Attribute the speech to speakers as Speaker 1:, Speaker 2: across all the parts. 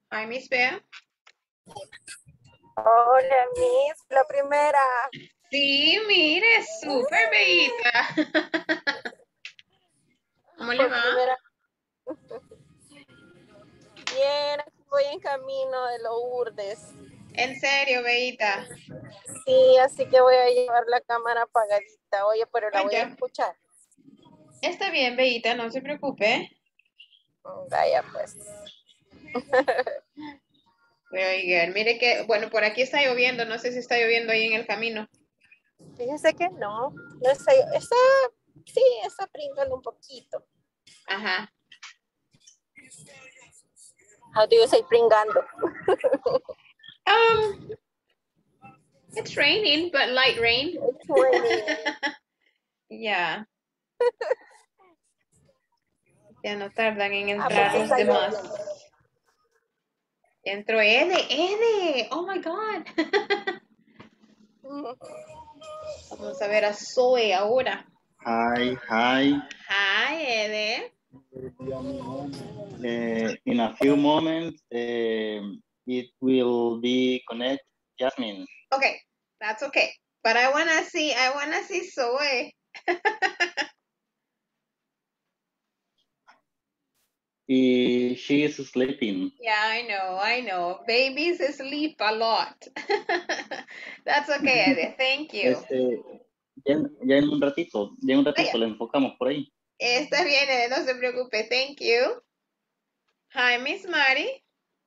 Speaker 1: Hi, Miss Bea.
Speaker 2: Hola, Miss, la primera.
Speaker 1: Sí, mire, súper bellita. ¿Cómo le
Speaker 2: Por
Speaker 1: va?
Speaker 2: primera. Bien, aquí voy en camino de Lourdes.
Speaker 1: En serio, bellita.
Speaker 2: Sí, así que voy a llevar la cámara apagadita. Oye, pero la voy a
Speaker 1: Vaya,
Speaker 2: escuchar.
Speaker 1: está bien, bellita, no se preocupe.
Speaker 2: Vaya, pues.
Speaker 1: Very good. Mire que, bueno, por aquí está lloviendo, no sé si está lloviendo ahí en el camino.
Speaker 2: Fíjese que no. No está, sí, está brincando un poquito.
Speaker 1: Ajá.
Speaker 2: How do you say pringando?
Speaker 1: Um, it's raining, but light rain.
Speaker 2: It's raining.
Speaker 1: Ya, ya no tardan en
Speaker 2: Ah, pues
Speaker 1: entrar
Speaker 2: sí
Speaker 1: los
Speaker 2: está
Speaker 1: demás.
Speaker 2: lloviendo.
Speaker 1: Ya entró Ede. Oh my God. Vamos a ver a Zoe ahora.
Speaker 3: Hi, hi.
Speaker 1: Hi, Ede.
Speaker 3: In a few moments, it will be connect, Jasmine.
Speaker 1: Okay, that's okay. But I wanna see Zoe.
Speaker 3: She is sleeping.
Speaker 1: Yeah, I know. Babies sleep a lot. That's okay, Ede. Thank you.
Speaker 3: Este, ya en un ratito
Speaker 1: Vaya,
Speaker 3: le enfocamos por ahí.
Speaker 1: está bien, Ede, no se preocupe. Thank you. Hi, Miss Mari.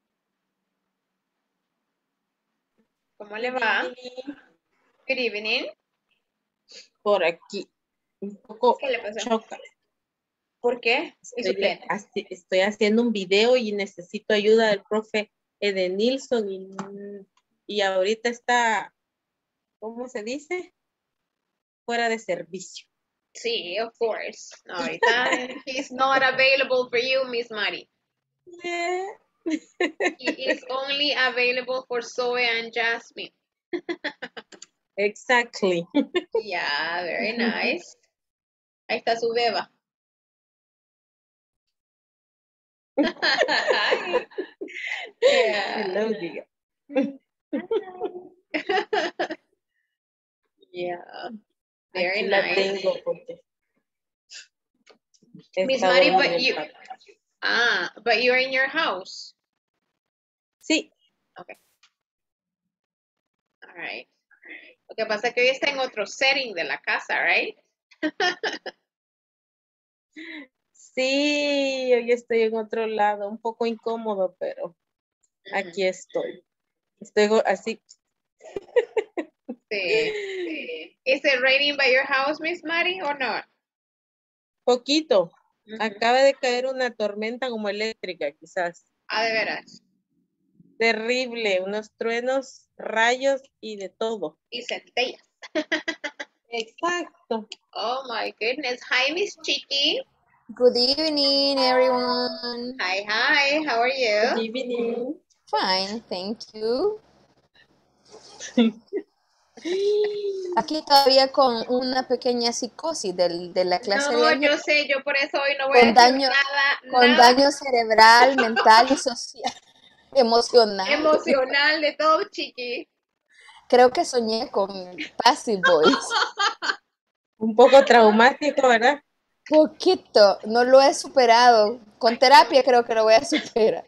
Speaker 1: ¿Cómo le
Speaker 4: Good
Speaker 1: va?
Speaker 4: evening.
Speaker 1: Good evening.
Speaker 4: Por aquí, un poco
Speaker 1: ¿Qué le pasó?
Speaker 4: choca.
Speaker 1: ¿Por qué? ¿Y su cliente?
Speaker 4: Estoy haciendo un video y necesito ayuda del profe Edenilson y ahorita está, ¿cómo se dice? Fuera de servicio.
Speaker 1: Sí, of course. No, ahorita he's not available for you, Miss Mari.
Speaker 4: Eh,
Speaker 1: He is only available for Zoe and Jasmine.
Speaker 4: Exactly.
Speaker 1: Yeah, very nice. Ahí está su beba. Hi. Yeah.
Speaker 4: Hello, diga.
Speaker 1: Yeah, very
Speaker 4: Aquí la
Speaker 1: nice.
Speaker 4: tengo porque
Speaker 1: Miss
Speaker 4: está
Speaker 1: Mari,
Speaker 4: dormida el papi.
Speaker 1: but you're in your house.
Speaker 4: Sí,
Speaker 1: Okay, all right. Lo que pasa es que hoy está en otro setting de la casa, right?
Speaker 4: sí, hoy estoy en otro lado, un poco incómodo, pero aquí estoy. Estoy así.
Speaker 1: Sí. Is it raining by your house, Miss Mari, or not?
Speaker 4: Poquito. Acaba de caer una tormenta como eléctrica, quizás.
Speaker 1: Ah, de veras.
Speaker 4: Terrible, unos truenos, rayos y de todo.
Speaker 1: Y centellas.
Speaker 4: Exacto.
Speaker 1: Oh my goodness. Hi, Miss Chiqui.
Speaker 5: Good evening, everyone.
Speaker 1: Hi. How are
Speaker 4: Good
Speaker 1: you?
Speaker 4: evening.
Speaker 5: Fine, thank you. Aquí todavía con una pequeña psicosis de la clase de
Speaker 1: No,
Speaker 5: ayer,
Speaker 1: yo sé, yo por eso hoy no voy a
Speaker 5: con
Speaker 1: decir
Speaker 5: daño, con
Speaker 1: nada
Speaker 5: daño cerebral, mental y social, emocional.
Speaker 1: emocional de todo, Chiqui.
Speaker 5: Creo que soñé con Passive Boys.
Speaker 4: Un poco traumático, ¿verdad?
Speaker 5: Poquito, no lo he superado. Con terapia creo que lo voy a superar.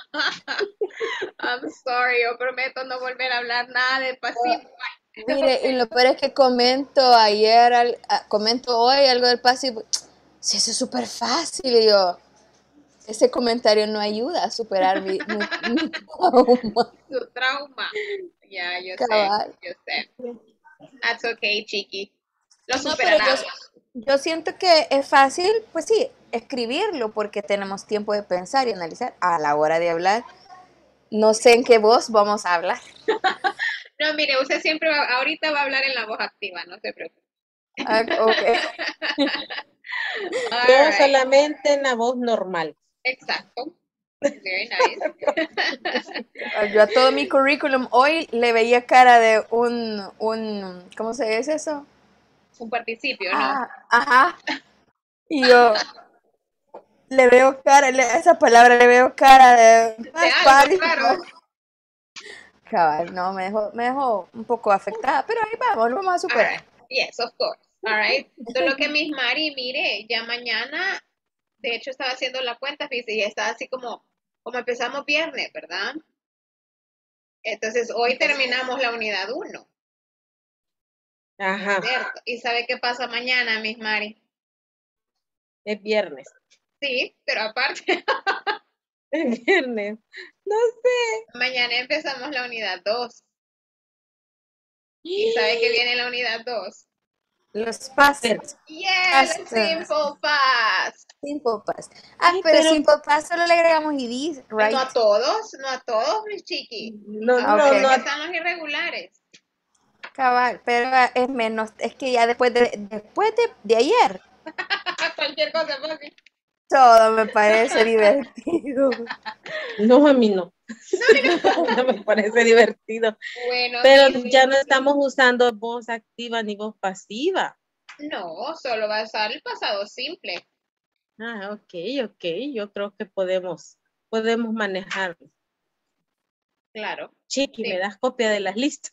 Speaker 1: I'm sorry, yo prometo no volver a hablar nada de pasivo.
Speaker 5: Mire, y lo peor es que comento hoy algo del Passive. Sí, eso es súper fácil. Y yo, ese comentario no ayuda a superar mi trauma.
Speaker 1: Su trauma. Ya,
Speaker 5: Cabal.
Speaker 1: yo sé. That's okay, Chiqui. Lo
Speaker 5: No, pero
Speaker 1: superarás.
Speaker 5: yo siento que es fácil, pues sí, escribirlo porque tenemos tiempo de pensar y analizar a la hora de hablar. No sé en qué voz vamos a hablar.
Speaker 1: No, mire, usted siempre ahorita va a hablar en la voz activa, no se preocupe.
Speaker 5: Ah, ok.
Speaker 1: All
Speaker 4: Yo
Speaker 1: right.
Speaker 4: solamente en la voz normal.
Speaker 1: Exacto. Very nice.
Speaker 5: Yo a todo mi currículum hoy le veía cara de ¿cómo se dice eso?
Speaker 1: Un participio, ¿no?
Speaker 5: Ah, ajá. Y yo, Le veo cara, esa palabra le veo cara de más
Speaker 1: algo,
Speaker 5: pálido.
Speaker 1: claro.
Speaker 5: Cabal, no, me dejó un poco afectada, pero ahí vamos, lo vamos a
Speaker 1: All
Speaker 5: superar.
Speaker 1: right. Yes, of course. All right. Solo que Miss Mari, mire, ya mañana, de hecho estaba haciendo la cuenta, fíjese, y está así como empezamos viernes, ¿verdad? Entonces hoy terminamos la unidad 1,
Speaker 4: Ajá,
Speaker 1: ¿cierto? ¿Y sabe qué pasa mañana, Miss Mari?
Speaker 4: es viernes.
Speaker 1: Sí, pero aparte,
Speaker 4: Es viernes. No sé.
Speaker 1: mañana empezamos la unidad 2. ¿Y sabe que viene la unidad 2?
Speaker 5: Los pasos.
Speaker 1: Yes, simple past.
Speaker 5: Simple past.
Speaker 4: Ay,
Speaker 5: Pero
Speaker 4: pero-
Speaker 5: simple past solo le agregamos ed, right?
Speaker 1: No a todos, mis chiqui.
Speaker 4: No,
Speaker 5: Ah,
Speaker 4: no,
Speaker 5: ok.
Speaker 4: no.
Speaker 1: Están los irregulares.
Speaker 5: Cabal, pero es menos, es que ya después de ayer,
Speaker 1: Cualquier cosa fácil.
Speaker 5: todo me parece divertido.
Speaker 4: No, a mí no. No me parece divertido.
Speaker 1: Bueno,
Speaker 4: Pero
Speaker 1: Miss,
Speaker 4: ya no estamos usando voz activa ni voz pasiva.
Speaker 1: no, solo va a usar el pasado simple.
Speaker 4: Ah, ok. Yo creo que podemos manejarlo.
Speaker 1: Claro.
Speaker 4: Chiqui,
Speaker 1: Sí.
Speaker 4: ¿me das copia de las listas?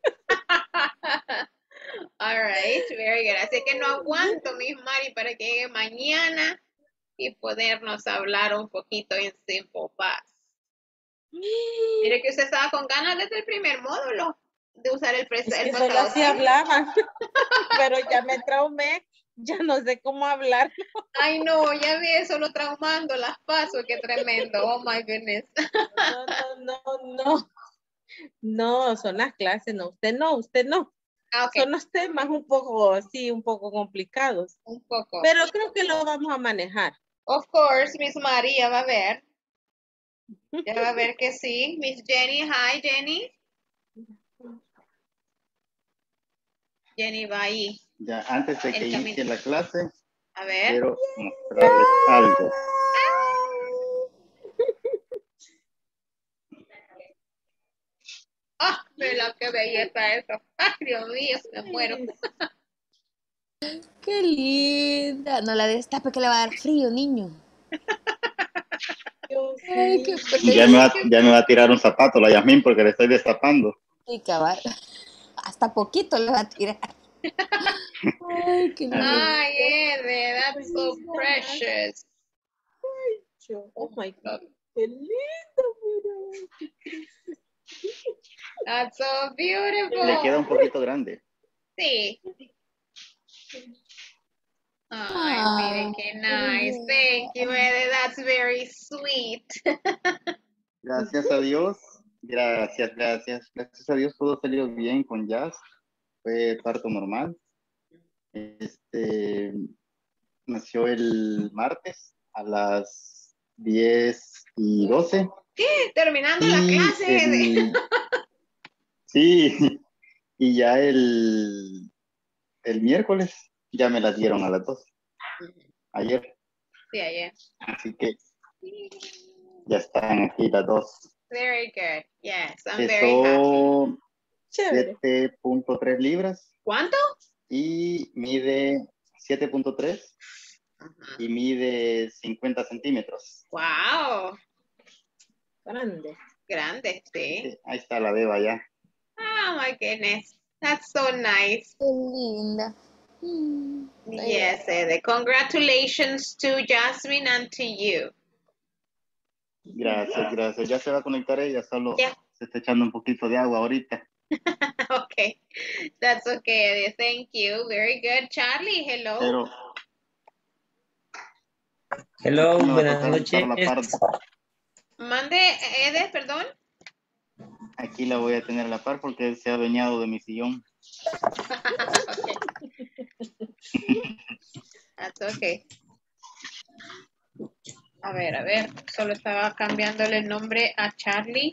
Speaker 1: All right, very good. Así que no aguanto, Miss Mari, para que llegue mañana y podernos hablar un poquito en simple past. Mire que usted estaba con ganas desde el primer módulo de usar el
Speaker 4: Es que
Speaker 1: pasado
Speaker 4: solo así
Speaker 1: simple.
Speaker 4: hablaban, pero ya me traumé, ya no sé cómo hablar.
Speaker 1: Ay, no, ya vi, solo traumando las paso, qué tremendo. Oh my goodness.
Speaker 4: No. No, son las clases, no, usted no.
Speaker 1: Ah, ok,
Speaker 4: Son los temas un poco complicados,
Speaker 1: un poco.
Speaker 4: pero creo que lo vamos a manejar.
Speaker 1: Of course, Miss Mari, ya va a ver. Ya va a ver que sí. Miss Jenny, hi Jenny. Jenny va ahí.
Speaker 3: Ya antes de que
Speaker 1: El
Speaker 3: inicie
Speaker 1: camino.
Speaker 3: la clase,
Speaker 1: A ver.
Speaker 3: quiero mostrarles algo.
Speaker 1: Ah, mira qué belleza eso. Ay, Dios mío, me muero.
Speaker 5: Qué linda. No la destape que le va a dar frío, niño.
Speaker 4: Dios
Speaker 5: Ay, qué
Speaker 4: mío.
Speaker 5: pequeño.
Speaker 3: Ya me va a tirar un zapato la Yasmín porque le estoy destapando.
Speaker 5: Sí, cabal. Hasta poquito le va a tirar. Ay, qué lindo.
Speaker 1: Ay, Ede, that's so precious.
Speaker 4: Oh my God, qué lindo, mira.
Speaker 1: That's so
Speaker 3: Le
Speaker 1: beautiful.
Speaker 3: queda un poquito grande.
Speaker 1: Sí. Ay, mire qué nice. Thank you, Ede. That's very sweet.
Speaker 3: Gracias a Dios. Gracias a Dios todo salió bien con Jazz. Fue parto normal. Nació el martes a las 10:12.
Speaker 1: Terminando la clase, Ede.
Speaker 3: Sí, y ya el miércoles ya me la dieron a las 2. Ayer.
Speaker 1: Sí, ayer.
Speaker 3: Así que ya están aquí las 2.
Speaker 1: Very good. Yes, I'm very happy.
Speaker 3: Pesó
Speaker 4: Chévere.
Speaker 3: 7.3 libras
Speaker 1: ¿Cuánto?
Speaker 3: y mide 7.3
Speaker 1: Ajá.
Speaker 3: y mide 50 centímetros.
Speaker 1: Wow.
Speaker 4: Grande.
Speaker 1: Grande, sí.
Speaker 3: Sí, ahí está la beba ya.
Speaker 1: Oh my goodness. That's so nice.
Speaker 5: Qué linda.
Speaker 1: Yes, Ede. Congratulations to Jasmine and to you.
Speaker 3: Gracias. Ya se va a conectar ella, solo
Speaker 1: Yeah.
Speaker 3: se está echando un poquito de agua ahorita.
Speaker 1: Okay. That's okay, Ede. Thank you. Very good. Charlie, hello.
Speaker 3: Pero
Speaker 6: Hello,
Speaker 3: aquí me va a
Speaker 6: buenas
Speaker 3: tocar estar
Speaker 6: noches.
Speaker 3: la par.
Speaker 1: Mande, Ede, perdón.
Speaker 3: Aquí la voy a tener a la par porque se ha adueñado de mi sillón.
Speaker 1: Okay. That's okay. A ver. Solo estaba cambiándole el nombre a Charlie.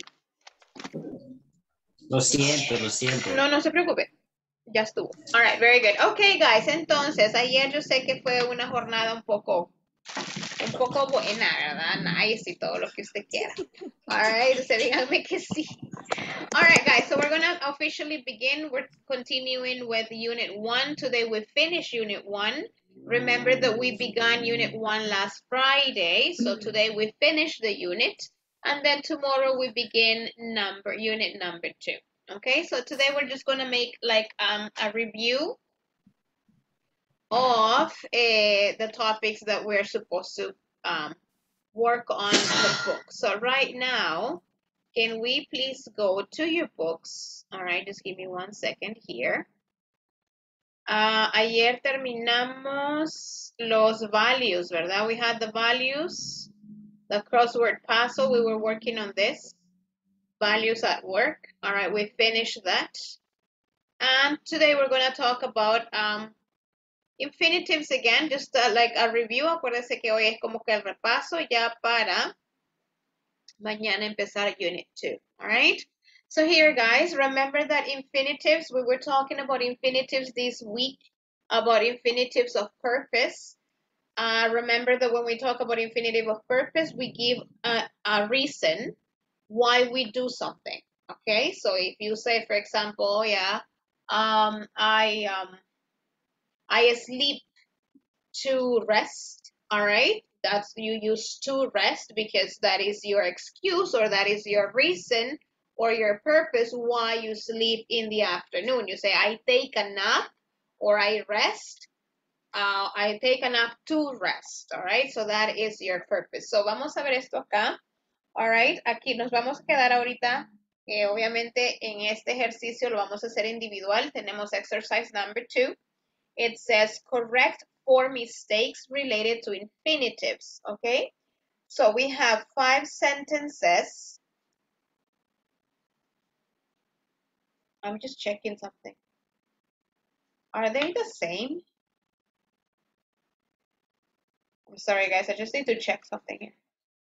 Speaker 6: Lo siento.
Speaker 1: No se preocupe. Ya estuvo. All right, very good. Okay, guys. Entonces, ayer yo sé que fue una jornada un poco buena, ¿verdad? Nice y todo lo que usted quiera. All right, so díganme que sí. All right, guys. So we're going to officially begin. We're continuing with Unit 1. Today we finish Unit 1. Remember that we began unit 1 last Friday. So today we finish the unit. And then tomorrow we begin unit number 2. Okay, so today we're just going to make like a review of the topics that we're supposed to work on the book. So right now, can we please go to your books? All right, just give me 1 second here. Ayer terminamos los values, ¿verdad? We had the values, the crossword puzzle. We were working on this. Values at work. All right, we finished that. And today we're going to talk about infinitives again, just like a review. Acuérdense que hoy es como que el repaso ya para mañana empezar unit 2. All right. So here, guys, remember that infinitives, we were talking about infinitives this week, about infinitives of purpose. Remember that when we talk about infinitive of purpose, we give a reason why we do something. Okay, so if you say, for example, yeah, I sleep to rest. All right, that's, you use to rest because that is your excuse, or that is your reason or your purpose why you sleep in the afternoon. You say, I take a nap, or I rest. I take a nap to rest. All right, so that is your purpose. So vamos a ver esto acá. All right, aquí nos vamos a quedar ahorita. Obviamente en este ejercicio lo vamos a hacer individual. Tenemos exercise number 2. It says correct 4 mistakes related to infinitives. Okay, so we have 5 sentences. I'm just checking something. Are they the same? I'm sorry, guys. I just need to check something here.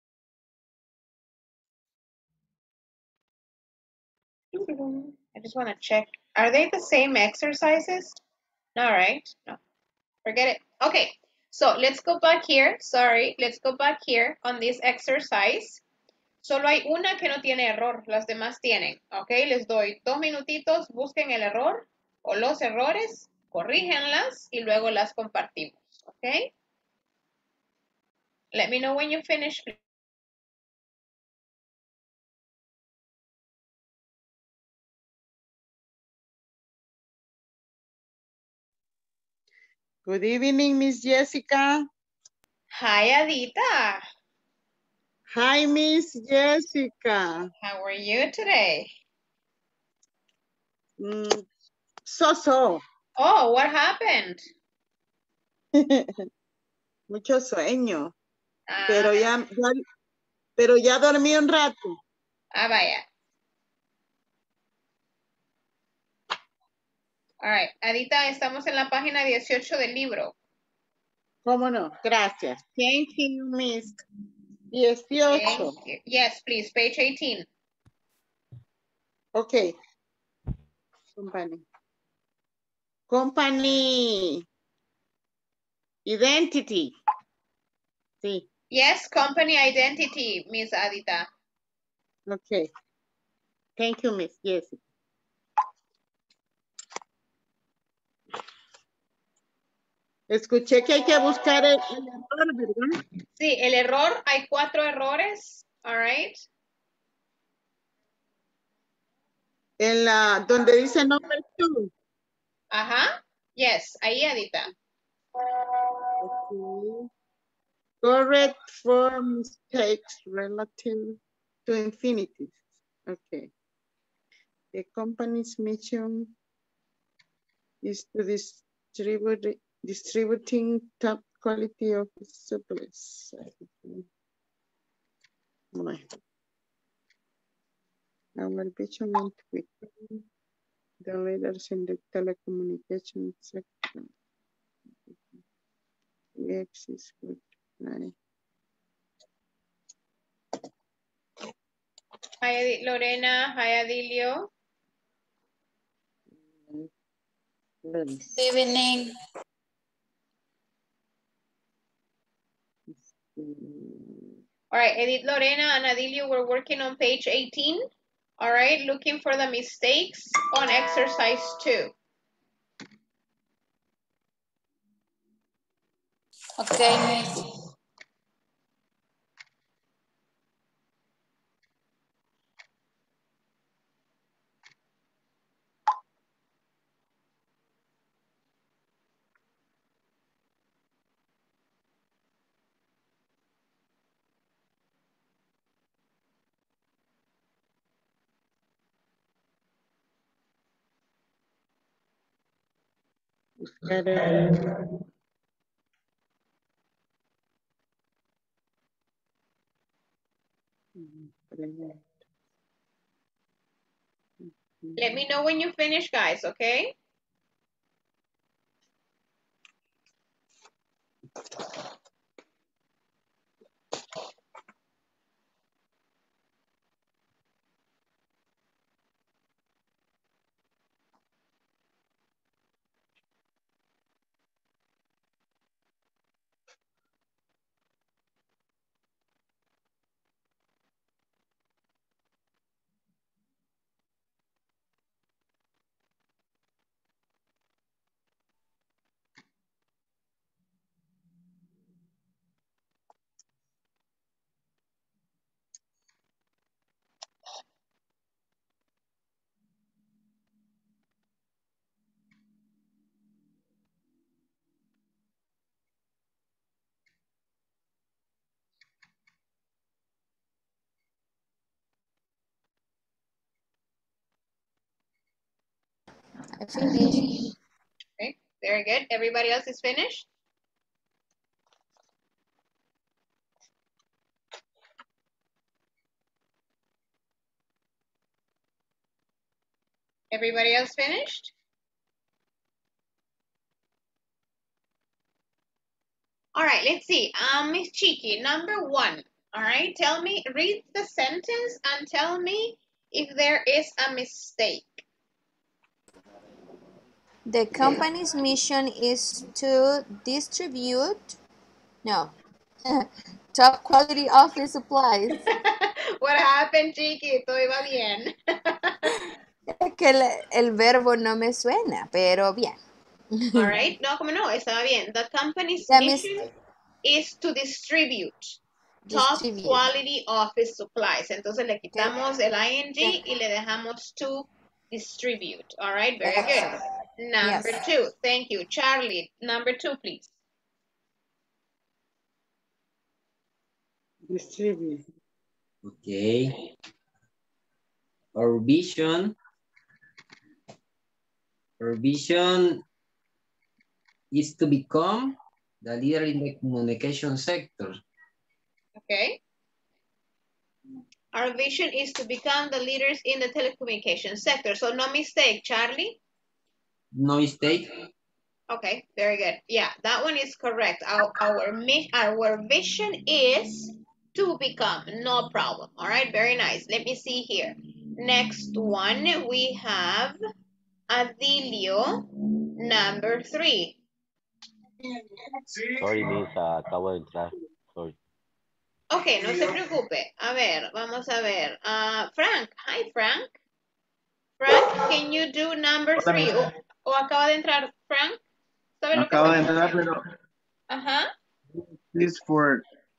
Speaker 1: I just want to check. Are they the same exercises? All right. No, forget it. Okay, so let's go back here. Sorry, let's go back here on this exercise. Solo hay una que no tiene error, las demás tienen. Ok, les doy 2 minutitos, busquen el error o los errores, corrígenlas y luego las compartimos. Ok. Let me know when you finish.
Speaker 7: Good evening, Miss Jessica.
Speaker 1: Hi, Adita.
Speaker 7: Hi, Miss Jessica.
Speaker 1: How are you today?
Speaker 7: So.
Speaker 1: Oh, what happened?
Speaker 7: Mucho sueño. Pero ya dormí un rato.
Speaker 1: Vaya. All right, Adita, estamos en la página 18 del libro.
Speaker 7: ¿Cómo no? Gracias. Thank you, Miss. 18.
Speaker 1: Yes, please, page 18.
Speaker 7: Okay. Company. Identity. Sí.
Speaker 1: Yes, company identity, Miss Adita.
Speaker 7: Okay. Thank you, Miss Jessica. Escuché que hay que buscar el error, ¿verdad?
Speaker 1: Sí, el error, hay 4 errores, all right.
Speaker 7: En la, donde dice number 2.
Speaker 1: Ajá, yes, ahí, Adita.
Speaker 7: Okay. Correct 4 mistakes relative to infinitives. Okay. The company's mission is to distributing top quality of supplies. Bueno. Our vision is to become the leaders in the telecommunications sector. We exist with
Speaker 1: Hi, Lorena. Hi, Adilio.
Speaker 5: Good evening.
Speaker 1: All right, Edith, Lorena, and Adilio, we're working on page 18. All right, looking for the mistakes on exercise 2.
Speaker 5: Okay, Miss.
Speaker 1: Let me know when you finish, guys, okay?
Speaker 5: I finished.
Speaker 1: Okay, very good. Everybody else is finished? Everybody else finished? All right, let's see. Miss Cheeky, number 1. All right, tell me, read the sentence and tell me if there is a mistake.
Speaker 5: The company's mission is to distribute, no, top quality office supplies.
Speaker 1: What happened, Cheeky? Todo iba bien.
Speaker 5: Es que el verbo no me suena, pero bien.
Speaker 1: All right, no, como no, estaba bien. The company's
Speaker 5: Ya,
Speaker 1: mission is to distribute top
Speaker 5: distribute.
Speaker 1: quality office supplies. Entonces le
Speaker 5: Okay.
Speaker 1: quitamos el ing
Speaker 5: Yeah.
Speaker 1: y le dejamos to distribute. All right, very
Speaker 5: Excellent.
Speaker 1: good. Number
Speaker 5: Yes.
Speaker 1: 2, thank you. Charlie, number 2, please.
Speaker 7: Distribute.
Speaker 6: Okay. Our vision is to become the leader in the communication sector.
Speaker 1: Okay. Our vision is to become the leaders in the telecommunications sector. So no mistake, Charlie.
Speaker 6: No mistake.
Speaker 1: Okay, very good. Yeah, that one is correct. Our vision is to become, no problem. All right, very nice. Let me see here. Next one, we have Adilio, number 3.
Speaker 8: Sorry, Miss, acabo de entrar. Sorry.
Speaker 1: Okay, no se preocupe. A ver, vamos a ver. Frank, hi Frank. Frank, can you do number 3? ¿O acaba de entrar Frank? ¿Sabe lo que
Speaker 3: Acaba de
Speaker 1: estamos
Speaker 3: entrar,
Speaker 1: haciendo?
Speaker 3: pero
Speaker 1: Ajá.
Speaker 3: this for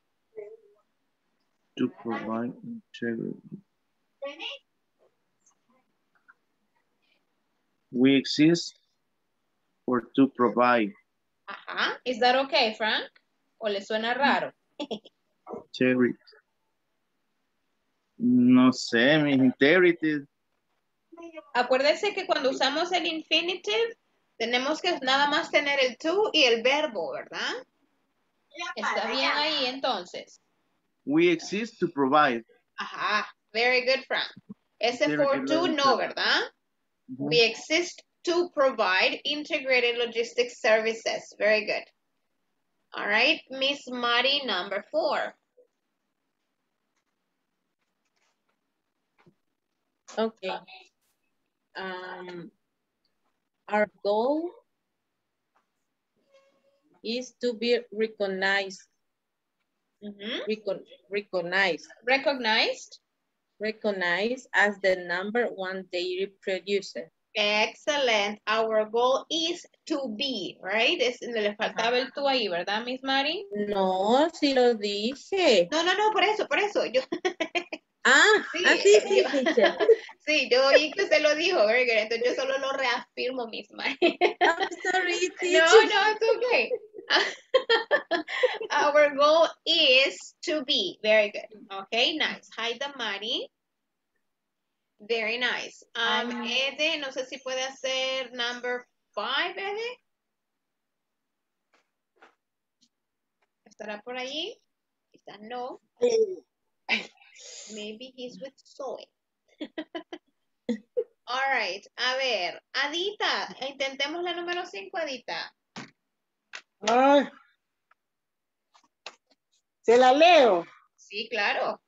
Speaker 3: to provide integrity. We exist for to provide
Speaker 1: Ajá. Is that okay, Frank? ¿O le suena raro?
Speaker 3: integrity. No sé, mi integrity.
Speaker 1: Acuérdense que cuando usamos el infinitive, tenemos que nada más tener el to y el verbo, ¿verdad? Está bien ahí, entonces.
Speaker 3: We exist to provide.
Speaker 1: Ajá. Very good, Frank. Ese for to no, ¿verdad? We exist to provide integrated logistics services. Very good. All right, Miss Mari, number 4.
Speaker 4: Okay. Our goal is to be recognized.
Speaker 1: Recognized?
Speaker 4: Recognized as the #1 dairy producer.
Speaker 1: Excellent. Our goal is to be, right? Le faltaba el to ahí, ¿verdad, Miss Mari?
Speaker 4: No, sí lo dije.
Speaker 1: No, por eso. Yo, sí,
Speaker 4: sí,
Speaker 1: yo,
Speaker 4: teacher.
Speaker 1: sí, yo oí que usted lo dijo, very good. Entonces yo solo lo reafirmo, Miss Mari.
Speaker 4: I'm sorry, teacher.
Speaker 1: No, it's okay. Our goal is to be. Very good. Okay, nice. Hi, Damari. Very nice. Ede, no sé si puede hacer number 5, Ede. ¿Estará por allí? Quizá no. Maybe he's with Zoe. All right. A ver, Adita, intentemos la número 5, Adita.
Speaker 7: Ay. ¿Se la leo?
Speaker 1: Sí, claro.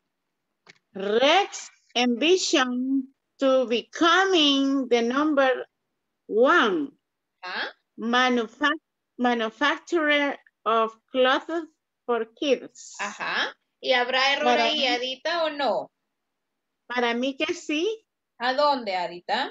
Speaker 7: Rex ambition to becoming the number 1
Speaker 1: ¿Ah?
Speaker 7: manufacturer of clothes for kids.
Speaker 1: Ajá. ¿Y habrá error
Speaker 7: Para
Speaker 1: ahí,
Speaker 7: mí-
Speaker 1: Adita, o no?
Speaker 7: Para mí que sí.
Speaker 1: ¿A dónde, Adita?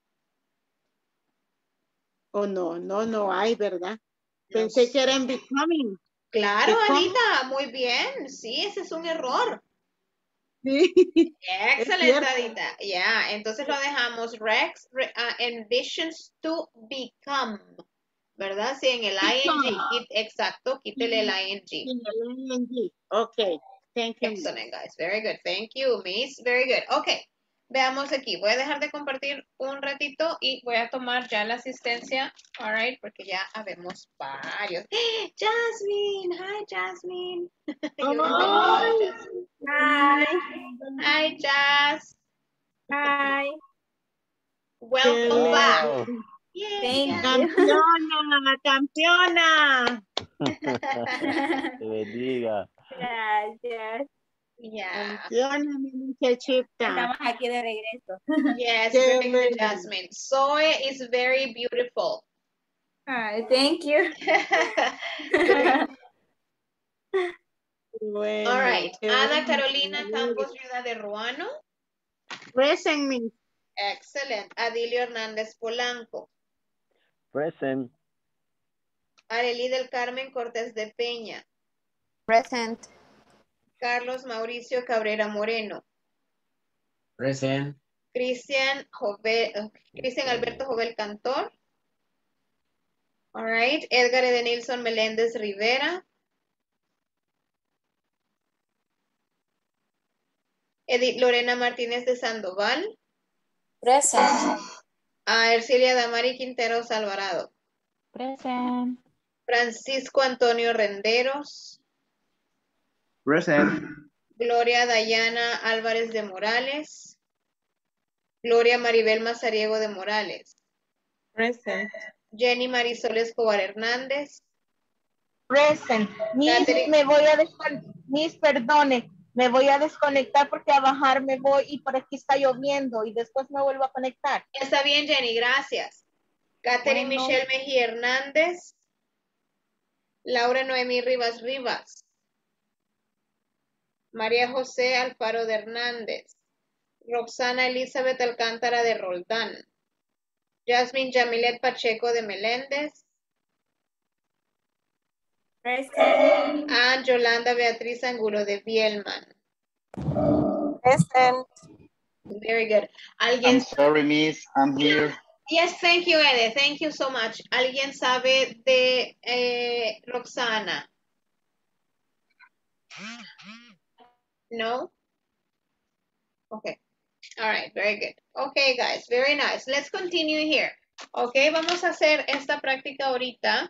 Speaker 7: O no hay, ¿verdad?
Speaker 1: No
Speaker 7: Pensé
Speaker 1: sé.
Speaker 7: que era en becoming.
Speaker 1: Claro,
Speaker 7: Become.
Speaker 1: Adita, muy bien. Sí, ese es un error.
Speaker 7: Sí.
Speaker 1: Excelente, Adita. Ya, entonces lo dejamos. Rex envisions to become. ¿Verdad? Sí, en el ing. Exacto, quítele el ing.
Speaker 7: Okay, thank you.
Speaker 1: Excellent, guys. Very good. Thank you, Miss. Very good. Okay. Veamos aquí. Voy a dejar de compartir un ratito y voy a tomar ya la asistencia. All right, porque ya habemos varios. Jasmine. Hi, Jasmine. Yo no sé nada, Jasmine. Hi, Jazz.
Speaker 2: Hi.
Speaker 1: Welcome back.
Speaker 8: Wow.
Speaker 1: Yay,
Speaker 5: Thank
Speaker 1: Jazz.
Speaker 5: you.
Speaker 7: Campeona.
Speaker 8: Te bendiga.
Speaker 2: Gracias.
Speaker 1: Yeah.
Speaker 7: Campeona, mi muchachita.
Speaker 2: Estamos aquí de regreso.
Speaker 1: Yes,
Speaker 7: Qué
Speaker 1: very good,
Speaker 7: bueno.
Speaker 1: Jasmine. Zoe is very beautiful.
Speaker 2: Hi, thank you.
Speaker 7: Bueno,
Speaker 1: All right.
Speaker 7: qué
Speaker 1: Ana
Speaker 7: bueno.
Speaker 1: Carolina Campos, viuda de Ruano.
Speaker 7: Present me.
Speaker 1: Excellent. Adilio Hernández Polanco.
Speaker 8: Present.
Speaker 1: Arely del Carmen Cortés de Peña.
Speaker 5: Present.
Speaker 1: Carlos Mauricio Cabrera Moreno.
Speaker 6: Present.
Speaker 1: Cristian Alberto Jovel Cantor. All right. Edgar Edenilson Meléndez Rivera. Edith Lorena Martínez de Sandoval.
Speaker 5: Present.
Speaker 1: Ercilia Damari Quinteros Alvarado.
Speaker 5: Present.
Speaker 1: Francisco Antonio Renderos.
Speaker 3: Present.
Speaker 1: Gloria Dayana Álvarez de Morales. Gloria Maribel Mazariego de Morales.
Speaker 4: Present.
Speaker 1: Jenny Marisol Escobar Hernández.
Speaker 9: Present.
Speaker 1: Catherine.
Speaker 9: Miss, perdone, me voy a desconectar porque a bajar me voy y por aquí está lloviendo y después me vuelvo a conectar.
Speaker 1: Está bien, Jenny, gracias. Catherine
Speaker 9: Bueno.
Speaker 1: Michelle Mejía Hernández. Laura Noemí Rivas Rivas. María José Alfaro de Hernández. Roxana Elizabeth Alcántara de Roldán. Jasmine Yamilet Pacheco de Meléndez.
Speaker 2: Present.
Speaker 1: Yolanda Beatriz Angulo de Bielman.
Speaker 2: Present.
Speaker 1: Very good.
Speaker 3: I'm
Speaker 1: ¿Alguien?
Speaker 3: sorry, miss. I'm here.
Speaker 1: Yes, thank you, Ede. Thank you so much. ¿Alguien sabe de Roxana? No? Okay. All right, very good. Okay, guys, very nice. Let's continue here. Okay, vamos a hacer esta práctica ahorita.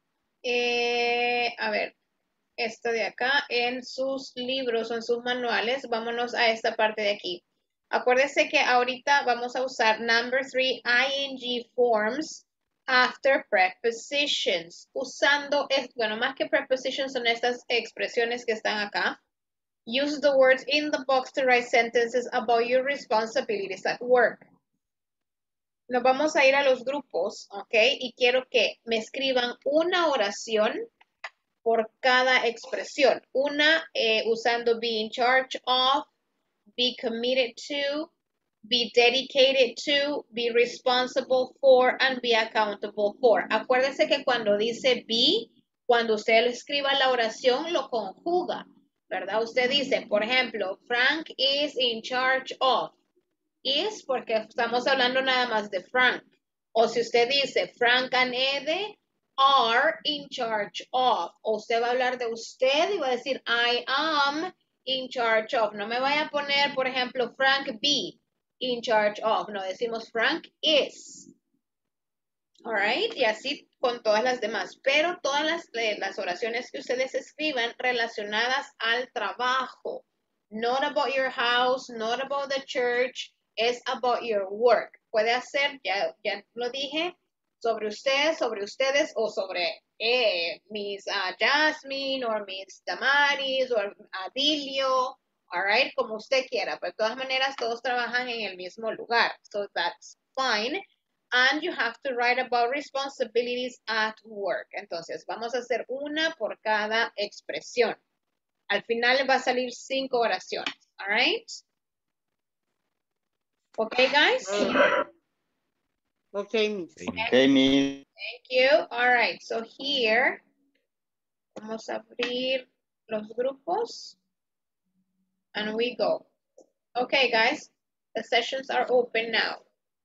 Speaker 1: A ver, esto de acá en sus libros o en sus manuales. Vámonos a esta parte de aquí. Acuérdense que ahorita vamos a usar number 3 ing forms after prepositions. Usando, bueno, más que prepositions son estas expresiones que están acá. Use the words in the box to write sentences about your responsibilities at work. Nos vamos a ir a los grupos, ¿ok? Y quiero que me escriban una oración por cada expresión. Una usando be in charge of, be committed to, be dedicated to, be responsible for, and be accountable for. Acuérdese que cuando dice be, cuando usted lo escriba la oración, lo conjuga, ¿verdad? Usted dice, por ejemplo, Frank is in charge of. Is porque estamos hablando nada más de Frank. O si usted dice, Frank and Ede are in charge of. O usted va a hablar de usted y va a decir, I am in charge of. No me vaya a poner, por ejemplo, Frank be in charge of. No, decimos Frank is. All right, y así con todas las demás. Pero todas las oraciones que ustedes escriban relacionadas al trabajo. Not about your house, not about the church, es about your work. Puede hacer, ya lo dije, sobre usted, sobre ustedes o sobre Miss Jasmine o Miss Damaris o Adilio. All right, como usted quiera. Pero de todas maneras, todos trabajan en el mismo lugar. So that's fine. And you have to write about responsibilities at work. Entonces, vamos a hacer una por cada expresión. Al final va a salir 5 oraciones. All right? Okay, guys?
Speaker 7: Okay, Miss.
Speaker 3: Okay, Miss.
Speaker 1: Thank you. All right. So here, vamos a abrir los grupos. And we go. Okay, guys. The sessions are open now.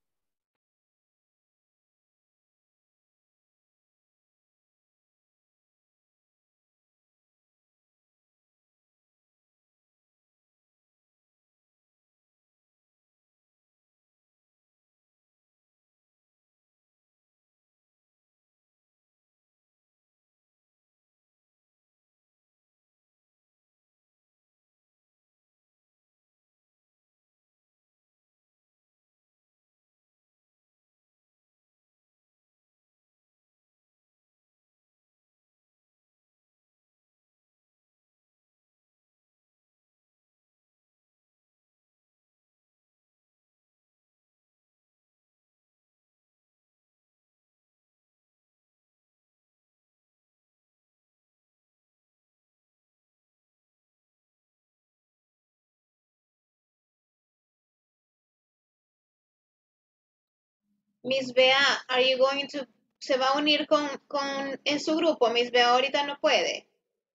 Speaker 1: Miss Bea, are you going to, se va a unir en su grupo? Miss Bea ahorita no puede.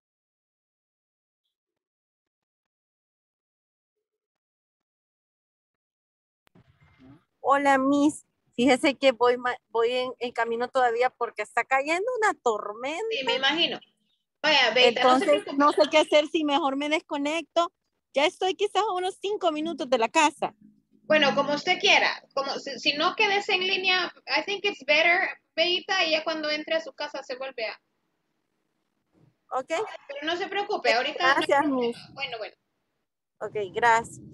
Speaker 2: Hola, Miss. Fíjese que voy en camino todavía porque está cayendo una tormenta.
Speaker 1: Sí, me imagino. Vaya, Beita,
Speaker 2: Entonces,
Speaker 1: no se preocupe.
Speaker 2: no sé qué hacer, si mejor me desconecto. Ya estoy quizás a unos 5 minutos de la casa.
Speaker 1: Bueno, como usted quiera. Como, si no quedes en línea, I think it's better, Beita, y ya cuando entre a su casa se vuelve a...
Speaker 2: ¿Ok?
Speaker 1: Pero no se preocupe, ahorita...
Speaker 2: Gracias,
Speaker 1: no,
Speaker 2: Miss.
Speaker 1: bueno.
Speaker 2: Ok, gracias.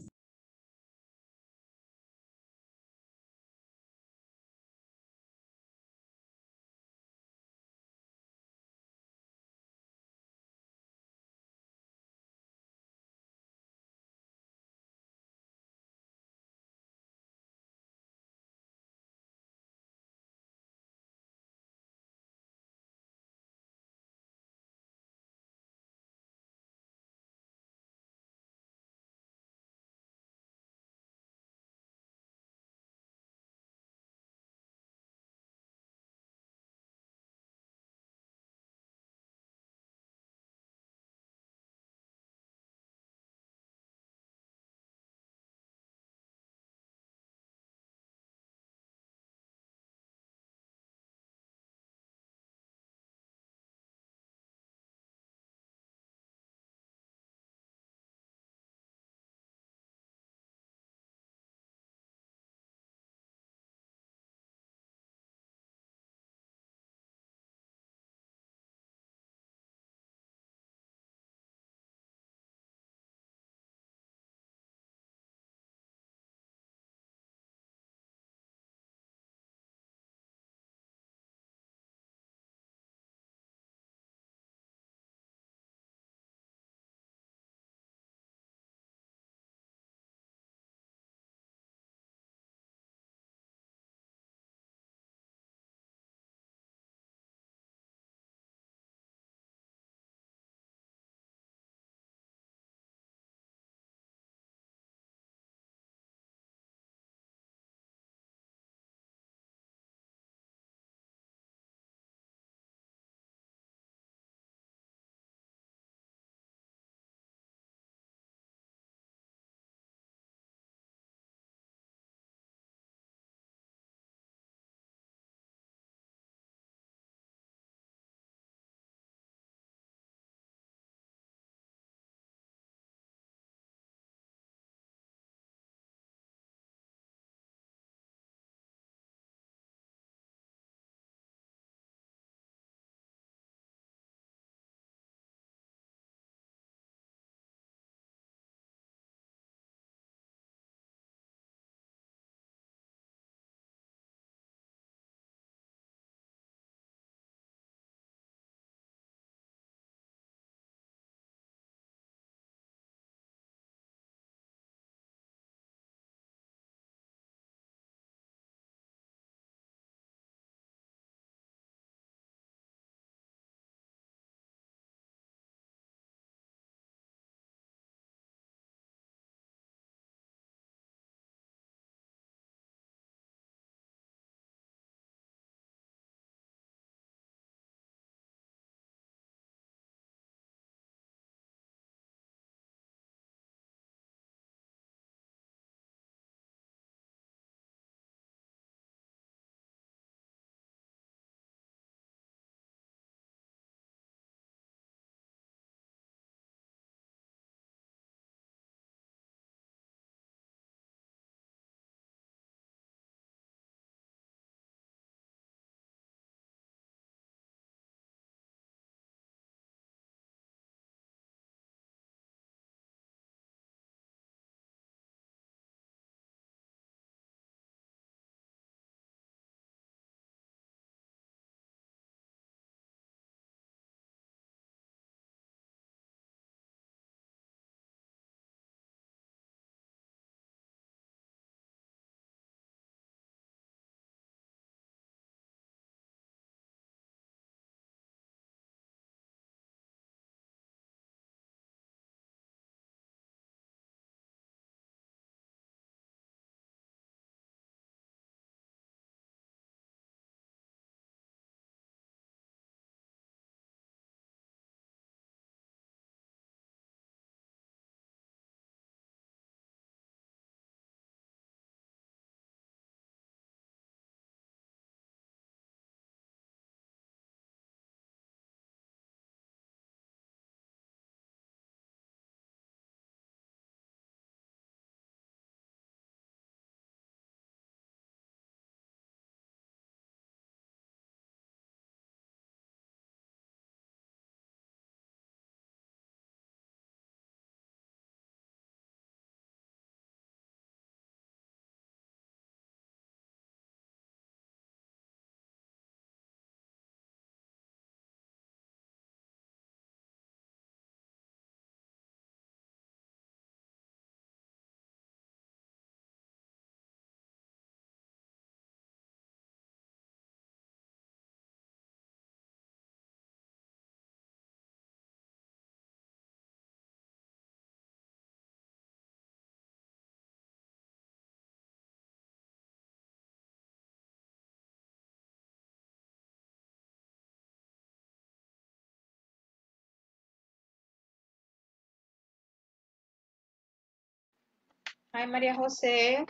Speaker 1: Hi, María José.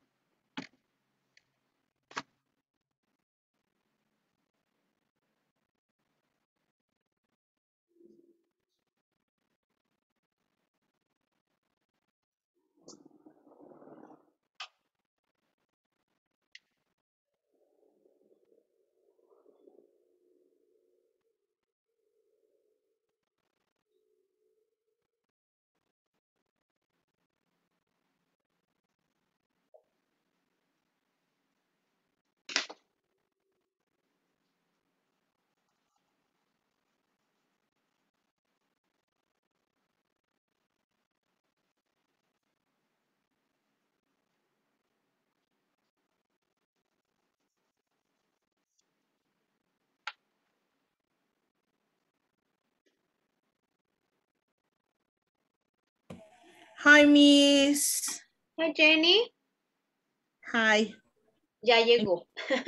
Speaker 10: Hi, Miss.
Speaker 1: Hi, Jenny.
Speaker 10: Hi.
Speaker 1: Ya llegó.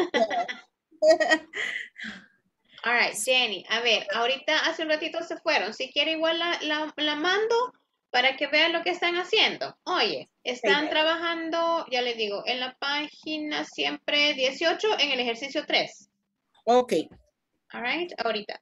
Speaker 1: All right, Jenny. A ver, ahorita hace un ratito se fueron. Si quiere igual la mando para que vean lo que están haciendo. Oye, están trabajando, ya les digo, en la página siempre 18 en el ejercicio 3.
Speaker 10: Ok.
Speaker 1: All right, ahorita.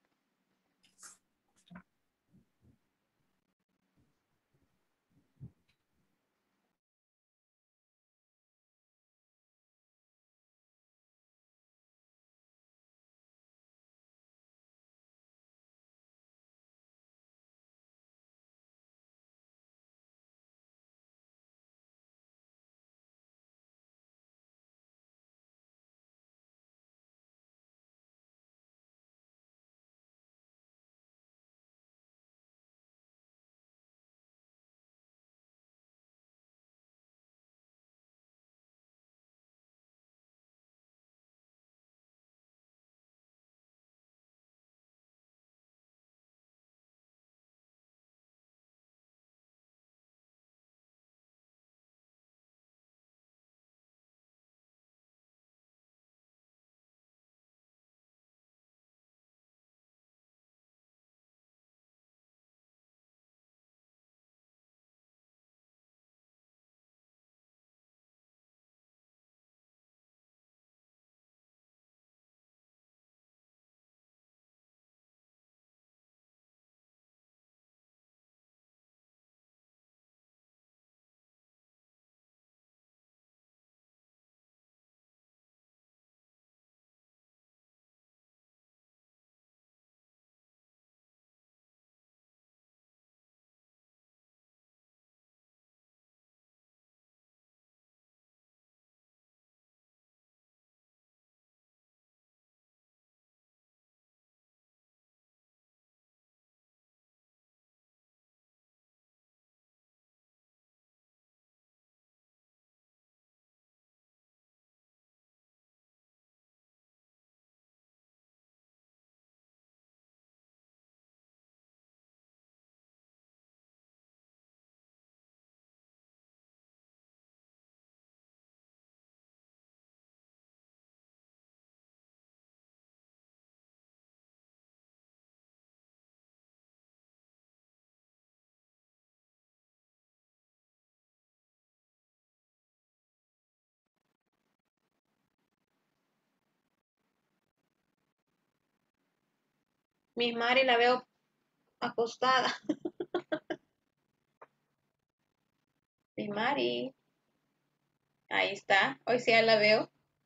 Speaker 1: Miss Mari la veo acostada. Miss Mari. Ahí está. Hoy sí ya la veo.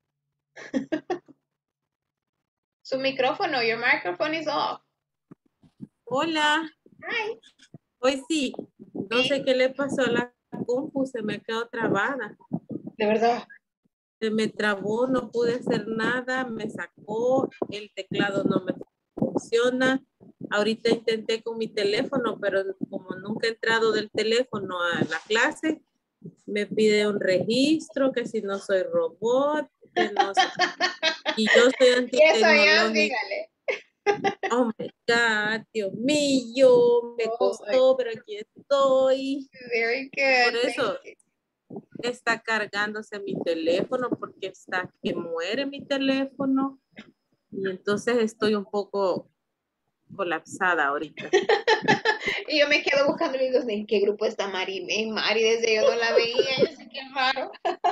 Speaker 1: Su micrófono, your microphone is off.
Speaker 4: Hola.
Speaker 1: Hi.
Speaker 4: Hoy sí. No sé qué le pasó a la compu, se me quedó trabada.
Speaker 1: De verdad.
Speaker 4: Se me trabó, no pude hacer nada, me sacó, el teclado no me funciona. Ahorita intenté con mi teléfono, pero como nunca he entrado del teléfono a la clase, me pide un registro, que si no soy robot, que no sé. Y yo soy
Speaker 1: Y eso yo,
Speaker 4: antitecnológica.
Speaker 1: dígale.
Speaker 4: Oh my God, Dios mío, me costó, pero aquí estoy.
Speaker 1: Very good.
Speaker 4: Por eso está cargándose mi teléfono, porque está que muere mi teléfono. Y entonces estoy un poco colapsada ahorita.
Speaker 1: Y yo me quedo buscando y digo, ¿en qué grupo está Mari? En Mari, desde yo no la veía, yo sé qué raro.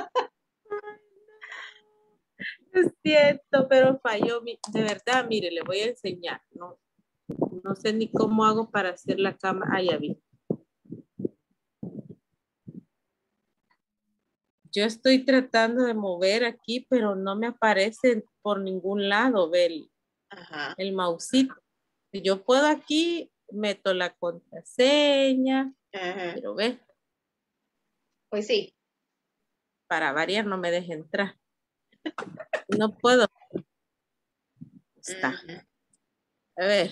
Speaker 4: Es cierto, pero falló. De verdad, mire, le voy a enseñar. No sé ni cómo hago para hacer la cama. Ah, ya vi. Yo estoy tratando de mover aquí, pero no me aparece por ningún lado, ve el mausito. Si yo puedo aquí, meto la contraseña, pero ve.
Speaker 1: Pues sí.
Speaker 4: Para variar, no me deja entrar. No puedo. Está. A ver.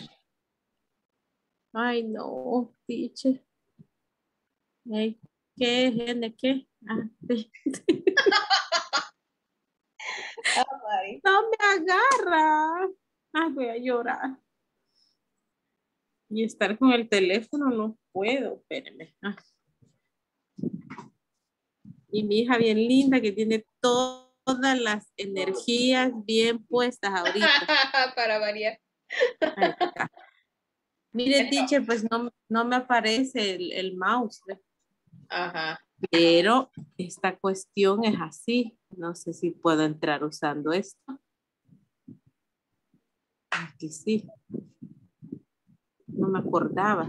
Speaker 4: Ay, no, teacher. Ay, ¿qué? ¿N qué? Ah, sí. No me agarra. Ay, voy a llorar. Y estar con el teléfono no puedo, espérenme. Ah. Y mi hija bien linda que tiene todas las energías bien puestas ahorita.
Speaker 1: Para variar.
Speaker 4: Ahí está. Mire, teacher, pues no me aparece el mouse. ¿Ve?
Speaker 1: Ajá.
Speaker 4: Pero esta cuestión es así. No sé si puedo entrar usando esto. Aquí sí. No me acordaba.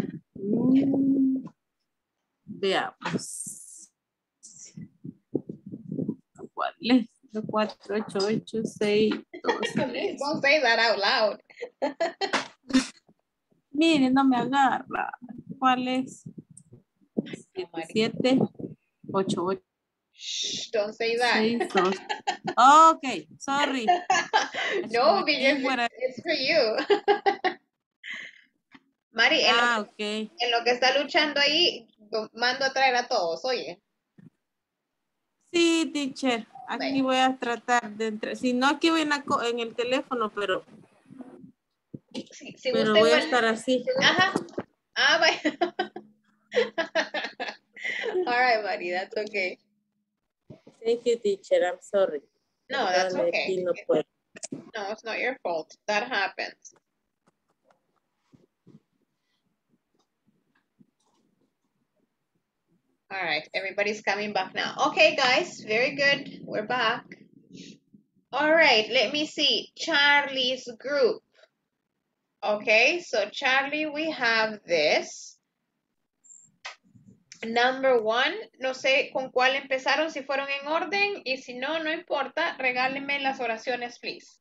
Speaker 4: Veamos. ¿Cuál es? 4886
Speaker 1: Please don't say that out loud.
Speaker 4: Mire, no me agarra. ¿Cuál es? 7788.
Speaker 1: Don't say that.
Speaker 4: 62. Ok, sorry.
Speaker 1: No, because it's for you. Mari, en lo que está luchando ahí, mando a traer a todos, oye.
Speaker 4: Sí, teacher. Aquí voy a tratar de entrar. Si no, aquí voy en el teléfono, pero...
Speaker 1: Si
Speaker 4: pero voy a estar así.
Speaker 1: Ajá. Ah, bueno. All right, Mari, that's okay.
Speaker 4: Thank you, teacher. I'm sorry.
Speaker 1: No, that's okay.
Speaker 4: Aquí no puedo.
Speaker 1: No, it's not your fault. That happens. All right, everybody's coming back now. Okay, guys, very good. We're back. All right, let me see. Charlie's group. Okay, so Charlie, we have this. Number 1, no sé con cuál empezaron, si fueron en orden, y si no, no importa, regálenme las oraciones, please.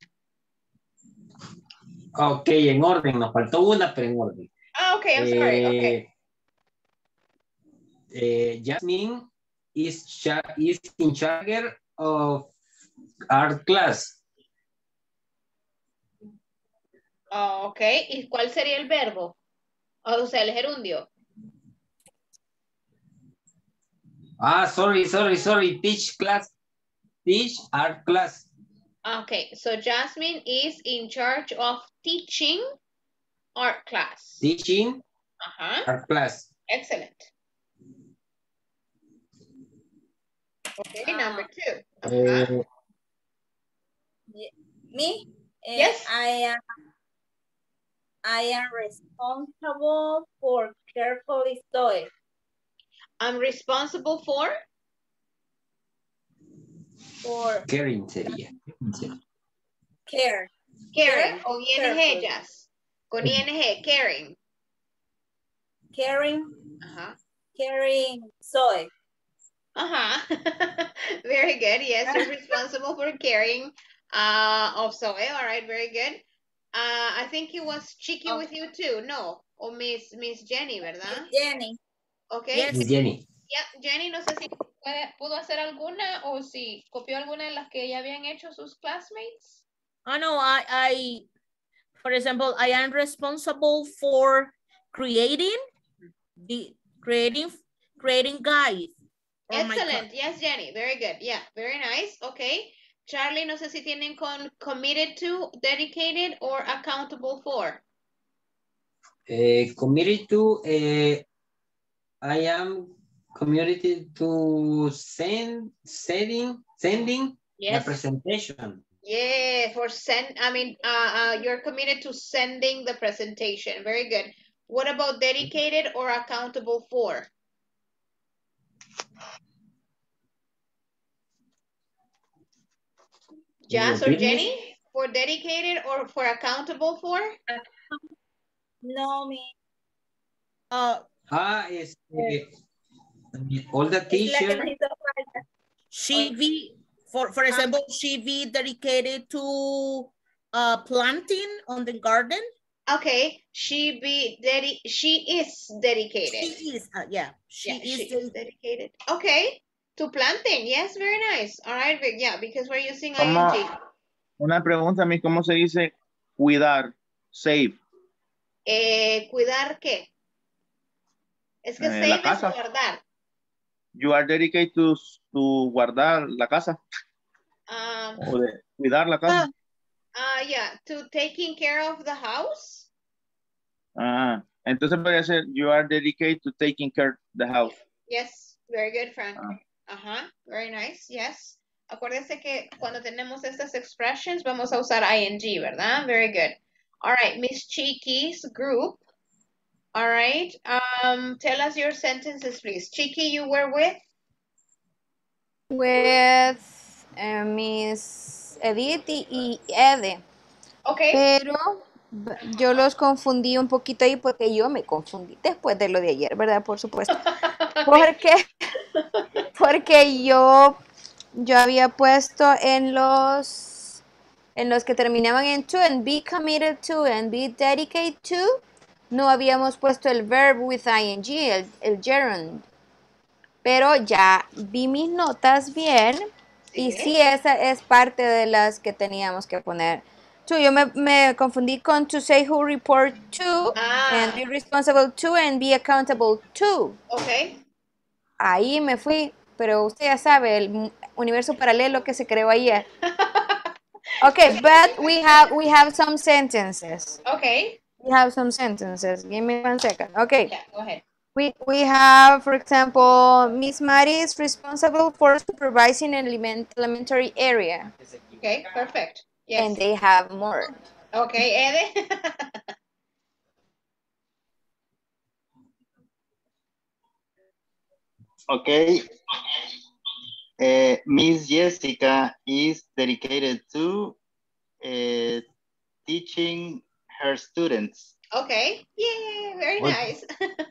Speaker 6: Ok, en orden, nos faltó una, pero en orden.
Speaker 1: Ah, okay, I'm sorry, okay.
Speaker 6: Jasmine is in charge of art class.
Speaker 1: Oh, ok, ¿y cuál sería el verbo? O sea, el gerundio.
Speaker 6: Sorry. Teach art class.
Speaker 1: Okay, so Jasmine is in charge of teaching art class.
Speaker 6: Teaching art class.
Speaker 1: Excellent. Okay, number 2.
Speaker 11: Me?
Speaker 1: Yes.
Speaker 11: I am responsible for carefully study.
Speaker 1: I'm responsible for
Speaker 6: Caring sería.
Speaker 11: Care.
Speaker 1: Caring, con ING, Jazz. Con ING, caring.
Speaker 11: Caring. Caring soy.
Speaker 1: Very good. Yes, you're responsible for caring of Zoe. All right, very good. I think it was Chiqui with you too. No, o Miss Jenny, ¿verdad?
Speaker 11: Jenny.
Speaker 1: Okay.
Speaker 11: Yes.
Speaker 6: Jenny.
Speaker 1: Yeah, Jenny, no sé si pudo hacer alguna o si copió alguna de las que ya habían hecho sus classmates.
Speaker 12: Oh no, for example, I am responsible for creating guides.
Speaker 1: Excellent. Yes, Jenny. Very good. Yeah, very nice. Okay. Charlie, no sé si tienen con committed to, dedicated, or accountable for.
Speaker 6: Committed to, I am committed to sending
Speaker 1: Yes.
Speaker 6: the presentation.
Speaker 1: Yeah, you're committed to sending the presentation. Very good. What about dedicated or accountable for? Jazz or Jenny? For dedicated or for accountable for?
Speaker 11: No, me.
Speaker 6: All the teacher.
Speaker 12: She be, for example, she be dedicated to planting on the garden.
Speaker 1: Okay, she is dedicated.
Speaker 12: She is, yeah. She
Speaker 1: is dedicated. Okay, to planting. Yes, very nice. All right, yeah, because we're using ing.
Speaker 13: Una pregunta a mí, ¿cómo se dice cuidar? Save.
Speaker 1: ¿Cuidar qué? Es que save
Speaker 13: la casa.
Speaker 1: es guardar.
Speaker 13: You are dedicated to guardar la casa. O de cuidar la casa.
Speaker 1: Yeah, to taking care of the house.
Speaker 13: Entonces podría ser, you are dedicated to taking care of the house.
Speaker 1: Yes, very good, Frank. Very nice, yes. Acuérdense que cuando tenemos estas expressions vamos a usar ing, ¿verdad? Very good. All right, Miss Chiqui's group. All right, tell us your sentences, please. Chiqui, you were with?
Speaker 5: With Miss Edith y Ede.
Speaker 1: Okay.
Speaker 5: Pero yo los confundí un poquito ahí porque yo me confundí después de lo de ayer, ¿verdad? Por supuesto. Porque yo había puesto en los que terminaban en to, and be committed to, and be dedicated to, no habíamos puesto el verb with ing, el gerund. Pero ya vi mis notas bien y sí, esa es parte de las que teníamos que poner. Yo me confundí con to say who report to, and be responsible to, and be accountable to.
Speaker 1: Okay.
Speaker 5: Ahí me fui, pero usted ya sabe, el universo paralelo que se creó ayer. Okay, but we have some sentences.
Speaker 1: Okay.
Speaker 5: We have some sentences. Give me 1 second. Okay.
Speaker 1: Yeah, go ahead.
Speaker 5: We have, for example, Miss Mari is responsible for supervising an elementary area.
Speaker 1: Okay, perfect. Yes.
Speaker 5: And they have more.
Speaker 1: Okay, Ede.
Speaker 3: Okay. Miss Jessica is dedicated to teaching her students.
Speaker 1: Okay, yay, very nice.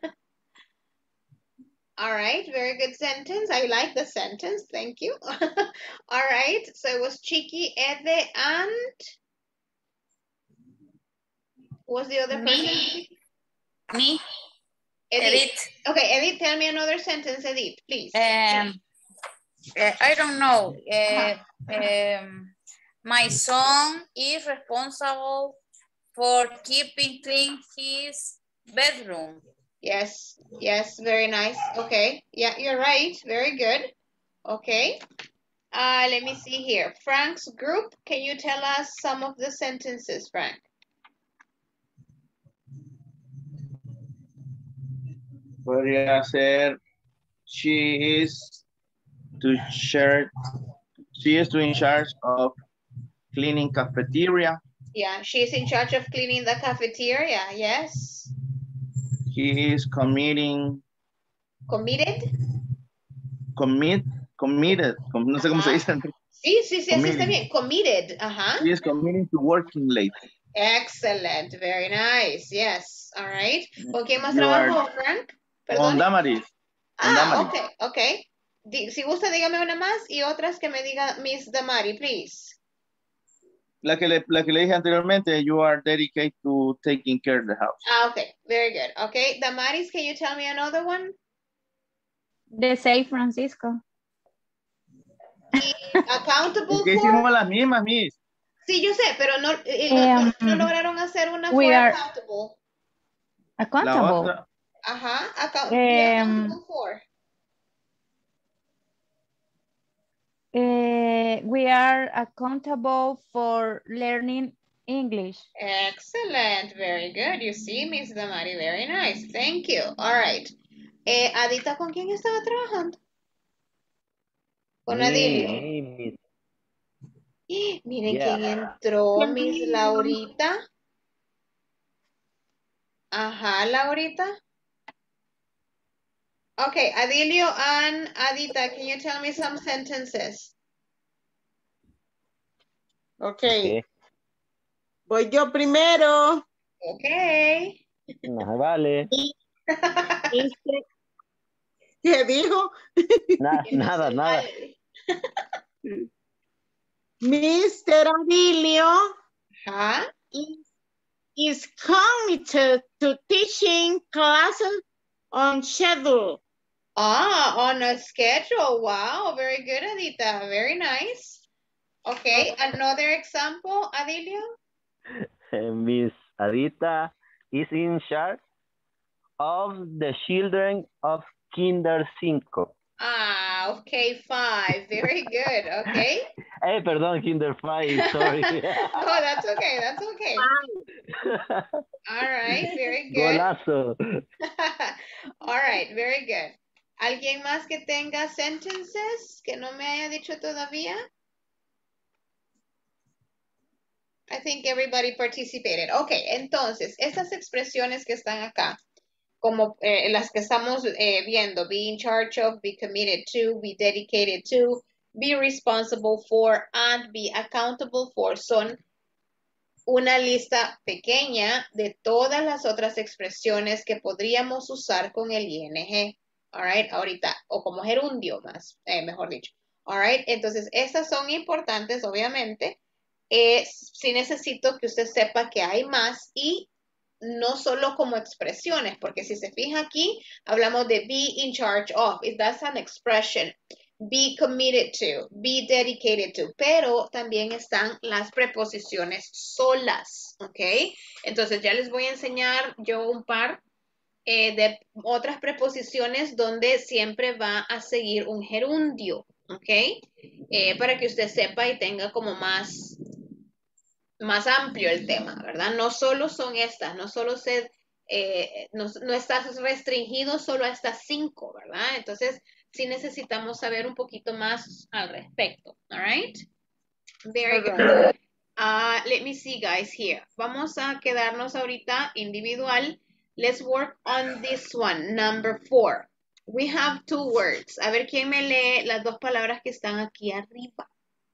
Speaker 1: All right, very good sentence. I like the sentence, thank you. All right, so it was Chiqui, Ede, and what's the other person?
Speaker 14: Me.
Speaker 1: Edith. Okay, Edith, tell me another sentence, Edith, please.
Speaker 14: I don't know. My son is responsible for keeping clean his bedroom.
Speaker 1: Yes, yes, very nice. Okay, yeah, you're right. Very good. Okay. Let me see here. Frank's group, can you tell us some of the sentences, Frank?
Speaker 13: Podría ser, she is in charge of cleaning cafeteria.
Speaker 1: Yeah, she's in charge of cleaning the cafeteria, yes.
Speaker 13: He is committed.
Speaker 1: Committed,
Speaker 13: no sé cómo se dice.
Speaker 1: Sí, así está bien. Committed,
Speaker 13: He is committed to working late.
Speaker 1: Excellent, very nice, yes, all right. ¿Con quién más trabajó, Frank?
Speaker 13: Con Damaris.
Speaker 1: Okay. Si gusta, dígame una más y otras que me diga Miss Damari, please.
Speaker 13: La que le dije anteriormente, you are dedicated to taking care of the house.
Speaker 1: Okay, very good. Okay, Damaris, can you tell me another one?
Speaker 15: De San Francisco.
Speaker 1: Accountable for.
Speaker 13: Hicimos las mismas, Miss.
Speaker 1: Sí, yo sé, pero no lograron hacer una for accountable.
Speaker 15: Accountable.
Speaker 1: Accountable for.
Speaker 15: We are accountable for learning English.
Speaker 1: Excellent, very good. You see, Miss Damari, very nice. Thank you. All right. Adita, ¿con quién estaba trabajando? Con Adilio. Miren
Speaker 8: Yeah.
Speaker 1: quién entró, Miss Laurita. Ajá, Laurita. Okay, Adilio and Adita, can you tell me some sentences?
Speaker 7: Okay. Voy yo primero.
Speaker 1: Okay.
Speaker 8: No se vale.
Speaker 7: ¿Qué dijo?
Speaker 8: Nada, nada.
Speaker 7: Mr. Adilio
Speaker 1: Huh?
Speaker 7: is committed to teaching classes on schedule.
Speaker 1: Ah, on a schedule. Wow, very good, Adita. Very nice. Okay, another example, Adilio?
Speaker 8: Miss Adita is in charge of the children of Kinder 5.
Speaker 1: Ah, okay, 5. Very good. Okay.
Speaker 8: Perdón, Kinder 5, sorry.
Speaker 1: Oh, that's okay. That's okay. All right, very good.
Speaker 8: Golazo.
Speaker 1: All right, very good. ¿Alguien más que tenga sentences que no me haya dicho todavía? I think everybody participated. Okay, entonces, estas expresiones que están acá, como las que estamos viendo, be in charge of, be committed to, be dedicated to, be responsible for, and be accountable for, son una lista pequeña de todas las otras expresiones que podríamos usar con el ING. All right, ahorita, o como gerundio más, mejor dicho. All right, entonces estas son importantes, obviamente. Sí necesito que usted sepa que hay más y no solo como expresiones, porque si se fija aquí, hablamos de be in charge of, that's an expression. Be committed to, be dedicated to, pero también están las preposiciones solas, ¿ok? Entonces ya les voy a enseñar yo un par de otras preposiciones donde siempre va a seguir un gerundio, ¿ok? Para que usted sepa y tenga como más amplio el tema, ¿verdad? No solo son estas, no solo no estás restringido solo a estas 5, ¿verdad? Entonces, sí necesitamos saber un poquito más al respecto, all right? Very good. Let me see, guys, here. Vamos a quedarnos ahorita individual. Let's work on this one, number 4. We have 2 words. A ver, ¿quién me lee las 2 palabras que están aquí arriba?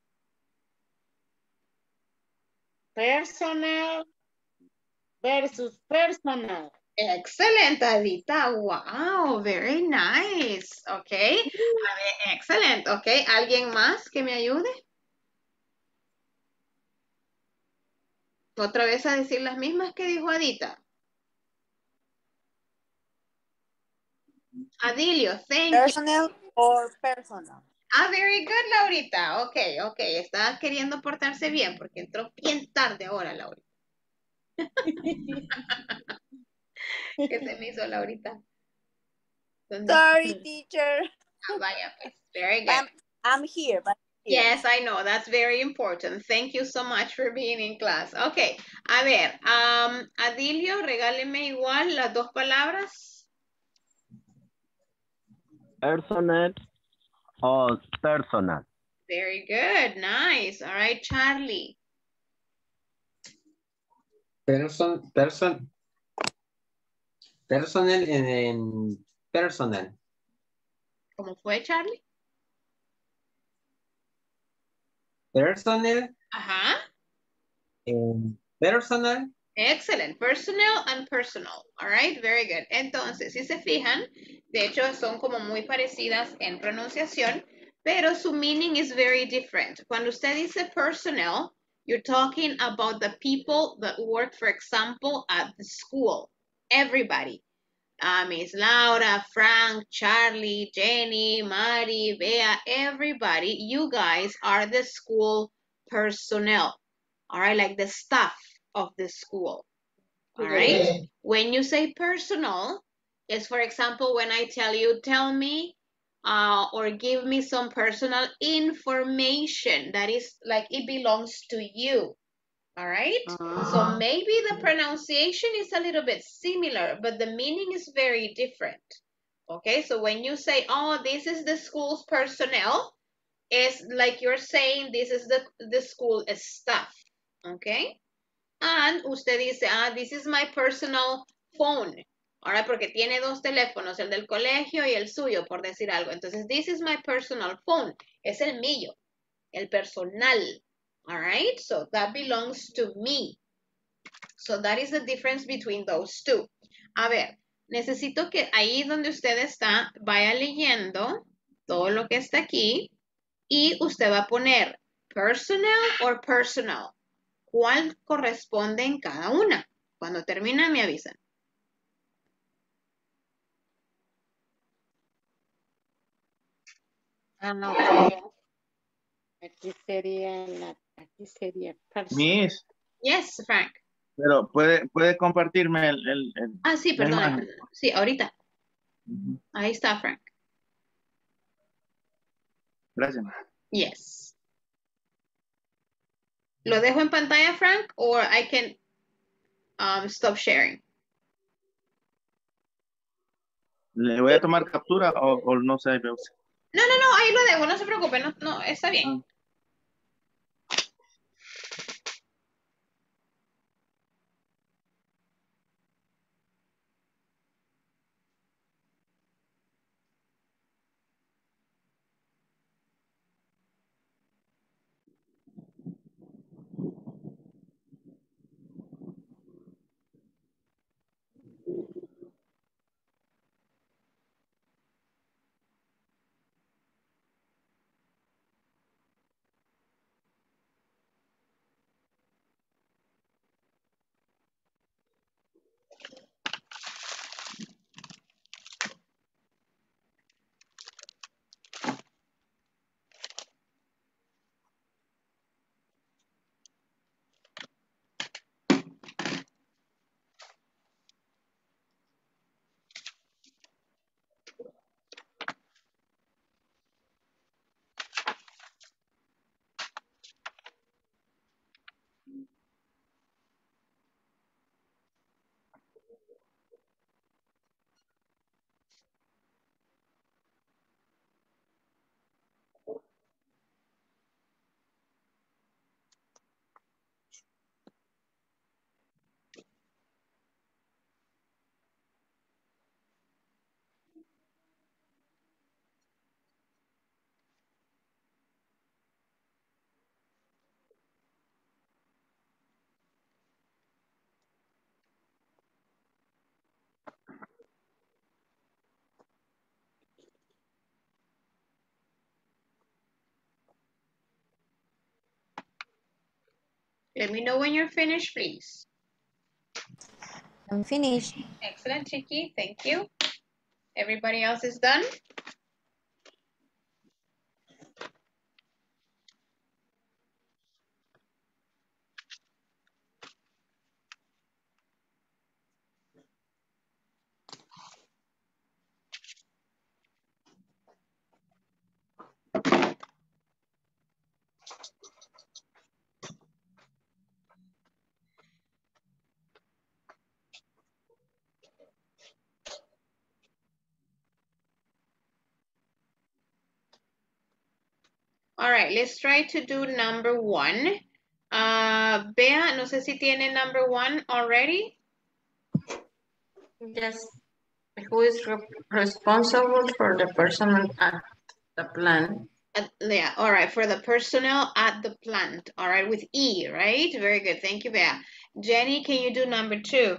Speaker 7: Personal versus personal.
Speaker 1: Excellent, Adita. Wow, very nice. Ok. A ver, excellent. Ok. ¿Alguien más que me ayude? Otra vez a decir las mismas que dijo Adita. Adilio, thank you.
Speaker 2: Personal or personal.
Speaker 1: Very good, Laurita. Ok. Está queriendo portarse bien porque entró bien tarde ahora, Laurita. ¿Qué se me hizo, Laurita?
Speaker 2: Sorry, teacher.
Speaker 1: Vaya, pues. Very good.
Speaker 2: I'm here, but
Speaker 1: yes, I know. That's very important. Thank you so much for being in class. Okay. A ver, Adilio, regáleme igual las 2 palabras.
Speaker 8: Personal or personal.
Speaker 1: Very good. Nice. All right, Charlie.
Speaker 6: Personal en personal.
Speaker 1: ¿Cómo fue, Charlie?
Speaker 6: Personal.
Speaker 1: Ajá.
Speaker 6: Personal.
Speaker 1: Excellent. Personal and personal. All right, very good. Entonces, si se fijan, de hecho son como muy parecidas en pronunciación, pero su meaning is very different. Cuando usted dice personal, you're talking about the people that work, for example, at the school. Everybody. Miss Laura, Frank, Charlie, Jenny, Mari, Bea, everybody, you guys are the school personnel. All right, like the staff of the school. All right. When you say personal, it's for example, when I tell you, tell me or give me some personal information that is like it belongs to you. All right. So maybe the pronunciation is a little bit similar, but the meaning is very different. Okay. So when you say, oh, this is the school's personnel, is like you're saying, this is the school stuff, okay? And usted dice, this is my personal phone. Ahora, porque tiene dos teléfonos, el del colegio y el suyo, por decir algo. Entonces, this is my personal phone. Es el mío, el personal. All right? So, that belongs to me. So, that is the difference between those two. A ver, necesito que ahí donde usted está, vaya leyendo todo lo que está aquí y usted va a poner personal or personal. ¿Cuál corresponde en cada una? Cuando termine me avisan.
Speaker 7: Okay. Aquí sería personal.
Speaker 13: Miss,
Speaker 1: Yes, Frank.
Speaker 13: pero puede compartirme el
Speaker 1: Sí,
Speaker 13: la
Speaker 1: perdón.
Speaker 13: imagen?
Speaker 1: Sí, ahorita. Ahí está, Frank.
Speaker 13: Gracias.
Speaker 1: Yes. ¿Lo dejo en pantalla, Frank? Or I can stop sharing.
Speaker 13: ¿Le voy a tomar captura o no sé?
Speaker 1: No, ahí lo dejo, no se preocupe, no, está bien. Let me know when you're finished, please.
Speaker 5: I'm finished.
Speaker 1: Excellent, Chiqui. Thank you. Everybody else is done? All right, let's try to do number 1. Bea, no sé si tiene number 1 already.
Speaker 4: Yes. Who is responsible for the personal at the plant?
Speaker 1: Yeah, all right, for the personnel at the plant. All right, with E, right? Very good, thank you, Bea. Jenny, can you do number 2?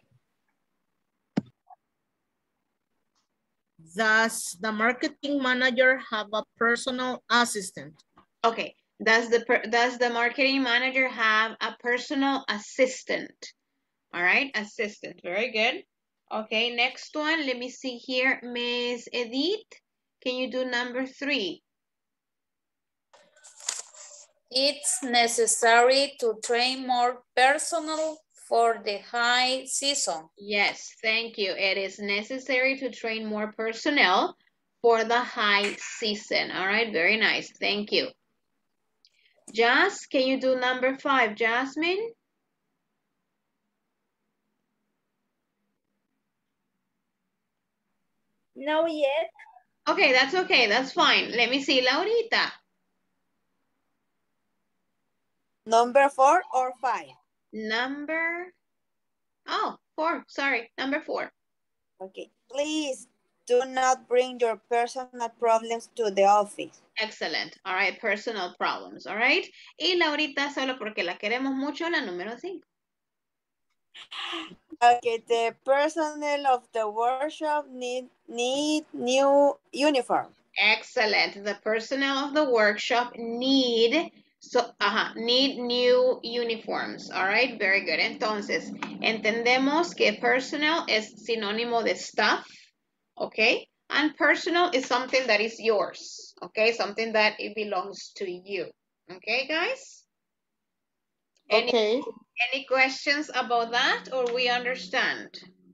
Speaker 12: Does the marketing manager have a personal assistant?
Speaker 1: Okay, does the marketing manager have a personal assistant? All right, assistant, very good. Okay, next one, let me see here. Miss Edith, can you do number 3?
Speaker 14: It's necessary to train more personnel for the high season.
Speaker 1: Yes, thank you. It is necessary to train more personnel for the high season. All right, very nice. Thank you. Jas, can you do number 5? Jasmine?
Speaker 11: No yet.
Speaker 1: Okay, that's okay. That's fine. Let me see. Laurita.
Speaker 2: Number 4 or 5?
Speaker 1: Number, oh, 4, sorry, number 4.
Speaker 2: Okay. Please do not bring your personal problems to the office.
Speaker 1: Excellent. All right, personal problems, all right. Y Laurita, solo porque la queremos mucho, la número 5.
Speaker 2: Okay, the personnel of the workshop need new uniform.
Speaker 1: Excellent. The personnel of the workshop need new uniforms. All right, very good. Entonces, entendemos que personnel es sinónimo de stuff, okay? And personal is something that is yours, okay? Something that it belongs to you. Okay, guys?
Speaker 7: Okay.
Speaker 1: Any questions about that, or we understand?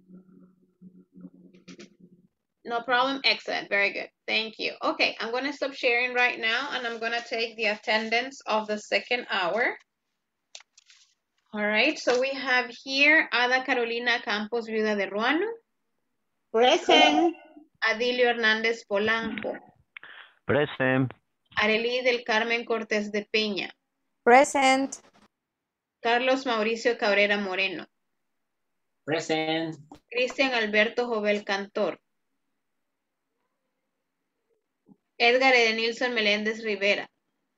Speaker 1: No problem. Excellent. Very good. Thank you. Okay, I'm going to stop sharing right now, and I'm going to take the attendance of the second hour. All right, so we have here Ada Carolina Campos, viuda de Ruano.
Speaker 7: Present.
Speaker 1: Adilio Hernández Polanco.
Speaker 8: Present.
Speaker 1: Arely del Carmen Cortés de Peña.
Speaker 5: Present.
Speaker 1: Carlos Mauricio Cabrera Moreno.
Speaker 6: Present.
Speaker 1: Cristian Alberto Jovel Cantor. Edgar Edenilson Meléndez Rivera.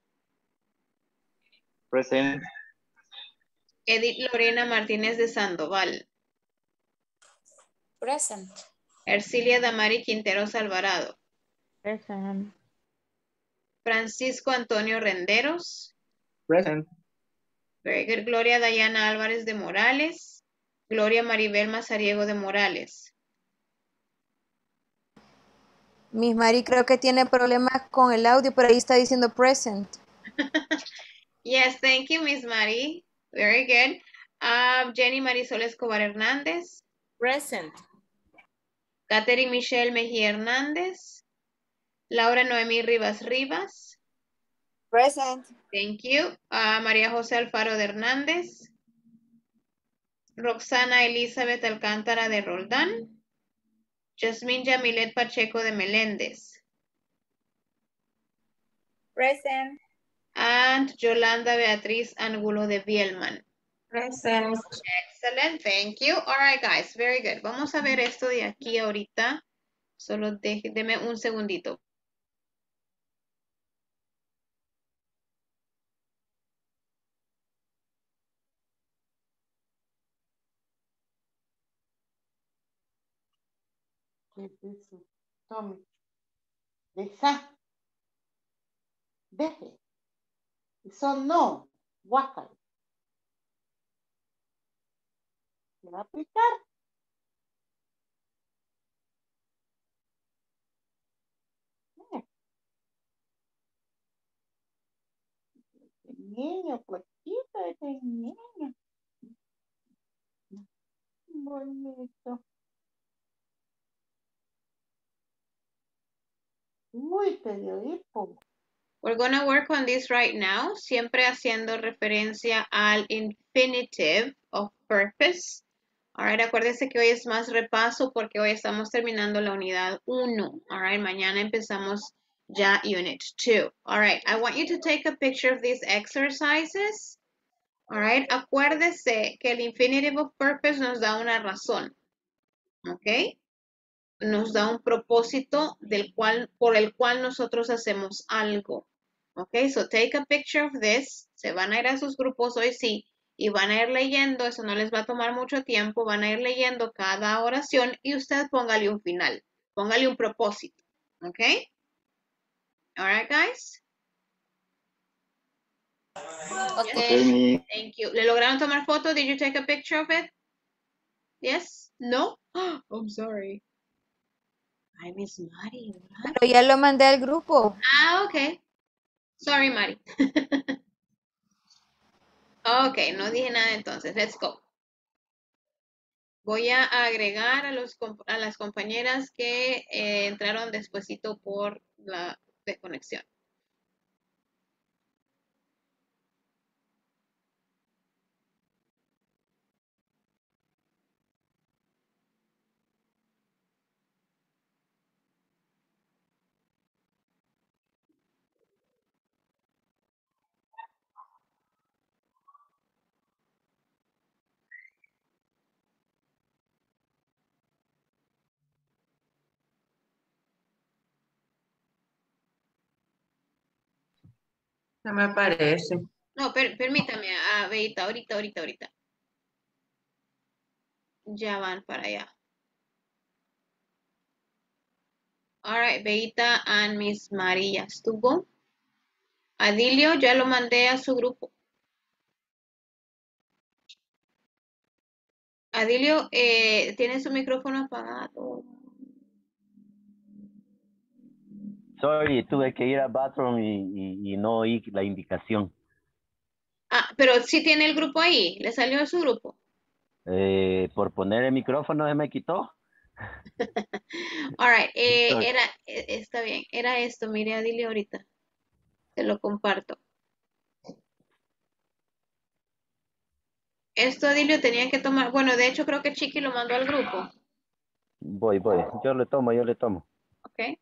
Speaker 3: Present.
Speaker 1: Edith Lorena Martínez de Sandoval.
Speaker 14: Present.
Speaker 1: Ercilia Damari Quinteros Alvarado.
Speaker 15: Present.
Speaker 1: Francisco Antonio Renderos.
Speaker 13: Present.
Speaker 1: Very good. Gloria Dayana Álvarez de Morales. Gloria Maribel Mazariego de Morales.
Speaker 5: Miss Mari creo que tiene problemas con el audio, pero ahí está diciendo present.
Speaker 1: Yes, thank you, Miss Mari. Very good. Jenny Marisol Escobar Hernández.
Speaker 12: Present.
Speaker 1: Catherine Michelle Mejía Hernández. Laura Noemí Rivas Rivas.
Speaker 2: Present.
Speaker 1: Thank you. María José Alfaro de Hernández. Roxana Elizabeth Alcántara de Roldán. Jasmine Yamilet Pacheco de Meléndez.
Speaker 11: Present.
Speaker 1: And Yolanda Beatriz Angulo de Bielman.
Speaker 11: Present.
Speaker 1: Excellent, thank you. All right, guys, very good. Vamos a ver esto de aquí ahorita. Solo deme un segundito.
Speaker 7: ¿Qué es eso? Tome. Deja. Deje. Eso no. Guácala. ¿Se va a aplicar? Niño, cuatito de niño. Bonito. Uy, periodismo.
Speaker 1: We're going to work on this right now, siempre haciendo referencia al infinitive of purpose. Alright, acuérdense que hoy es más repaso porque hoy estamos terminando la unidad 1. Alright, mañana empezamos ya unit 2. Alright, I want you to take a picture of these exercises. Alright, acuérdese que el infinitive of purpose nos da una razón. ¿Ok? Nos da un propósito por el cual nosotros hacemos algo. Ok, so take a picture of this. Se van a ir a sus grupos hoy sí. Y van a ir leyendo, eso no les va a tomar mucho tiempo. Van a ir leyendo cada oración y usted póngale un final. Póngale un propósito. Ok. Alright, guys.
Speaker 14: Okay.
Speaker 1: Thank you. ¿Le lograron tomar foto? Did you take a picture of it? Yes? No? Oh, I'm sorry. I miss Mari.
Speaker 5: Pero ya lo mandé al grupo.
Speaker 1: Ah, ok. Sorry, Mari. Ok, no dije nada entonces. Let's go. Voy a agregar a las compañeras que entraron despuesito por la desconexión.
Speaker 4: No me aparece.
Speaker 1: No, permítame, Beita, ahorita. Ya van para allá. All right, Beita and Miss María estuvo. Adilio, ya lo mandé a su grupo. Adilio, tiene su micrófono apagado.
Speaker 8: Sorry, tuve que ir al bathroom y no oí la indicación.
Speaker 1: Ah, pero sí tiene el grupo ahí. ¿Le salió a su grupo?
Speaker 8: Por poner el micrófono se me quitó.
Speaker 1: All right,
Speaker 8: Sorry.
Speaker 1: está bien. Era esto, mire, Adilio, ahorita. Se lo comparto. Esto, Adilio, tenía que tomar. Bueno, de hecho, creo que Chiqui lo mandó al grupo.
Speaker 8: Voy. Yo le tomo.
Speaker 1: Ok.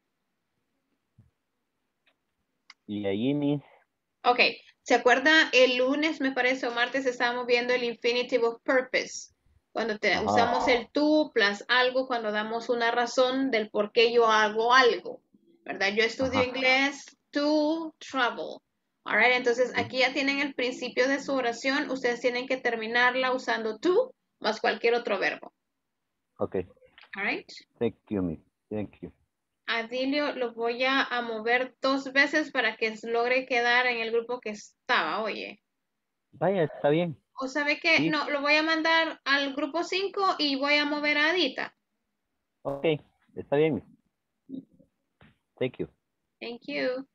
Speaker 8: Y ahí mis...
Speaker 1: Ok. ¿Se acuerda? El lunes, me parece, o martes, estábamos viendo el infinitive of purpose. Cuando usamos el to plus algo, cuando damos una razón del por qué yo hago algo. ¿Verdad? Yo estudio inglés to travel. All right, entonces aquí ya tienen el principio de su oración. Ustedes tienen que terminarla usando to más cualquier otro verbo.
Speaker 8: Ok.
Speaker 1: All right.
Speaker 8: Thank you, miss. Thank you.
Speaker 1: Adilio, lo voy a mover 2 veces para que logre quedar en el grupo que estaba, oye.
Speaker 8: Vaya, está bien.
Speaker 1: ¿O sabe qué?
Speaker 8: Sí.
Speaker 1: No, lo voy a mandar al grupo 5 y voy a mover a Adita.
Speaker 8: Ok, está bien, miss. Thank you.
Speaker 1: Thank you.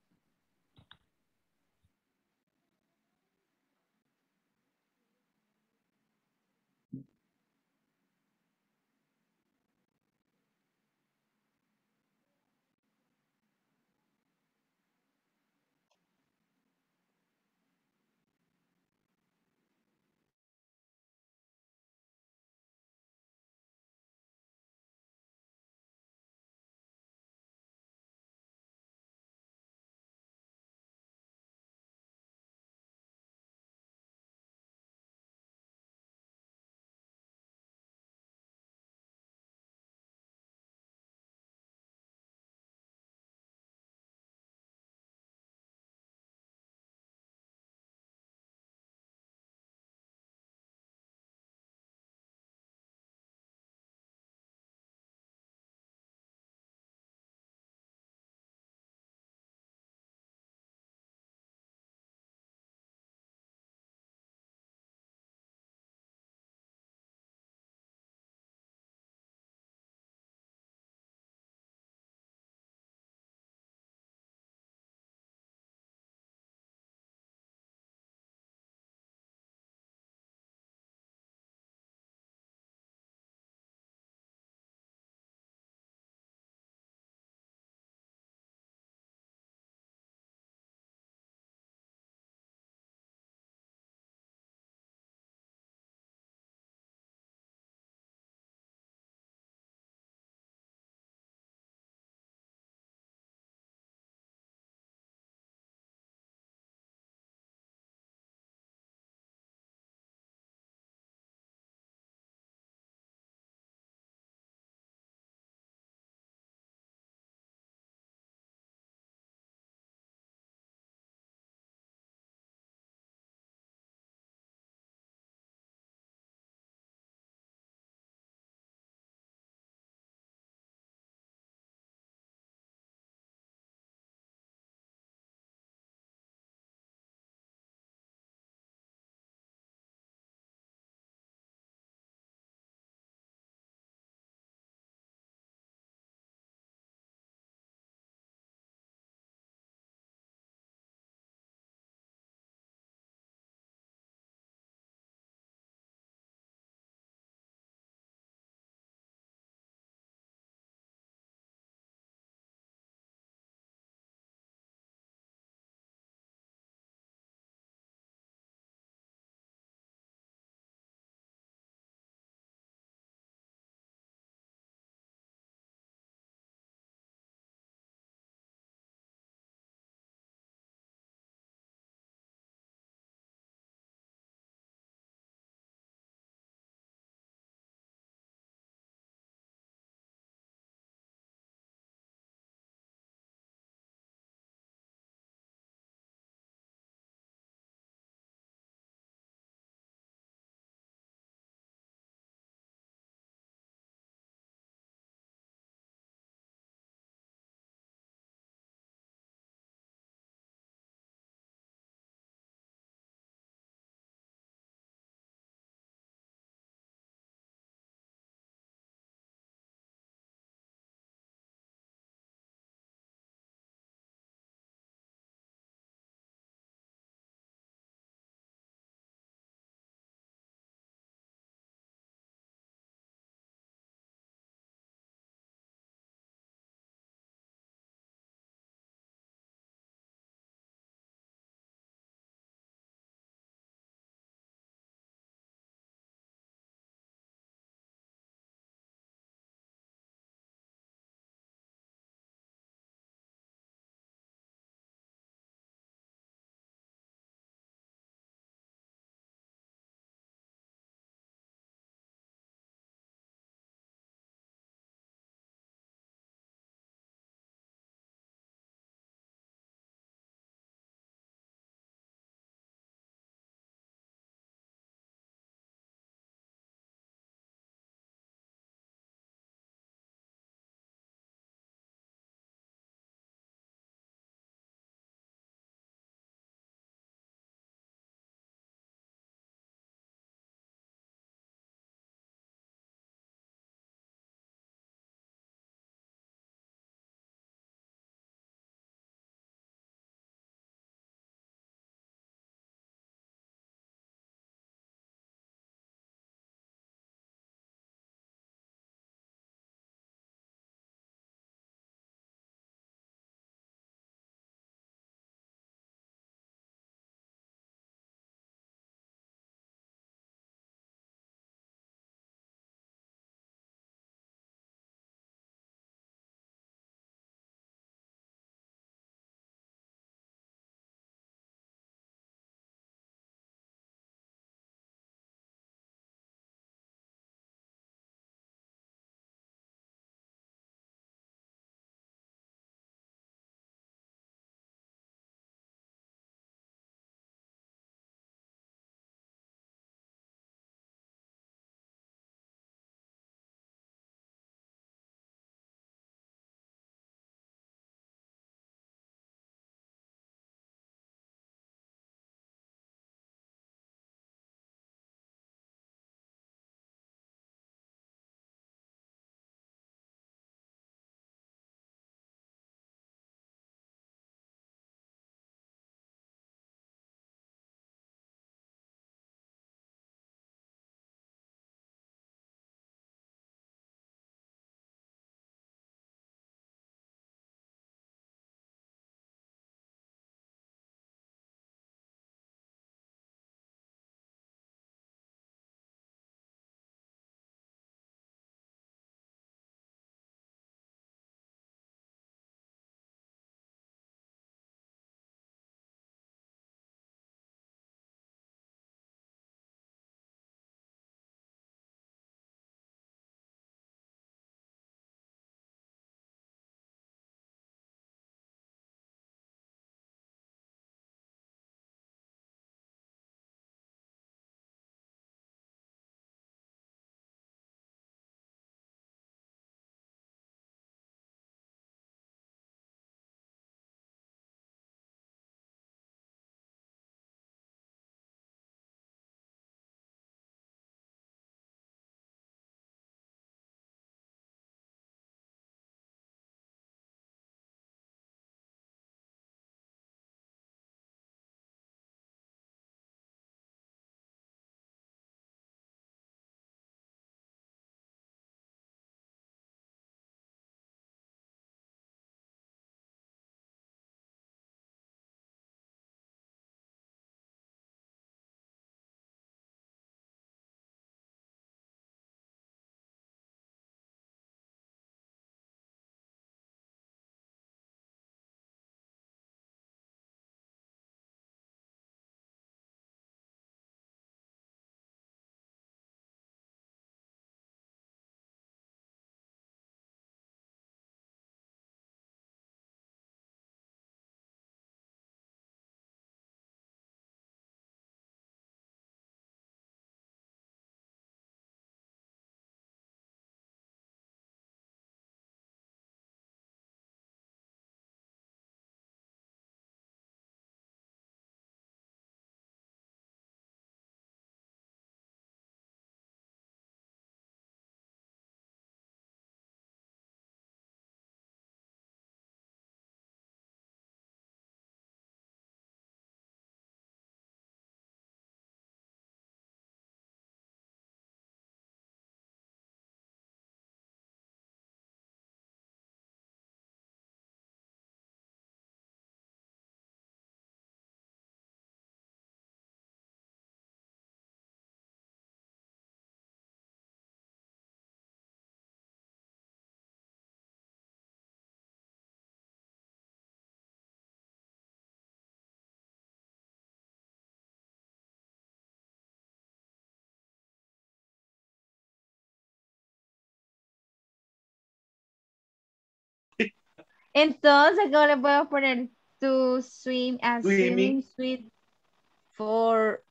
Speaker 15: Entonces, ¿cómo le puedo poner? To swim, a
Speaker 13: Swimming.
Speaker 15: swimming suit for...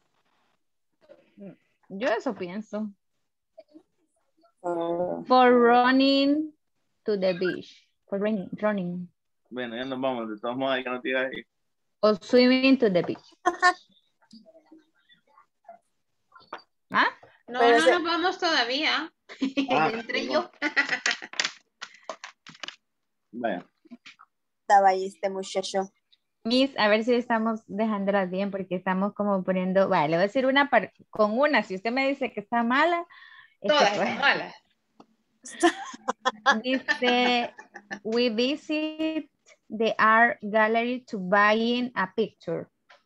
Speaker 15: Yo eso pienso. For running to the beach. For running.
Speaker 13: Bueno, ya nos vamos. De todos modos, hay que no tirar ahí.
Speaker 15: O swimming to the beach. ¿Ah?
Speaker 1: No,
Speaker 2: Pero
Speaker 1: no
Speaker 2: ese-
Speaker 1: nos vamos todavía. Entre yo.
Speaker 13: Vaya.
Speaker 2: Estaba ahí este muchacho.
Speaker 15: Miss, a ver si estamos dejándolas bien, porque estamos como poniendo, vale, le voy a decir una con una, si usted me dice que está mala, es que
Speaker 1: Todas
Speaker 15: pues,
Speaker 1: están malas.
Speaker 15: dice, we visit the art gallery to buy a picture.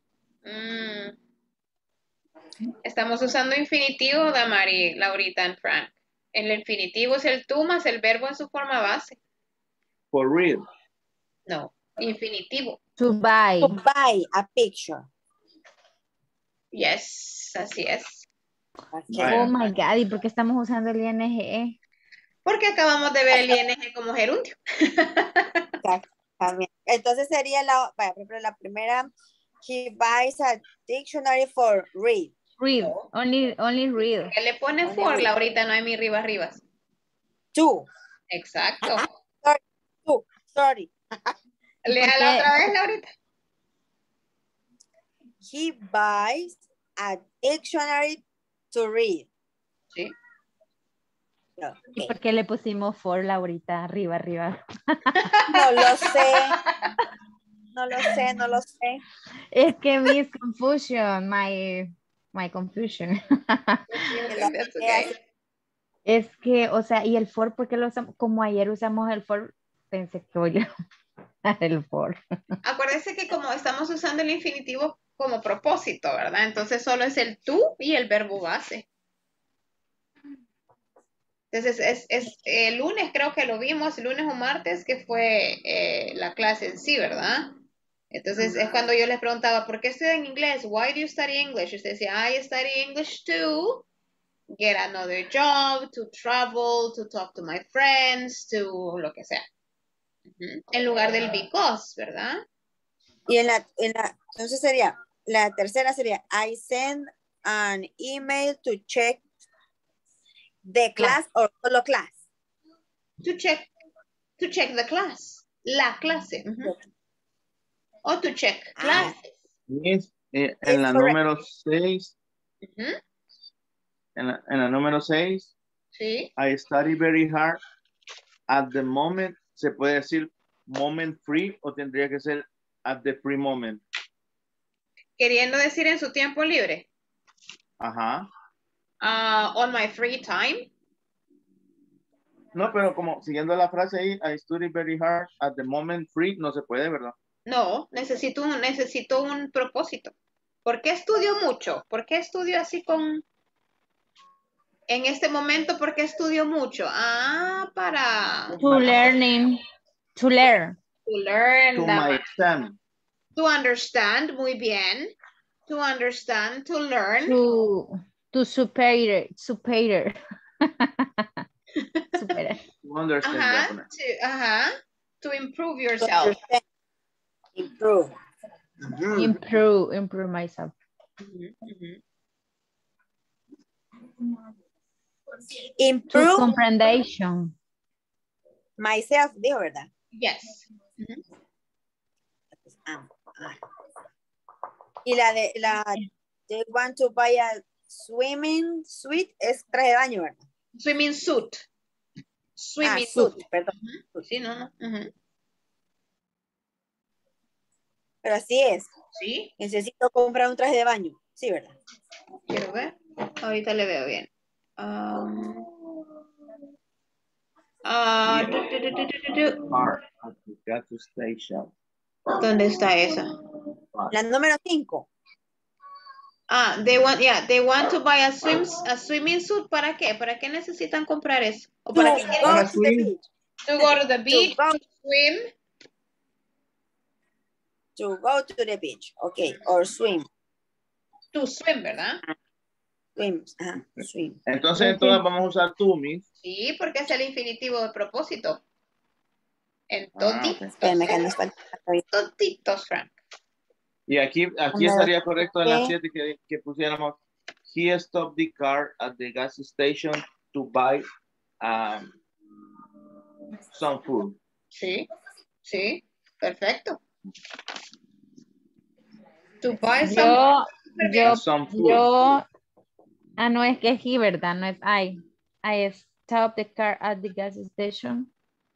Speaker 1: Estamos usando infinitivo, Damari, Laurita and Frank. El infinitivo es el tú más el verbo en su forma base.
Speaker 13: For real.
Speaker 1: No, infinitivo.
Speaker 15: To buy.
Speaker 2: To buy a picture.
Speaker 1: Yes, así es.
Speaker 2: Okay.
Speaker 15: Oh my God, ¿y por qué estamos usando el ING?
Speaker 1: Porque acabamos de ver el ING como gerundio.
Speaker 2: También. Entonces sería vaya, por ejemplo, la primera, he buys a dictionary for read.
Speaker 15: Read, only read.
Speaker 1: ¿Qué le pone
Speaker 2: Only
Speaker 1: for,
Speaker 2: read.
Speaker 1: Laurita? No hay mi ribas.
Speaker 2: To.
Speaker 1: Exacto.
Speaker 2: Sorry.
Speaker 1: Léala otra vez, Laurita.
Speaker 2: He buys a dictionary to read.
Speaker 1: Sí.
Speaker 15: ¿Y por qué le pusimos for, Laurita? Arriba.
Speaker 2: No lo sé. No lo sé.
Speaker 15: Es que mis confusion, my confusion.
Speaker 1: That's okay.
Speaker 15: Es que, o sea, y el for, ¿por qué lo usamos? Como ayer usamos el for, pensé que voy a el for.
Speaker 1: Acuérdense que como estamos usando el infinitivo como propósito, ¿verdad? Entonces solo es el tú y el verbo base. Entonces es el lunes creo que lo vimos, lunes o martes, que fue la clase en sí, ¿verdad? Entonces es cuando yo les preguntaba, ¿por qué estudian inglés? Why do you study English? Y usted decía, I study English to get another job, to travel, to talk to my friends, to lo que sea. En lugar del because, ¿verdad?
Speaker 2: Y entonces sería, la tercera sería, I send an email to check the class or solo class.
Speaker 1: To check the class. La clase. O to check classes.
Speaker 13: Yes, en la número 6. En la número 6.
Speaker 1: Sí.
Speaker 13: I study very hard. At the moment, ¿se puede decir moment free o tendría que ser at the free moment?
Speaker 1: Queriendo decir en su tiempo libre.
Speaker 13: Ajá.
Speaker 1: On my free time.
Speaker 13: No, pero como siguiendo la frase ahí, I study very hard at the moment free, no se puede, ¿verdad?
Speaker 1: No, necesito un propósito. ¿Por qué estudio mucho? ¿Por qué estudio así en este momento? ¿Por qué estudio mucho? Para...
Speaker 15: To learning. To learn.
Speaker 1: To learn.
Speaker 13: To my exam.
Speaker 1: To understand, muy bien. To understand, to learn.
Speaker 15: To superior. Superior.
Speaker 13: To understand.
Speaker 1: To improve yourself.
Speaker 2: Improve.
Speaker 15: Improve myself.
Speaker 2: Improve.
Speaker 15: To comprehension.
Speaker 2: Myself, dijo, ¿verdad?
Speaker 1: Yes.
Speaker 2: Y they want to buy a swimming suit es traje de baño, ¿verdad?
Speaker 1: Swimming suit. Swimming
Speaker 2: suit,
Speaker 1: suit.
Speaker 2: perdón.
Speaker 1: Sí, no.
Speaker 2: Pero así es.
Speaker 1: Sí.
Speaker 2: Necesito comprar un traje de baño. Sí, ¿verdad?
Speaker 1: Quiero ver. Ahorita le veo bien. ¿Dónde está esa?
Speaker 2: La número 5.
Speaker 1: They want to buy a swimming suit. ¿Para qué? ¿Para qué necesitan comprar eso? ¿O para qué quieren? To go to the beach, to swim.
Speaker 2: To go to the beach, okay, or swim.
Speaker 1: To swim, ¿verdad?
Speaker 2: Swim, swim.
Speaker 13: Entonces todas vamos a usar to, Miss.
Speaker 1: Sí, porque es el infinitivo de propósito. En
Speaker 3: Ah, ok.
Speaker 1: toditos.
Speaker 2: Espérame que nos falta.
Speaker 1: Toditos, Frank.
Speaker 13: Y aquí estaría correcto en las 7 que pusiéramos, he stopped the car at the gas station to buy some food.
Speaker 1: Sí, sí, perfecto. To buy some
Speaker 15: Yo, no es que es he, ¿verdad? No es I. I stopped the car at the gas station.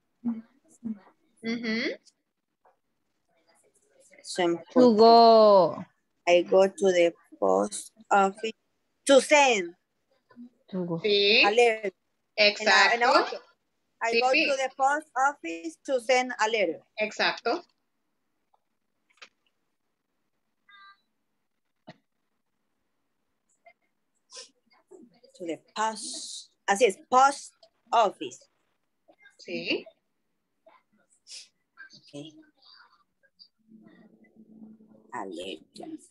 Speaker 15: To go.
Speaker 2: I go to the post office to send.
Speaker 1: Sí,
Speaker 2: alert.
Speaker 1: exacto.
Speaker 2: I
Speaker 1: Sí,
Speaker 2: go
Speaker 1: sí.
Speaker 2: to the post office to send a letter.
Speaker 1: Exacto.
Speaker 2: To the post. Así es, post office.
Speaker 1: Sí.
Speaker 2: Okay. Alert.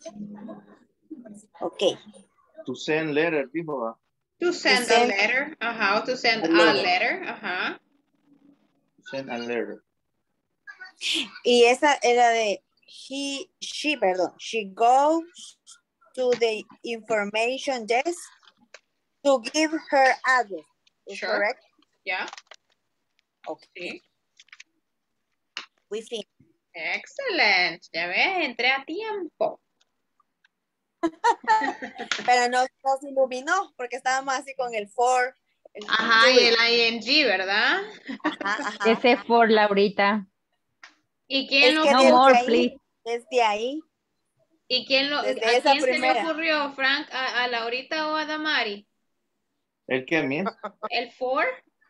Speaker 2: Okay.
Speaker 13: To send letter, dijo. ¿Va?
Speaker 1: To send a letter. Ajá. To send a letter. Ajá.
Speaker 13: To send a letter.
Speaker 2: Y esa era de she goes to the information desk to give her address. Is
Speaker 1: Sure.
Speaker 2: correct?
Speaker 1: Yeah.
Speaker 2: Okay. We think.
Speaker 1: Excellent. Ya ves, entré a tiempo.
Speaker 2: Pero nos iluminó porque estábamos así con el for.
Speaker 1: Ajá, y el ing, ¿verdad?
Speaker 2: Ajá.
Speaker 15: Ese for Laurita.
Speaker 1: ¿Y quién lo
Speaker 15: No
Speaker 2: desde
Speaker 15: more,
Speaker 2: ahí,
Speaker 15: please.
Speaker 2: desde ahí.
Speaker 1: ¿Y quién lo,
Speaker 2: Desde
Speaker 1: a
Speaker 2: esa
Speaker 1: quién se le
Speaker 2: primera.
Speaker 1: ocurrió, Frank? ¿A Laurita o a Damari?
Speaker 13: ¿El qué, Miss?
Speaker 1: ¿El for?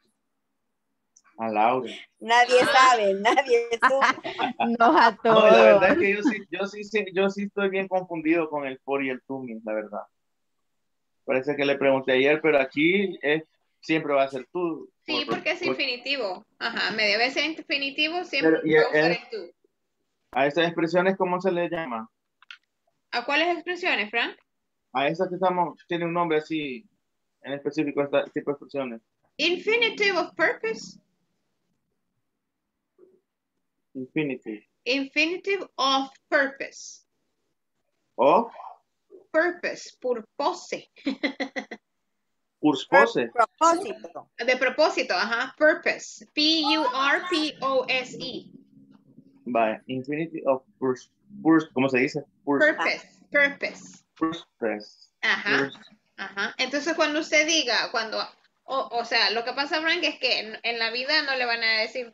Speaker 13: A Laura.
Speaker 2: Nadie sabe, nadie supo.
Speaker 15: No a todos.
Speaker 13: No, la verdad es que yo sí estoy bien confundido con el for y el to, Miss, la verdad. Parece que le pregunté ayer, pero aquí siempre va a ser tú.
Speaker 1: Sí, porque es infinitivo. Ajá, me debe ser infinitivo, siempre
Speaker 13: Pero,
Speaker 1: va a usar el tú.
Speaker 13: ¿A esas expresiones cómo se le llama?
Speaker 1: ¿A cuáles expresiones, Frank?
Speaker 13: A esas que tiene un nombre así, en específico, este tipo de expresiones.
Speaker 1: Infinitive of purpose.
Speaker 13: Infinitive.
Speaker 1: Infinitive of purpose.
Speaker 13: ¿O?
Speaker 1: Purpose, purpose.
Speaker 13: Purpose.
Speaker 2: Propósito.
Speaker 1: De propósito, ajá. Purpose. P-U-R-P-O-S-E.
Speaker 13: Vale. Infinity of ¿cómo se dice?
Speaker 1: Purpose.
Speaker 13: Purpose.
Speaker 1: Ajá. Ajá. Entonces cuando usted diga, o sea, lo que pasa, Frank, es que en la vida no le van a decir,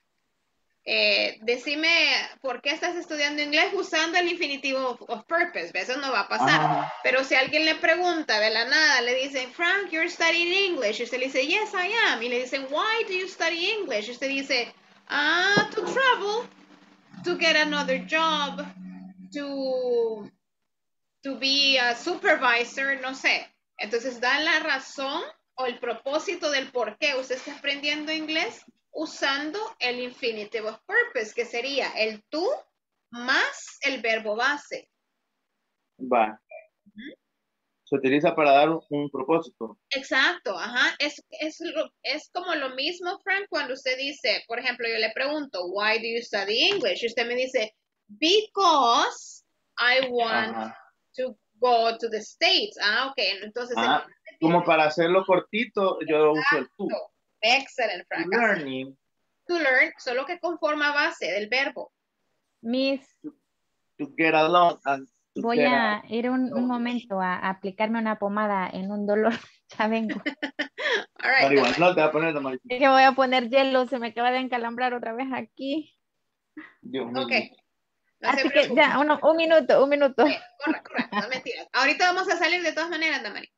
Speaker 1: decime por qué estás estudiando inglés usando el infinitivo of purpose. Eso no va a pasar.
Speaker 13: Ajá.
Speaker 1: Pero si alguien le pregunta de la nada, le dicen, Frank, you're studying English. Y usted le dice, yes, I am. Y le dicen, why do you study English? Y usted dice, to travel, to get another job, to be a supervisor, no sé. Entonces da la razón o el propósito del por qué usted está aprendiendo inglés usando el infinitive of purpose, que sería el tú más el verbo base.
Speaker 13: Va. Se utiliza para dar un propósito.
Speaker 1: Exacto, ajá. Es como lo mismo, Frank, cuando usted dice, por ejemplo, yo le pregunto, why do you study English? Y usted me dice, because I want to go to the States. Ah, ok. Entonces,
Speaker 13: como para hacerlo cortito, yo uso el tú.
Speaker 1: Excellent, Frank.
Speaker 13: Learning.
Speaker 1: To learn, solo que conforma base del verbo.
Speaker 15: Miss.
Speaker 13: To get along. And to
Speaker 15: voy
Speaker 13: get
Speaker 15: a ir un momento a aplicarme una pomada en un dolor. Ya vengo.
Speaker 1: All right,
Speaker 13: no, te va a poner la mariposa.
Speaker 15: Es que voy a poner hielo, se me acaba de encalambrar otra vez aquí.
Speaker 13: Dios mío.
Speaker 1: Ok. No
Speaker 15: así que ya, un minuto.
Speaker 1: Corre, no mentiras. Ahorita vamos a salir de todas maneras, Damari.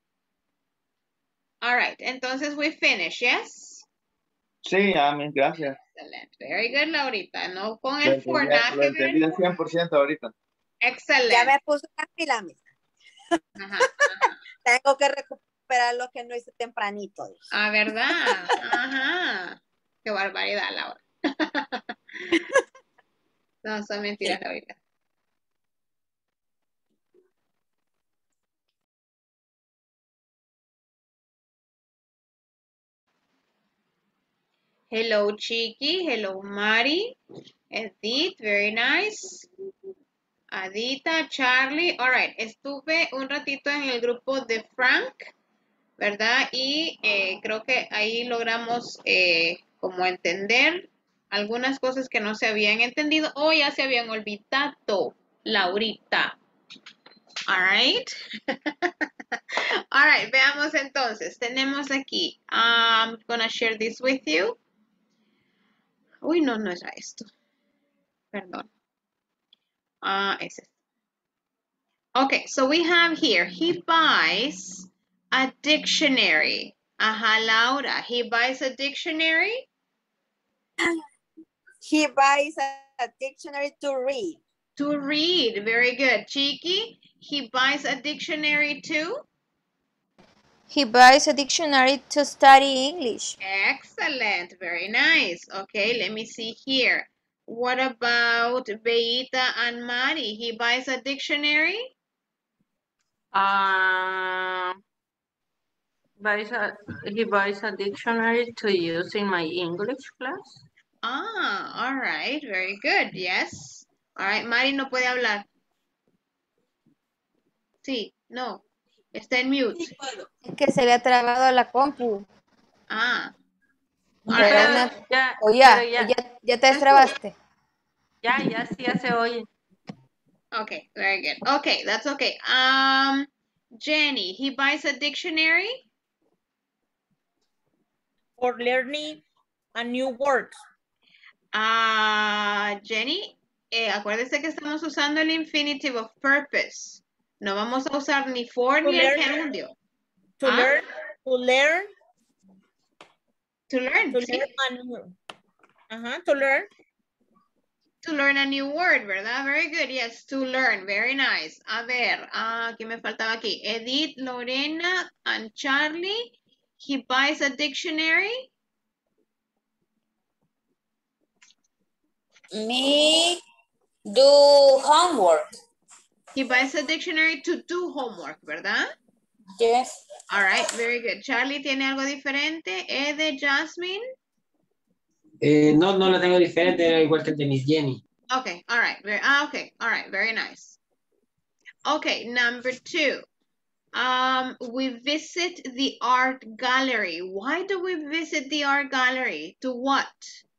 Speaker 1: All right, entonces we finish, yes?
Speaker 13: Sí, amén, gracias.
Speaker 1: Excelente. Very good, Laurita. No con el for, nada
Speaker 13: Lo entendí al 100% ahorita.
Speaker 1: Excelente.
Speaker 2: Ya me puse una pila,
Speaker 1: Ajá.
Speaker 2: Tengo que recuperar lo que no hice tempranito.
Speaker 1: Ah, ¿verdad? Ajá. Qué barbaridad, Laura. No, son mentiras, Laurita. Hello, Chiqui. Hello, Mari. Edith, very nice. Adita, Charlie. All right, estuve un ratito en el grupo de Frank, ¿verdad? Y creo que ahí logramos como entender algunas cosas que no se habían entendido o ya se habían olvidado, Laurita. All right. All right, veamos entonces. Tenemos aquí. I'm gonna share this with you. Uy, no era esto. Perdón. Es esto. Okay, so we have here, he buys a dictionary. Ajá, Laura, he buys a dictionary.
Speaker 2: He buys a dictionary to read.
Speaker 1: To read, very good. Chiqui, he buys a dictionary too.
Speaker 5: He buys a dictionary to study English.
Speaker 1: Excellent, very nice. Okay, let me see here. What about Beita and Mari? He buys a dictionary?
Speaker 11: He buys a dictionary to use in my English class.
Speaker 1: Ah, all right, very good, yes. All right, Mari no puede hablar. Sí, no, está en mute.
Speaker 5: Es que se le ha trabado la compu.
Speaker 1: Ah.
Speaker 5: Ya te destrabaste.
Speaker 11: Ya se oye.
Speaker 1: Okay, very good. Okay, that's okay. Jenny, he buys a dictionary?
Speaker 12: For learning a new word.
Speaker 1: Jenny, acuérdese que estamos usando el infinitive of purpose. No vamos a usar ni for ni el gerundio.
Speaker 12: To learn.
Speaker 1: To learn,
Speaker 12: to
Speaker 1: sí.
Speaker 12: learn a new. To learn.
Speaker 1: To learn a new word, ¿verdad? Very good, yes, to learn, very nice. A ver, ¿quién me faltaba aquí? Edith, Lorena, and Charlie. He buys a dictionary?
Speaker 14: Me do homework.
Speaker 1: He buys a dictionary to do homework, ¿verdad?
Speaker 14: Yes.
Speaker 1: All right, very good. Charlie, ¿tiene algo diferente? ¿De Jasmine?
Speaker 6: No lo tengo diferente, era igual que el de Miss Jenny.
Speaker 1: Okay, all right. Okay, all right, very nice. Okay, number 2. We visit the art gallery. Why do we visit the art gallery? To what?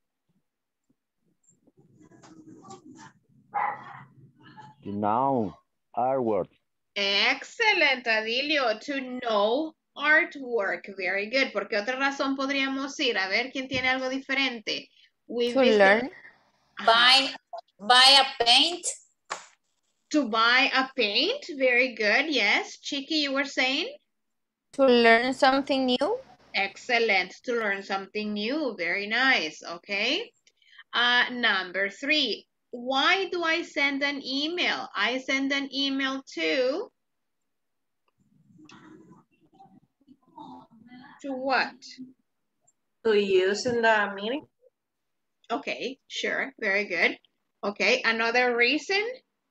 Speaker 8: To know artwork.
Speaker 1: Excellent, Adilio. To know artwork. Very good. ¿Por qué otra razón podríamos ir? A ver, ¿quién tiene algo diferente?
Speaker 5: To learn.
Speaker 14: Buy a paint.
Speaker 1: To buy a paint. Very good. Yes. Chiqui, you were saying?
Speaker 5: To learn something new.
Speaker 1: Excellent. To learn something new. Very nice. Okay. Number 3. Why do I send an email? I send an email to what?
Speaker 11: To use in the meeting.
Speaker 1: Okay, sure. Very good. Okay, another reason?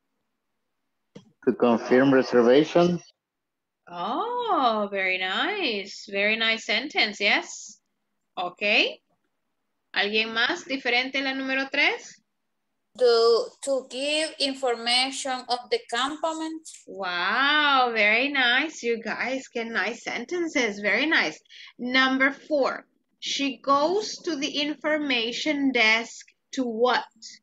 Speaker 3: To confirm reservation.
Speaker 1: Oh, very nice. Very nice sentence, yes. Okay. ¿Alguien más diferente la número 3?
Speaker 14: To give information of the campament.
Speaker 1: Wow, very nice. You guys get nice sentences. Very nice. Number 4. She goes to the information desk to what?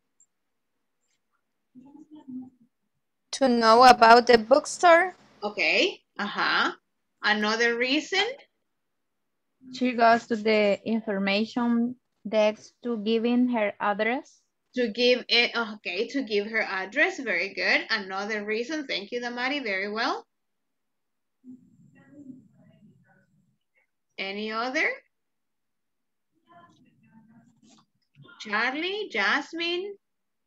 Speaker 5: To know about the bookstore.
Speaker 1: Okay. Another reason?
Speaker 15: She goes to the information desk to give in her address.
Speaker 1: To give it, okay, to give her address. Very good. Another reason. Thank you, Damari. Very well. Any other? Charlie, Jasmine?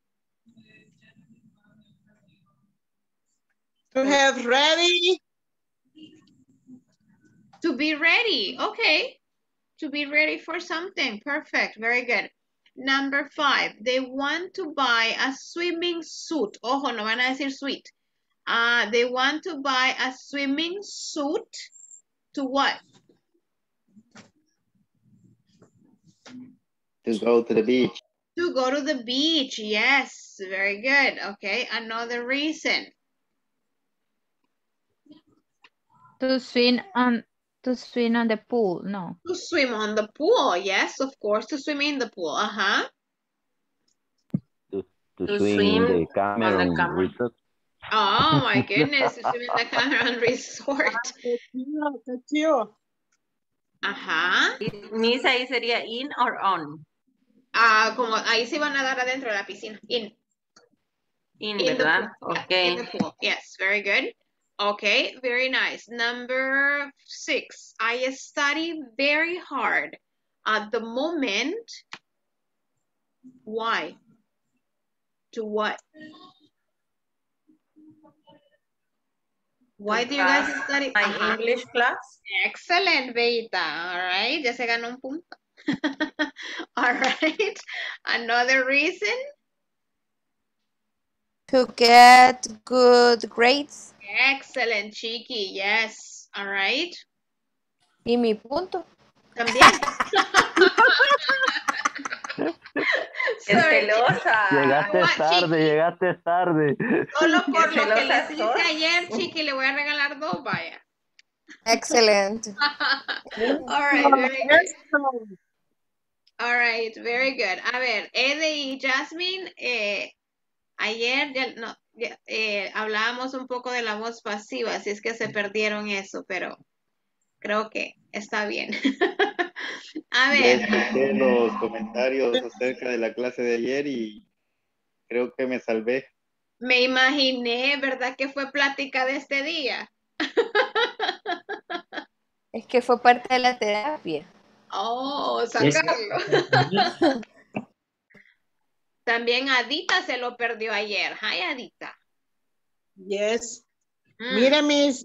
Speaker 10: To have ready.
Speaker 1: To be ready. Okay. To be ready for something. Perfect. Very good. Number 5. They want to buy a swimming suit. Ojo, no van a decir suite. They want to buy a swimming suit to what?
Speaker 3: To go to the beach.
Speaker 1: To go to the beach. Yes, very good. Okay, another reason.
Speaker 15: To swim on the pool. No.
Speaker 1: To swim on the pool. Yes, of course, to swim in the pool. Uh-huh.
Speaker 8: To swim in the Cameron Resort.
Speaker 1: Oh my goodness, to swim in the Cameron Resort.
Speaker 10: Qué chido.
Speaker 1: Ajá.
Speaker 11: Miss, ahí sería in or on.
Speaker 1: Ah, como ahí se van a dar adentro de la piscina. In
Speaker 11: In,
Speaker 1: the
Speaker 11: ¿verdad?
Speaker 1: pool. Yeah,
Speaker 11: Okay.
Speaker 1: in the pool. Yes, very good. Okay, very nice. Number 6. I study very hard at the moment. Why? To what? Why do you guys study?
Speaker 11: My English class.
Speaker 1: Excellent, Beta. All right, ya se ganó un punto. All right. Another reason?
Speaker 5: To get good grades.
Speaker 1: Excellent, Chiqui. Yes. All right.
Speaker 5: Y mi punto.
Speaker 1: También.
Speaker 11: Es celosa.
Speaker 8: Llegaste tarde.
Speaker 1: Solo por
Speaker 11: Qué
Speaker 1: lo que
Speaker 11: celosa
Speaker 1: les hice
Speaker 11: sos.
Speaker 1: ayer, Chiqui, le voy a regalar 2, vaya.
Speaker 5: Excelente.
Speaker 1: All right, very good. All right, very good. A ver, Ede y Jasmine, ayer hablábamos un poco de la voz pasiva, así es que se perdieron eso, pero creo que está bien. A
Speaker 3: Ya
Speaker 1: ver.
Speaker 3: escuché los comentarios acerca de la clase de ayer y creo que me salvé.
Speaker 1: Me imaginé, ¿verdad? Que fue plática de este día.
Speaker 5: Es que fue parte de la terapia.
Speaker 1: Oh, sacarlo. También Adita se lo perdió ayer. Hi, Adita.
Speaker 10: Yes. Mire, Miss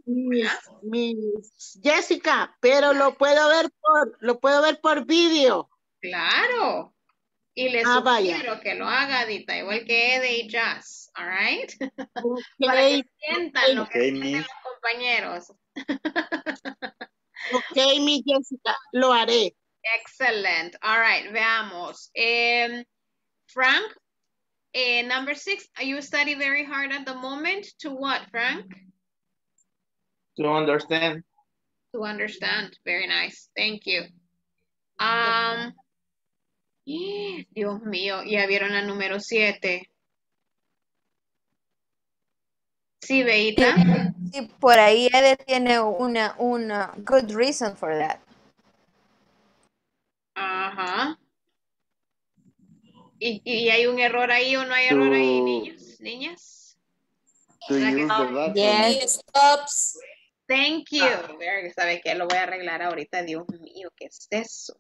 Speaker 10: Jessica, pero lo puedo ver por vídeo.
Speaker 1: Claro. Y le sugiero que lo haga, Adita, igual que Ede y Jazz. All right. Para que sientan lo que sienten los compañeros.
Speaker 10: Ok, Miss Jessica, lo haré.
Speaker 1: Excellent. All right, veamos. Frank, number 6, you study very hard at the moment. To what, Frank?
Speaker 13: To understand.
Speaker 1: To understand. Very nice. Thank you. Dios mío, ya vieron la número 7. Sí, Beita.
Speaker 5: Sí, por ahí Ede tiene una good reason for that.
Speaker 1: Ajá. ¿Y hay un error ahí o no hay error ahí, niños? ¿Niñas?
Speaker 3: To use the bathroom.
Speaker 14: Yes. Stops.
Speaker 1: Thank you. ¿Sabe qué? Lo voy a arreglar ahorita. Dios mío, ¿qué es eso?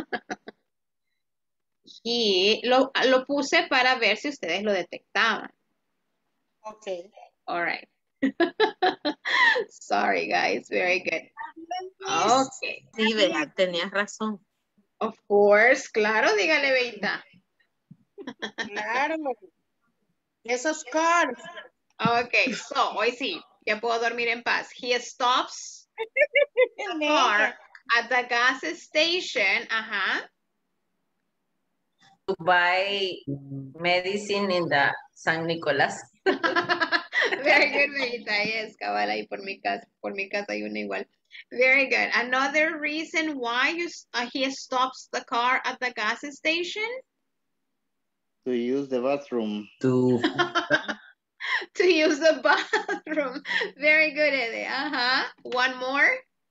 Speaker 1: Y lo puse para ver si ustedes lo detectaban.
Speaker 10: Ok.
Speaker 1: All right. Sorry, guys. Very good. Okay.
Speaker 11: Sí, vea, tenías razón.
Speaker 1: Of course. Claro, dígale, Beita.
Speaker 10: Claro. Esos cars.
Speaker 1: Okay, so, hoy sí, ya puedo dormir en paz. He stops the car at the gas station. Ajá.
Speaker 11: To buy medicine in the San Nicolás.
Speaker 1: Very good, Beita. Yes, cabal, ahí por mi casa hay una igual. Very good. Another reason why he stops the car at the gas station?
Speaker 3: To use the bathroom.
Speaker 6: To
Speaker 1: use the bathroom. Very good, Ede. One more.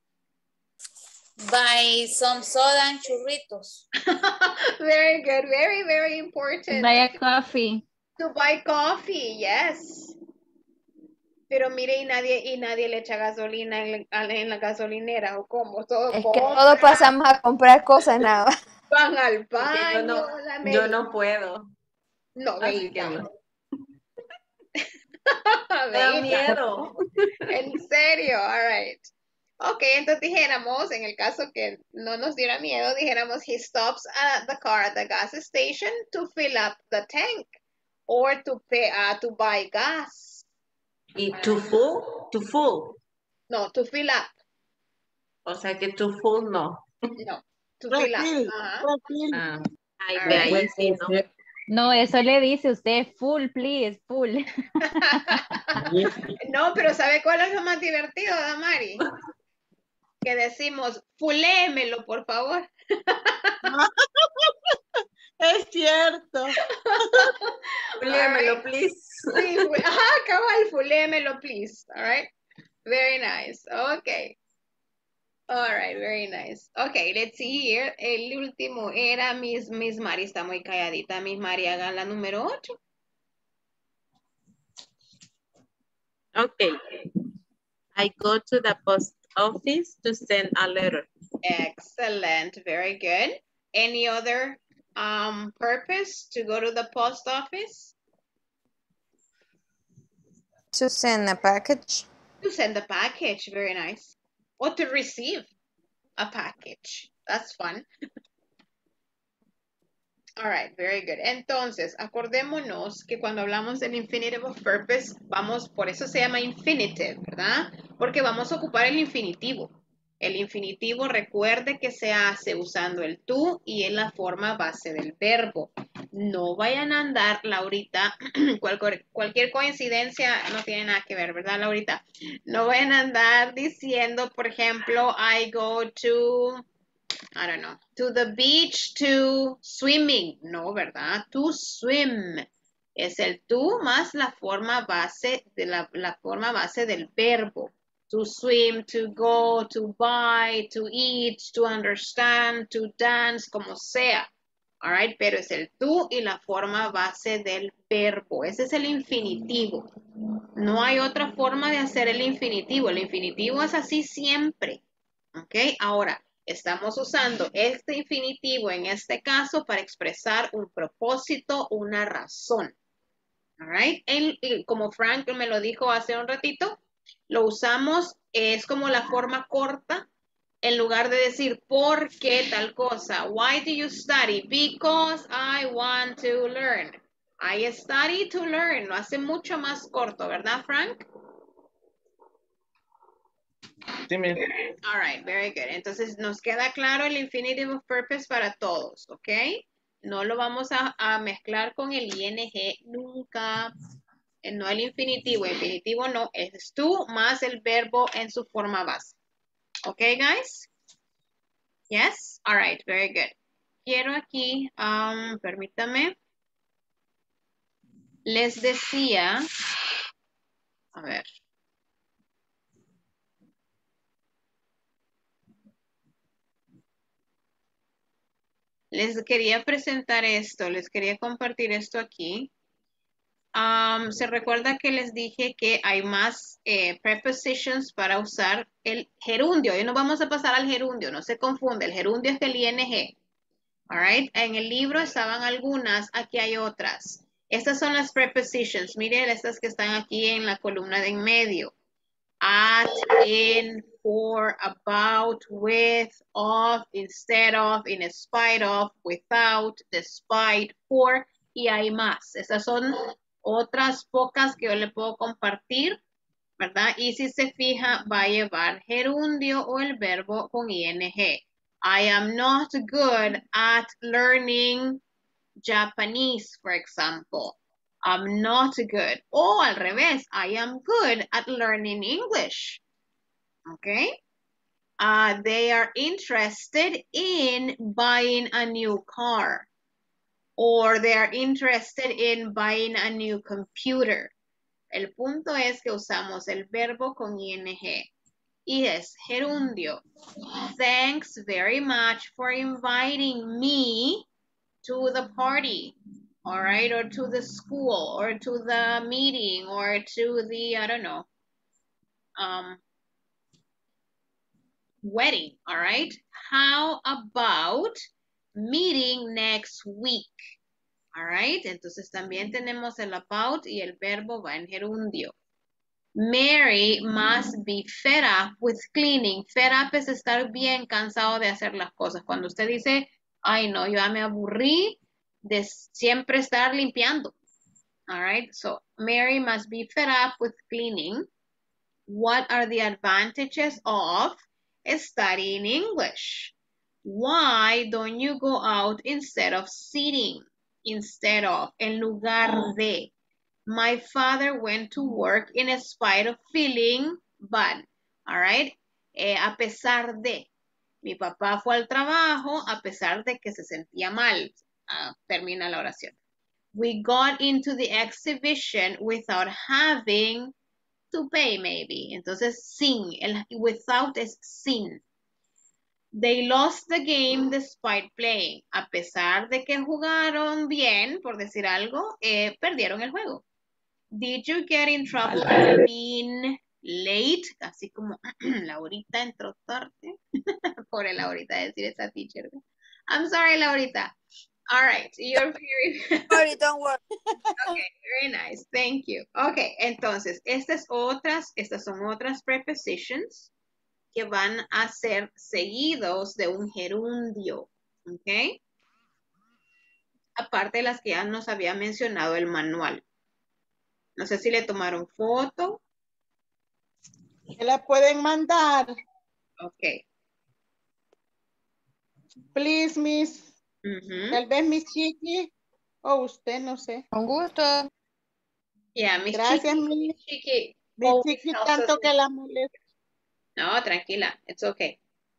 Speaker 14: Buy some soda and churritos.
Speaker 1: Very good. Very, very important.
Speaker 15: Buy a coffee.
Speaker 1: To buy coffee, yes. Pero mire, y nadie le echa gasolina en la gasolinera, ¿o cómo? Todo
Speaker 5: es que todos pasamos a comprar cosas nada.
Speaker 1: Van al baño.
Speaker 11: Yo no puedo.
Speaker 1: No,
Speaker 11: así que no.
Speaker 1: Me
Speaker 11: da miedo.
Speaker 1: En serio, all right. Ok, entonces dijéramos, en el caso que no nos diera miedo, dijéramos, he stops the car at the gas station to fill up the tank or to buy gas.
Speaker 11: ¿Y to full? To full.
Speaker 1: No, to fill up.
Speaker 11: O sea que to full no.
Speaker 1: No, to fill up.
Speaker 11: Ay,
Speaker 1: All
Speaker 11: ve
Speaker 1: right.
Speaker 11: ahí sí, ¿no?
Speaker 15: No, eso le dice usted full, please, full.
Speaker 1: No, pero ¿sabe cuál es lo más divertido, Damari? Que decimos, fulémelo, por favor.
Speaker 10: Es cierto.
Speaker 11: Fulémelo, please.
Speaker 1: Sí, cabal, fulémelo, please. All right. Very nice. Okay. All right, very nice. Okay, let's see here. El último era Miss Mari, está muy calladita. Miss Mari, haga la número 8.
Speaker 11: Okay. I go to the post office to send a letter.
Speaker 1: Excellent, very good. Any other purpose to go to the post office?
Speaker 5: To send a package.
Speaker 1: To send a package, very nice. Or to receive a package. That's fun. All right, very good. Entonces, acordémonos que cuando hablamos del infinitive of purpose, vamos, por eso se llama infinitive, ¿verdad? Porque vamos a ocupar el infinitivo. El infinitivo, recuerde que se hace usando el tú y en la forma base del verbo. No vayan a andar, Laurita, cualquier coincidencia no tiene nada que ver, ¿verdad, Laurita? No vayan a andar diciendo, por ejemplo, I go to, I don't know, to the beach to swimming. No, ¿verdad? To swim. Es el tú más la forma base de la forma base del verbo. To swim, to go, to buy, to eat, to understand, to dance, como sea. All right, pero es el tú y la forma base del verbo. Ese es el infinitivo. No hay otra forma de hacer el infinitivo. El infinitivo es así siempre. Ok, ahora estamos usando este infinitivo en este caso para expresar un propósito, una razón. All right, como Frank me lo dijo hace un ratito, lo usamos, es como la forma corta, en lugar de decir, ¿por qué tal cosa? Why do you study? Because I want to learn. I study to learn. Lo hace mucho más corto, ¿verdad, Frank?
Speaker 13: Sí, miss.
Speaker 1: All right, very good. Entonces, nos queda claro el infinitive of purpose para todos, ¿ok? No lo vamos a mezclar con el ing nunca. No el infinitivo. El infinitivo no. Es tú más el verbo en su forma base. ¿Ok, guys? Yes? All right, very good. Quiero aquí, permítame. Les decía, a ver. Les quería presentar esto, les quería compartir esto aquí. Se recuerda que les dije que hay más prepositions para usar el gerundio. Hoy nos vamos a pasar al gerundio, no se confunde. El gerundio es el ing. All right. En el libro estaban algunas, aquí hay otras. Estas son las prepositions. Miren estas que están aquí en la columna de en medio. At, in, for, about, with, of, instead of, in spite of, without, despite, for, y hay más. Estas son otras pocas que yo le puedo compartir, ¿verdad? Y si se fija, va a llevar gerundio o el verbo con ing. I am not good at learning Japanese, for example. I'm not good. O al revés, I am good at learning English. Okay? They are interested in buying a new car. Or they are interested in buying a new computer. El punto es que usamos el verbo con ing. Y es gerundio. Thanks very much for inviting me to the party. All right, or to the school, or to the meeting, or to the, I don't know, wedding, all right? How about meeting next week? All right, entonces también tenemos el about y el verbo va en gerundio. Mary must be fed up with cleaning. Fed up es estar bien cansado de hacer las cosas. Cuando usted dice, ay no, yo ya me aburrí de siempre estar limpiando. All right, so Mary must be fed up with cleaning. What are the advantages of studying English? Why don't you go out instead of sitting? Instead of, en lugar de. My father went to work in spite of feeling bad. All right. A pesar de. Mi papá fue al trabajo a pesar de que se sentía mal. Termina la oración. We got into the exhibition without having to pay, maybe. Entonces, sin. El without es sin. They lost the game despite playing. A pesar de que jugaron bien, por decir algo, perdieron el juego. Did you get in trouble for being late? Así como Laurita entró tarde. Pobre Laurita decir esa teacher. I'm sorry, Laurita. All right, you're very...
Speaker 2: Sorry, don't worry.
Speaker 1: Okay, very nice. Thank you. Okay, entonces, estas son otras prepositions que van a ser seguidos de un gerundio. ¿Ok? Aparte de las que ya nos había mencionado el manual. No sé si le tomaron foto.
Speaker 10: ¿Me la pueden mandar?
Speaker 1: Ok.
Speaker 10: Please, Miss. Tal vez Miss Chiqui o usted, no sé.
Speaker 5: Con gusto.
Speaker 1: Yeah, Miss
Speaker 10: Gracias,
Speaker 1: Chiqui.
Speaker 10: Miss
Speaker 1: Chiqui.
Speaker 10: Miss Chiqui, tanto que la molesta.
Speaker 1: No, tranquila. It's okay.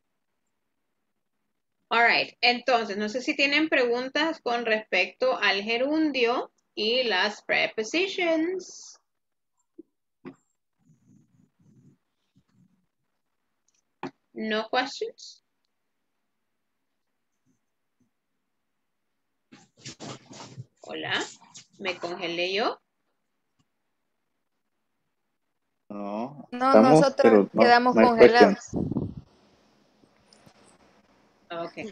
Speaker 1: All right. Entonces, no sé si tienen preguntas con respecto al gerundio y las prepositions. No questions? Hola, me congelé yo.
Speaker 3: No,
Speaker 5: No,
Speaker 3: estamos,
Speaker 5: nosotros
Speaker 3: pero no,
Speaker 5: quedamos
Speaker 3: no hay
Speaker 5: congelados.
Speaker 3: questions.
Speaker 1: Okay.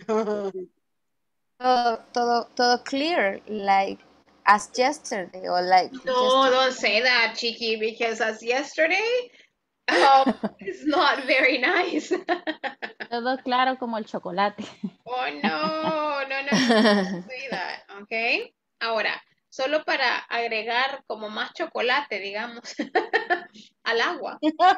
Speaker 5: Todo clear, like as yesterday or like
Speaker 1: No,
Speaker 5: yesterday.
Speaker 1: don't say that, Chiqui, because as yesterday, it's not very nice.
Speaker 15: Todo claro como el chocolate.
Speaker 1: Oh, no, don't say that, okay? Ahora, solo para agregar como más chocolate, digamos, al agua.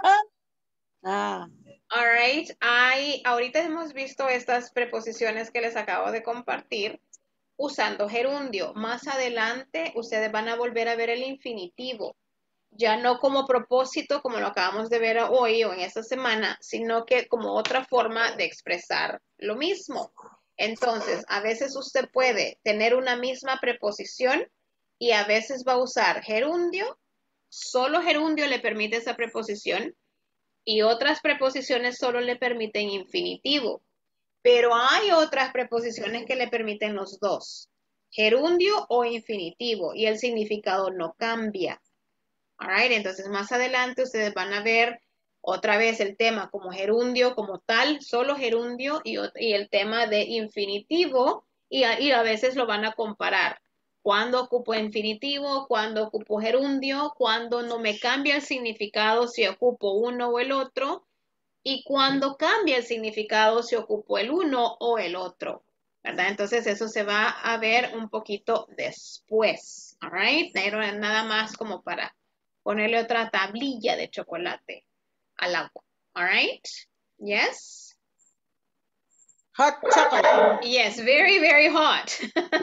Speaker 1: All right, ahorita hemos visto estas preposiciones que les acabo de compartir usando gerundio. Más adelante, ustedes van a volver a ver el infinitivo. Ya no como propósito, como lo acabamos de ver hoy o en esta semana, sino que como otra forma de expresar lo mismo. Entonces, a veces usted puede tener una misma preposición y a veces va a usar gerundio, solo gerundio le permite esa preposición y otras preposiciones solo le permiten infinitivo. Pero hay otras preposiciones que le permiten los dos, gerundio o infinitivo, y el significado no cambia. Alright, entonces más adelante ustedes van a ver otra vez el tema como gerundio, como tal, solo gerundio y el tema de infinitivo y a veces lo van a comparar. ¿Cuándo ocupo infinitivo? ¿Cuándo ocupo gerundio? ¿Cuándo no me cambia el significado si ocupo uno o el otro? ¿Y cuándo cambia el significado si ocupo el uno o el otro? ¿Verdad? Entonces eso se va a ver un poquito después. Alright, nada más como para ponerle otra tablilla de chocolate al agua. All right? Yes?
Speaker 10: Hot chocolate.
Speaker 1: Yes, very, very hot.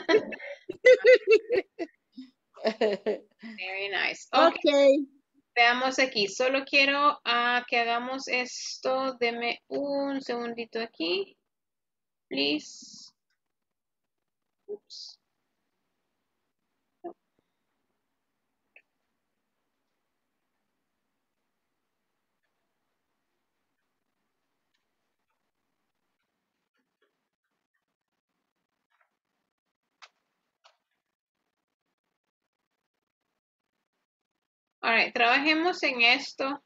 Speaker 1: Very nice. Okay. Veamos aquí. Solo quiero que hagamos esto. Deme un segundito aquí. Please. Oops. All right, trabajemos en esto.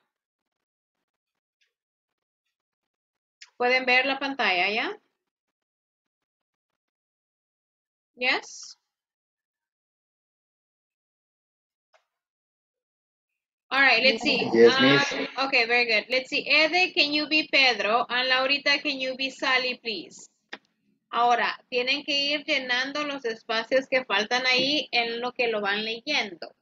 Speaker 1: ¿Pueden ver la pantalla ya? Yes? All right, let's see.
Speaker 3: Yes, miss.
Speaker 1: Okay, very good. Let's see. Ede, can you be Pedro? And Laurita, can you be Sally, please? Ahora, tienen que ir llenando los espacios que faltan ahí en lo que lo van leyendo.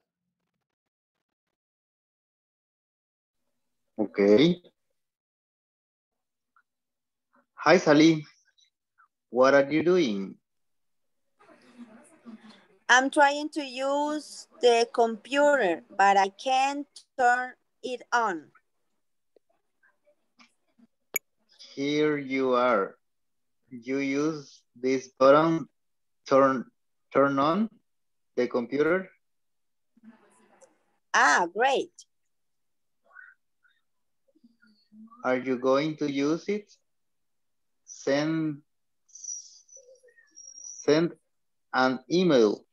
Speaker 3: Okay. Hi, Sally. What are you doing?
Speaker 2: I'm trying to use the computer, but I can't turn it on.
Speaker 3: Here you are. You use this button, turn on the computer.
Speaker 2: Ah, great.
Speaker 3: Are you going to use it? Send an email.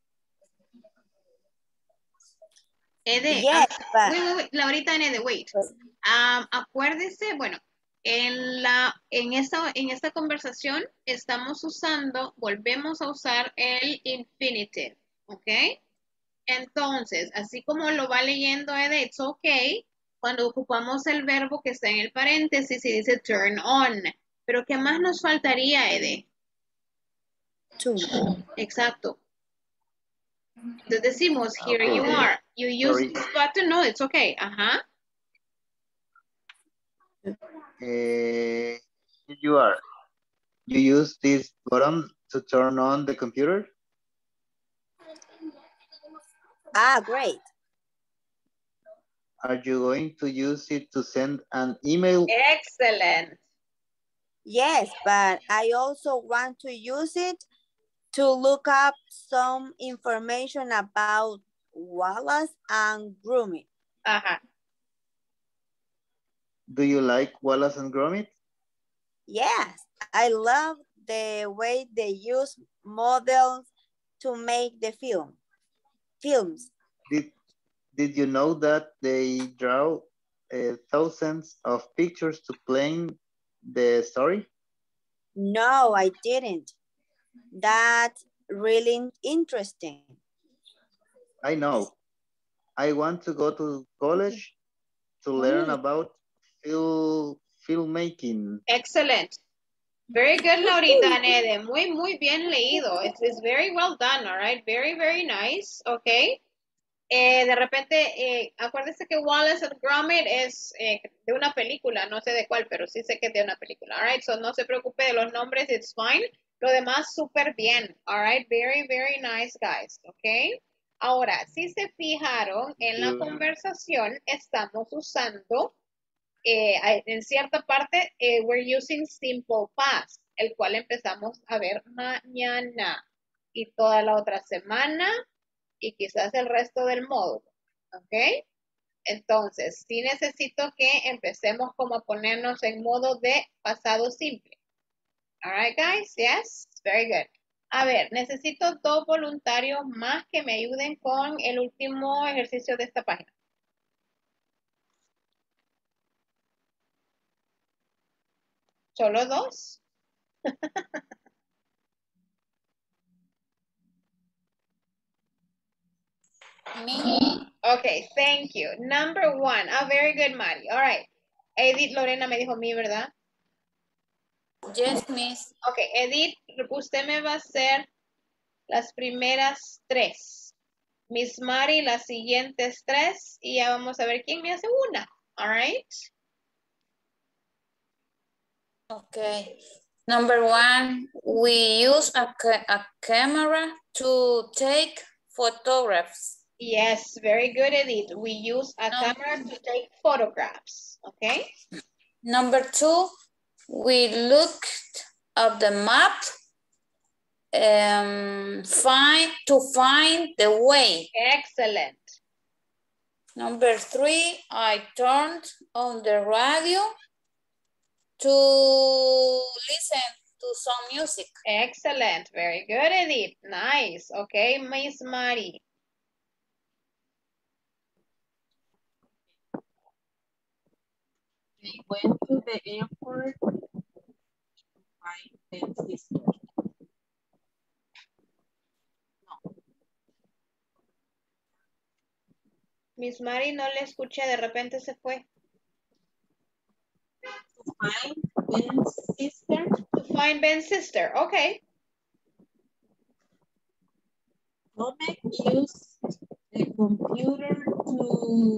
Speaker 1: Ede,
Speaker 2: Yes, but...
Speaker 1: wait, Laurita, Ede, wait. Acuérdese, bueno, en esta conversación estamos usando, volvemos a usar el infinitive, ¿ok? Entonces, así como lo va leyendo Ede, it's okay, cuando ocupamos el verbo que está en el paréntesis y dice turn on. Pero ¿qué más nos faltaría, Ede?
Speaker 2: To.
Speaker 1: Exacto. Entonces decimos, here
Speaker 3: Okay.
Speaker 1: you are. You use
Speaker 3: Sorry.
Speaker 1: this button, no, it's okay. Ajá.
Speaker 3: Here you are. You use this button to turn on the computer?
Speaker 2: Ah, great.
Speaker 3: Are you going to use it to send an email?
Speaker 1: Excellent.
Speaker 2: Yes, but I also want to use it to look up some information about Wallace and Gromit.
Speaker 1: Ajá.
Speaker 3: Do you like Wallace and Gromit?
Speaker 2: Yes, I love the way they use models to make the films.
Speaker 3: Did you know that they draw thousands of pictures to plan the story?
Speaker 2: No, I didn't. That's really interesting.
Speaker 3: I know. I want to go to college to learn about filmmaking.
Speaker 1: Excellent. Very good, Laurita Nede. Muy bien leído. It's very well done, all right? Very nice, okay? De repente, acuérdese que Wallace and Gromit es de una película, no sé de cuál, pero sí sé que es de una película, all right? So no se preocupe de los nombres, it's fine. Lo demás, súper bien, all right? Very nice, guys, okay? Ahora, si se fijaron, en la conversación estamos usando, en cierta parte, we're using simple past, el cual empezamos a ver mañana y toda la otra semana, y quizás el resto del módulo, ¿ok? Entonces, sí necesito que empecemos como a ponernos en modo de pasado simple. All right, guys? Yes? Very good. A ver, necesito 2 voluntarios más que me ayuden con el último ejercicio de esta página. ¿Solo 2?
Speaker 14: Me.
Speaker 1: Okay, thank you. Number 1. Very good, Mari. All right. Edith Lorena me dijo mi, ¿verdad?
Speaker 14: Yes, miss.
Speaker 1: Okay, Edith, usted me va a hacer las primeras 3. Miss Mari, las siguientes 3. Y ya vamos a ver quién me hace una. All right.
Speaker 14: Okay. Number 1, we use a camera to take photographs.
Speaker 1: Yes, very good, Edith. We use a camera to take photographs. Okay.
Speaker 14: Number 2, we looked up the map to find the way.
Speaker 1: Excellent.
Speaker 14: Number 3, I turned on the radio to listen to some music.
Speaker 1: Excellent. Very good, Edith. Nice. Okay, Miss Mari.
Speaker 11: They went to the airport to find their sister.
Speaker 1: Miss Mari, no le escuché, de repente se fue.
Speaker 11: To find Ben's sister.
Speaker 1: To find Ben's sister, okay.
Speaker 11: Tomek used the computer to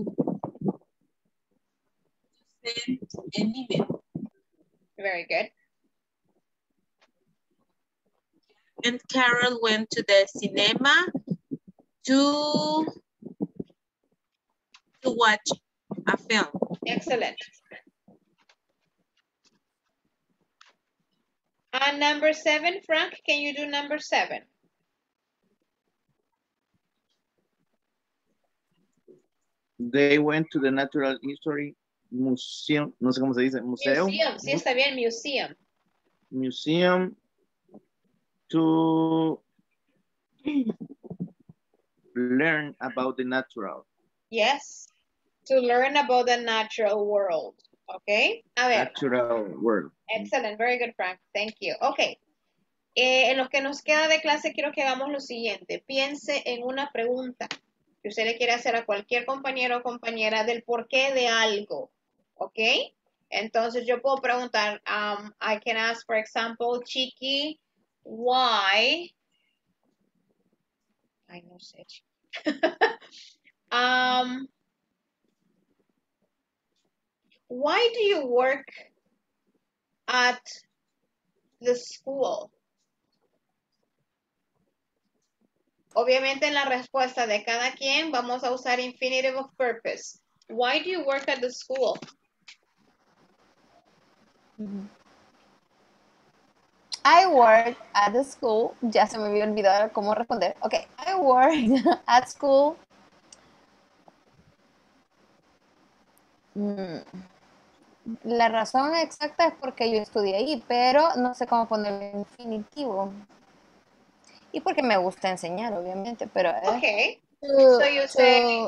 Speaker 11: send an email.
Speaker 1: Very good.
Speaker 11: and Carol went to the cinema to watch a film.
Speaker 1: Excellent. And number 7, Frank, can you do number 7?
Speaker 13: They went to the Natural History Museum, no sé cómo se dice, museo.
Speaker 1: Museum, sí está bien, museum.
Speaker 13: Museum to learn about the natural.
Speaker 1: Yes, to learn about the natural world. Okay, a ver.
Speaker 13: Natural world.
Speaker 1: Excellent, very good, Frank. Thank you. Okay. En lo que nos queda de clase, quiero que hagamos lo siguiente. Piense en una pregunta que usted le quiere hacer a cualquier compañero o compañera del porqué de algo. ¿Ok? Entonces, yo puedo preguntar, I can ask, for example, Chiqui, why? Ay, no sé, Chiqui. Why do you work at the school? Obviamente en la respuesta de cada quien vamos a usar infinitive of purpose. Why do you work at the school?
Speaker 5: I work at the school. Ya se me había olvidado cómo responder. Okay, I work at school. La razón exacta es porque yo estudié ahí, pero no sé cómo ponerlo en infinitivo. Y porque me gusta enseñar, obviamente, pero...
Speaker 1: Okay, so you say,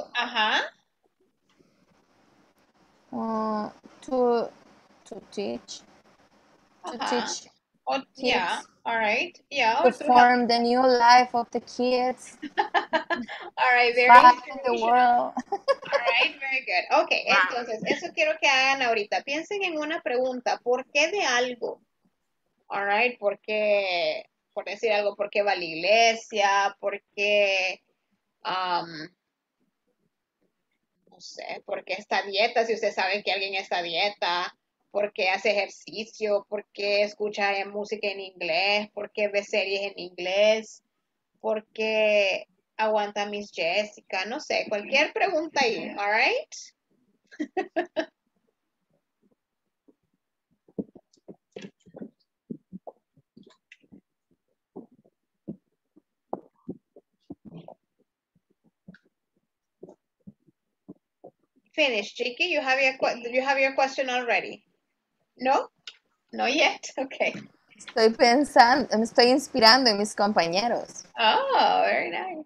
Speaker 5: to teach. To teach
Speaker 1: oh, yeah,
Speaker 5: kids.
Speaker 1: all right. Yeah,
Speaker 5: To form the new life of the kids.
Speaker 1: All right, very
Speaker 5: in the world.
Speaker 1: All right, very good. Okay, entonces, eso quiero que hagan ahorita. Piensen en una pregunta. ¿Por qué de algo? All right, ¿por qué, por decir algo, por qué va a la iglesia? ¿Por qué, no sé, por qué está a dieta? Si usted sabe que alguien está a dieta. ¿Por qué hace ejercicio? ¿Por qué escucha música en inglés? ¿Por qué ve series en inglés? ¿Por qué aguanta Miss Jessica? No sé, cualquier pregunta ahí, all right? Finish, Chiqui. You have your question already? No? Not yet? Okay.
Speaker 5: Estoy pensando, me estoy inspirando en mis compañeros.
Speaker 1: Oh, very nice.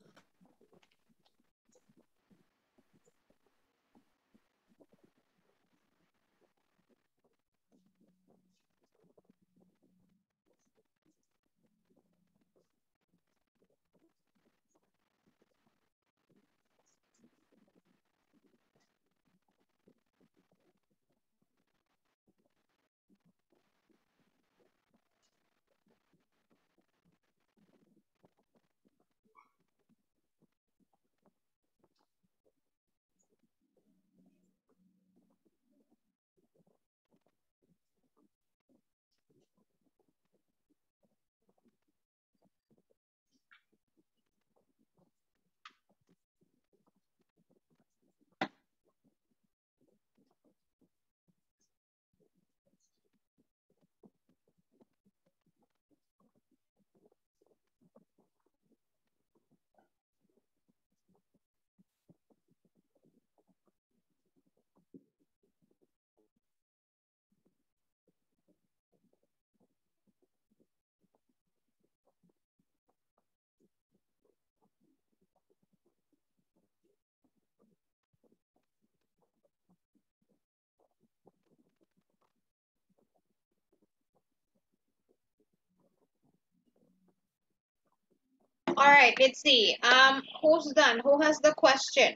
Speaker 1: All right, let's see. Who's done? Who has the question?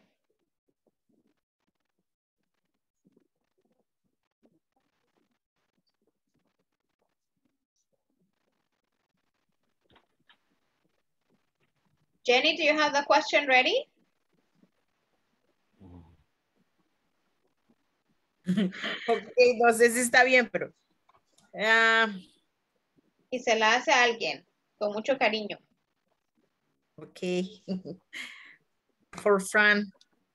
Speaker 1: Jenny, do you have the question ready?
Speaker 12: Okay, no sé si está bien, pero...
Speaker 1: Y se la hace a alguien. Con mucho cariño.
Speaker 12: Okay. For Fran.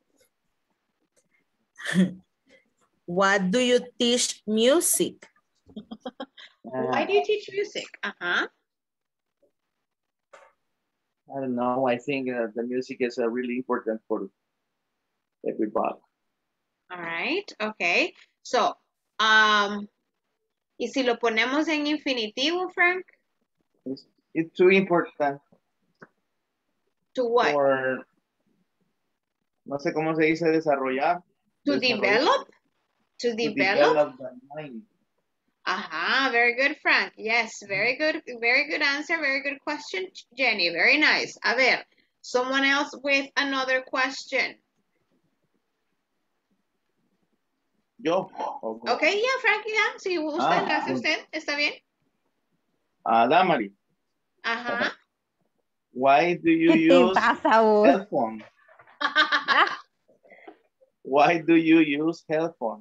Speaker 12: What do you teach music?
Speaker 1: Why do you teach music? Uh-huh.
Speaker 13: I don't know. I think the music is really important for everybody.
Speaker 1: All right. Okay. So, ¿y si lo ponemos en infinitivo, Frank?
Speaker 13: It's too important.
Speaker 1: To what?
Speaker 13: For, no sé cómo se dice desarrollar.
Speaker 1: To develop? To develop?
Speaker 13: The mind.
Speaker 1: Aha, very good, Frank. Yes, very good answer, very good question, Jenny. Very nice. A ver, someone else with another question.
Speaker 13: Yo.
Speaker 1: Okay, yeah, Frank, yeah. Si usted, lo hace usted, ¿está bien?
Speaker 13: Damari.
Speaker 1: Ajá.
Speaker 13: Why do you use headphone? Why do you use headphone?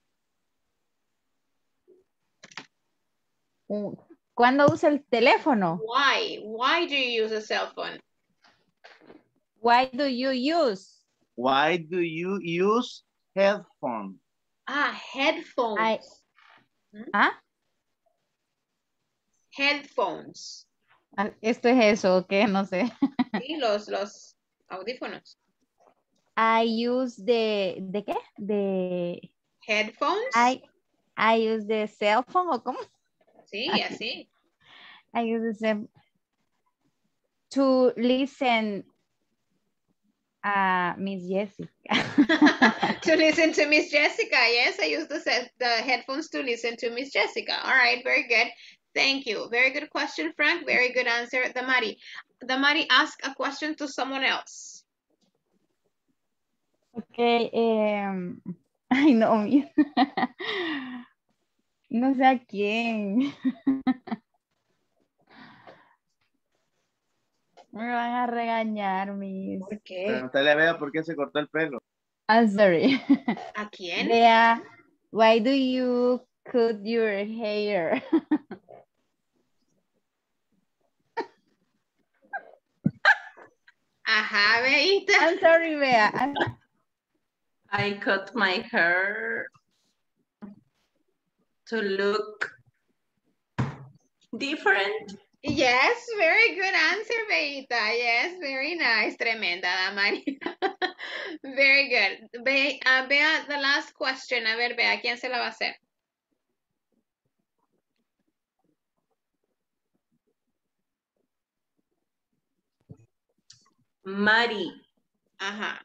Speaker 15: ¿Cuándo usa el teléfono?
Speaker 1: Why? Why do you use a cell phone?
Speaker 15: Why do you use?
Speaker 13: Why do you use headphone?
Speaker 1: Headphones. Headphones.
Speaker 15: Esto es eso, ¿o qué? No sé.
Speaker 1: Sí, los audífonos.
Speaker 15: I use ¿de qué? De
Speaker 1: headphones.
Speaker 15: I use the cell phone, ¿o cómo?
Speaker 1: Sí, así.
Speaker 15: I use them to listen a Miss Jessica.
Speaker 1: To listen to Miss Jessica. Yes, I use the headphones to listen to Miss Jessica. All right, very good. Thank you. Very good question, Frank. Very good answer, Damari. Damari, ask a question to someone else.
Speaker 15: Okay. Ay, no. No sé a quién. Me van a regañar, Miss.
Speaker 1: ¿Por qué?
Speaker 13: Pregúntale a Bea por qué se cortó el pelo.
Speaker 15: I'm sorry.
Speaker 1: ¿A quién?
Speaker 15: Bea, why do you cut your hair?
Speaker 1: Ajá, Beita.
Speaker 15: I'm sorry, Bea.
Speaker 11: I cut my hair to look different.
Speaker 1: Yes, very good answer, Beita. Yes, very nice. Tremenda, Damari. Very good. Bea, the last question. A ver, Bea, ¿quién se la va a hacer?
Speaker 11: Mari.
Speaker 1: Ajá.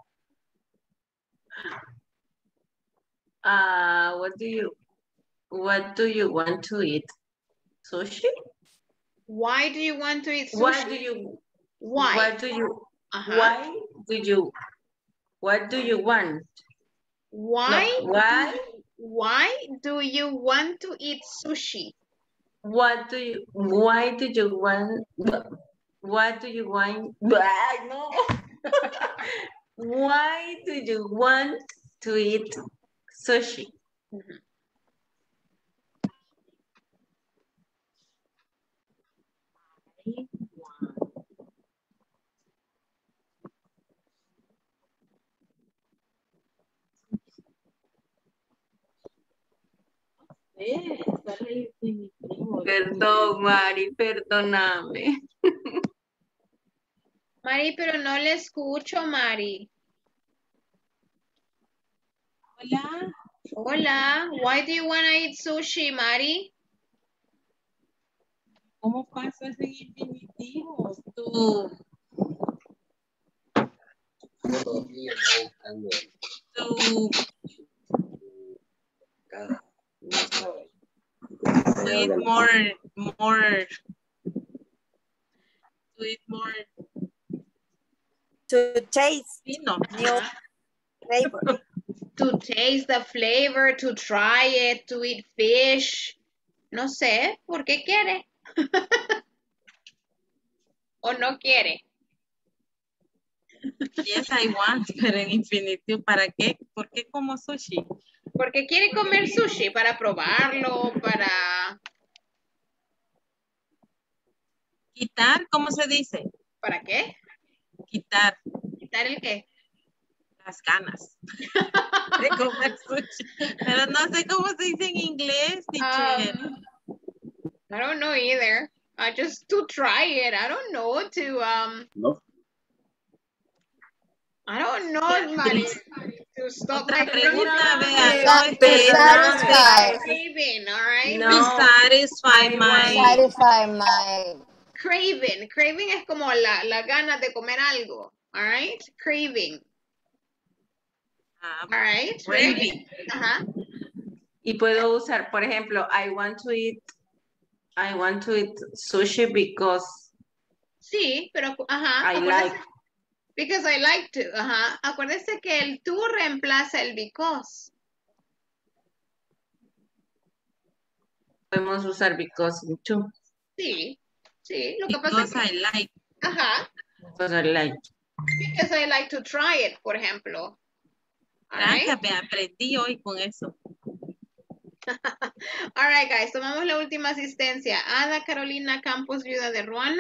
Speaker 11: What do you want to eat? Sushi?
Speaker 1: Why do you want to eat sushi?
Speaker 11: What do you
Speaker 1: Why?
Speaker 11: What do you
Speaker 1: Uh-huh.
Speaker 11: What do you want?
Speaker 1: Why?
Speaker 11: No, why?
Speaker 1: Why do you want to eat sushi?
Speaker 11: Why do you want no. Why do you want to eat sushi?
Speaker 1: Mm-hmm.
Speaker 11: Perdón, Mari, perdóname.
Speaker 1: Mari, pero no le escucho, Mari.
Speaker 4: Hola.
Speaker 1: Hola. Why do you want to eat sushi, Mari?
Speaker 4: ¿Cómo pasa ese infinitivo?
Speaker 2: To taste
Speaker 1: no.
Speaker 2: new flavor.
Speaker 1: To taste the flavor, to try it, to eat fish. No sé, ¿por qué quiere? ¿O no quiere?
Speaker 4: Yes, I want, pero en infinitivo, ¿para qué? ¿Por qué como sushi?
Speaker 1: Porque quiere comer sushi, para probarlo, para...
Speaker 11: Quitar, ¿cómo se dice?
Speaker 1: ¿Para qué?
Speaker 11: Quitar.
Speaker 1: ¿Quitar el qué?
Speaker 11: Las ganas de comer sushi. Pero no sé cómo se dice en inglés, teacher.
Speaker 1: I don't know either. Just to try it. I don't know
Speaker 3: No.
Speaker 1: I don't know, Mari. To stop
Speaker 11: Otra
Speaker 1: my
Speaker 11: pregunta,
Speaker 1: craving.
Speaker 11: vea, no
Speaker 5: satisfy.
Speaker 1: Craving, all right?
Speaker 11: To satisfy my...
Speaker 5: Satisfy my...
Speaker 1: Craving. Craving es como la ganas de comer algo, all right? Craving. All right?
Speaker 11: Craving.
Speaker 1: Ajá.
Speaker 11: Y puedo usar, por ejemplo, I want to eat sushi because
Speaker 1: Sí, pero, ajá.
Speaker 11: I like.
Speaker 1: Because I like to, ajá. Acuérdese que el to reemplaza el because.
Speaker 11: Podemos usar because too.
Speaker 1: Sí, sí. Lo que
Speaker 11: Because
Speaker 1: pasa es que,
Speaker 11: I like.
Speaker 1: ajá.
Speaker 11: Because I like.
Speaker 1: Because I like to try it, por ejemplo. All right?
Speaker 11: Gracias, me aprendí hoy con eso.
Speaker 1: All right, guys. Tomamos la última asistencia. Ada Carolina Campos, viuda de Ruano.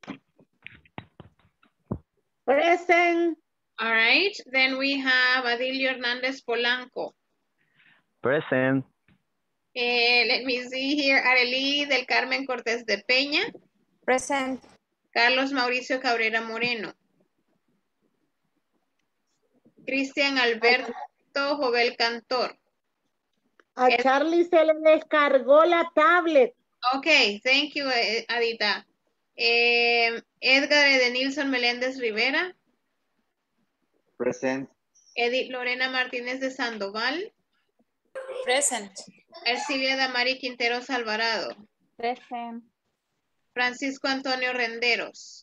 Speaker 10: Present.
Speaker 1: All right. Then we have Adilio Hernández Polanco.
Speaker 8: Present.
Speaker 1: Let me see here. Arely del Carmen Cortés de Peña.
Speaker 5: Present.
Speaker 1: Carlos Mauricio Cabrera Moreno. Cristian Alberto Jovel Cantor.
Speaker 10: A Charlie se le descargó la tablet.
Speaker 1: Okay, thank you, Adita. Edgar Edenilson Meléndez Rivera.
Speaker 3: Present.
Speaker 1: Edith Lorena Martínez de Sandoval.
Speaker 14: Present.
Speaker 1: Ercilia Damari Quinteros Alvarado.
Speaker 15: Present.
Speaker 1: Francisco Antonio Renderos.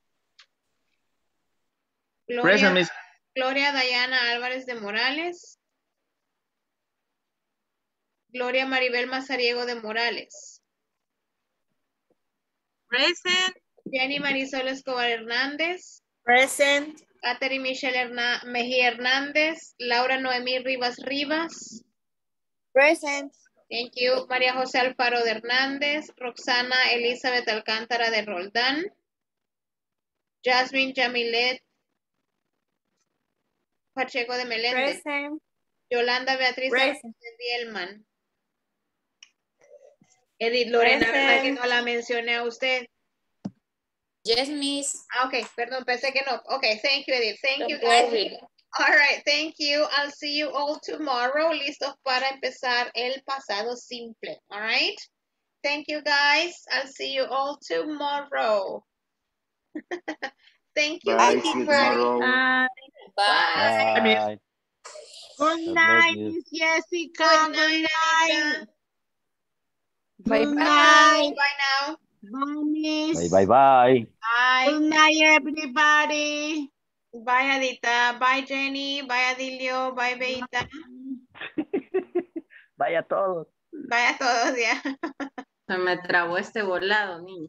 Speaker 13: Present, Miss.
Speaker 1: Gloria Dayana Álvarez de Morales. Gloria Maribel Mazariego de Morales.
Speaker 11: Present.
Speaker 1: Jenny Marisol Escobar Hernández.
Speaker 9: Present.
Speaker 1: Catherine Michelle Mejía Hernández. Laura Noemí Rivas Rivas.
Speaker 2: Present.
Speaker 1: Thank you. María José Alfaro de Hernández. Roxana Elizabeth Alcántara de Roldán. Jasmine Yamilet Pacheco de Meléndez.
Speaker 2: Present.
Speaker 1: Yolanda Beatriz
Speaker 2: Present.
Speaker 1: de Dielman. Edith Lorena, ¿verdad que no la mencioné a usted?
Speaker 14: Yes, miss.
Speaker 1: Ok, perdón, pensé que no. Ok, thank you, Edith. Thank you,
Speaker 14: Don't
Speaker 1: guys.
Speaker 14: worry.
Speaker 1: All right, thank you. I'll see you all tomorrow. Listos para empezar el pasado simple. All right? Thank you, guys. I'll see you all tomorrow. Thank you.
Speaker 3: Bye, see you tomorrow.
Speaker 9: Bye.
Speaker 1: Bye.
Speaker 8: Bye.
Speaker 10: Good
Speaker 8: God
Speaker 10: night,
Speaker 8: bless you.
Speaker 10: Miss Jessica.
Speaker 1: Good
Speaker 10: Good
Speaker 1: night,
Speaker 10: night.
Speaker 5: Bye
Speaker 10: Good
Speaker 5: bye.
Speaker 10: night.
Speaker 1: Bye now.
Speaker 10: Bye, Miss.
Speaker 8: Bye, bye, bye.
Speaker 1: Bye.
Speaker 10: Good night, everybody.
Speaker 1: Bye, Adita. Bye, Jenny. Bye, Adilio. Bye, Beita.
Speaker 8: Vaya todos.
Speaker 1: Bye a todos ya.
Speaker 11: Se me trabó este volado, niño.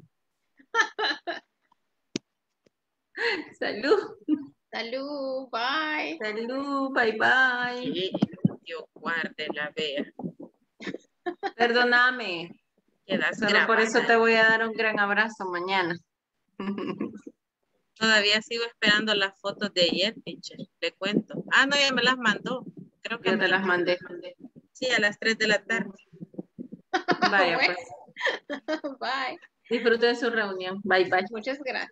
Speaker 11: Salud.
Speaker 1: Salud. Bye.
Speaker 11: Salud. Bye, bye. Dios guarde la vea. Perdóname.
Speaker 9: Quedas
Speaker 11: Solo
Speaker 9: grabada.
Speaker 11: por eso te voy a dar un gran abrazo mañana.
Speaker 4: Todavía sigo esperando las fotos de ayer, teacher. Le cuento. Ah, no, ya me las mandó. Creo que
Speaker 11: Yo te las mandé.
Speaker 4: Sí, a las 3 de la tarde.
Speaker 11: Vaya,
Speaker 1: Bueno.
Speaker 11: pues.
Speaker 1: Bye.
Speaker 11: Disfrute de su reunión. Bye, bye.
Speaker 1: Muchas gracias.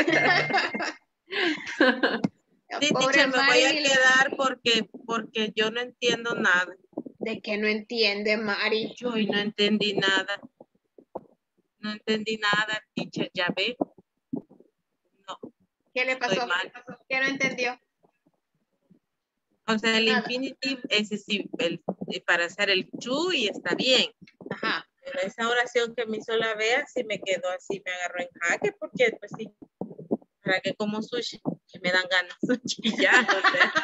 Speaker 4: Sí,
Speaker 1: Pobre
Speaker 4: teacher, me voy a
Speaker 1: Mari.
Speaker 4: quedar porque yo no entiendo nada.
Speaker 1: ¿De qué no entiende, Mari?
Speaker 4: Yo hoy no entendí nada. No entendí nada, teacher. ¿Ya ve? No.
Speaker 1: ¿Qué le pasó?
Speaker 4: Estoy mal.
Speaker 1: ¿Qué no entendió?
Speaker 4: O sea, el
Speaker 1: Nada.
Speaker 4: infinitive, ese sí, para hacer el to y está bien.
Speaker 1: Ajá.
Speaker 4: Pero esa oración que me hizo la Bea sí me quedó así, me agarró en jaque, porque pues sí, para que como sushi, que me dan ganas de sushi ya, o sea.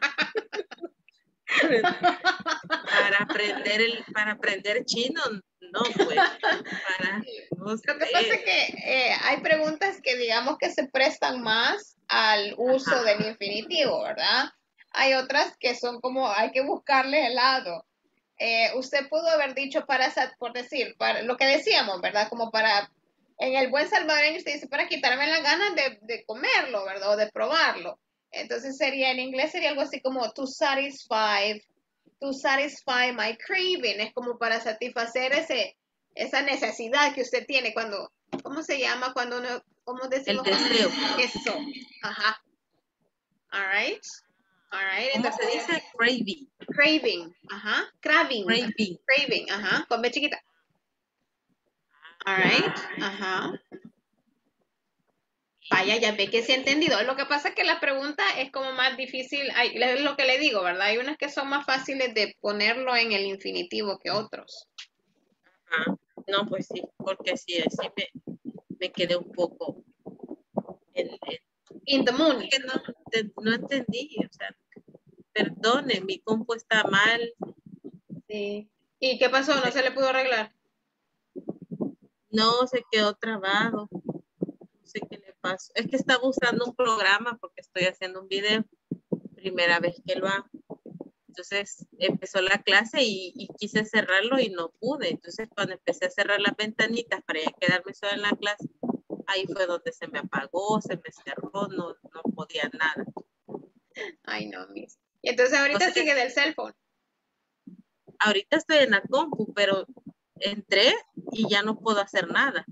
Speaker 4: Para aprender chino, no, pues.
Speaker 1: Lo que pasa es que hay preguntas que digamos que se prestan más al uso del infinitivo, ¿verdad? Hay otras que son como, hay que buscarle el lado. Usted pudo haber dicho por decir, para lo que decíamos, ¿verdad? Como para En el buen salvadoreño usted dice para quitarme las ganas de comerlo, ¿verdad? O de probarlo. Entonces sería, en inglés sería algo así como to satisfy my craving. Es como para satisfacer esa necesidad que usted tiene cuando, ¿cómo se llama? Cuando uno, ¿cómo decimos?
Speaker 11: El deseo.
Speaker 1: Eso, ajá. All right.
Speaker 11: ¿Cómo se dice? Craving.
Speaker 1: Craving, ajá. Craving, ajá. Con B chiquita. All right, ajá. Vaya, ya ve que se ha entendido. Lo que pasa es que la pregunta es como más difícil, es lo que le digo, ¿verdad? Hay unas que son más fáciles de ponerlo en el infinitivo que otros.
Speaker 11: Ajá. No, pues sí, porque sí me quedé un poco
Speaker 1: in the moon.
Speaker 11: Es que no entendí, o sea, perdone, mi compu está mal.
Speaker 1: Sí. ¿Y qué pasó? ¿No se le pudo arreglar?
Speaker 11: No, se quedó trabado. No sé qué le pasó. Es que estaba usando un programa porque estoy haciendo un video. Primera vez que lo hago. Entonces empezó la clase y quise cerrarlo y no pude. Entonces cuando empecé a cerrar las ventanitas para ya quedarme sola en la clase, ahí fue donde se me apagó, se me cerró, no podía nada.
Speaker 1: Ay, no, Miss. Y entonces ahorita sigue del cell phone.
Speaker 11: Ahorita estoy en la compu, pero entré y ya no puedo hacer nada.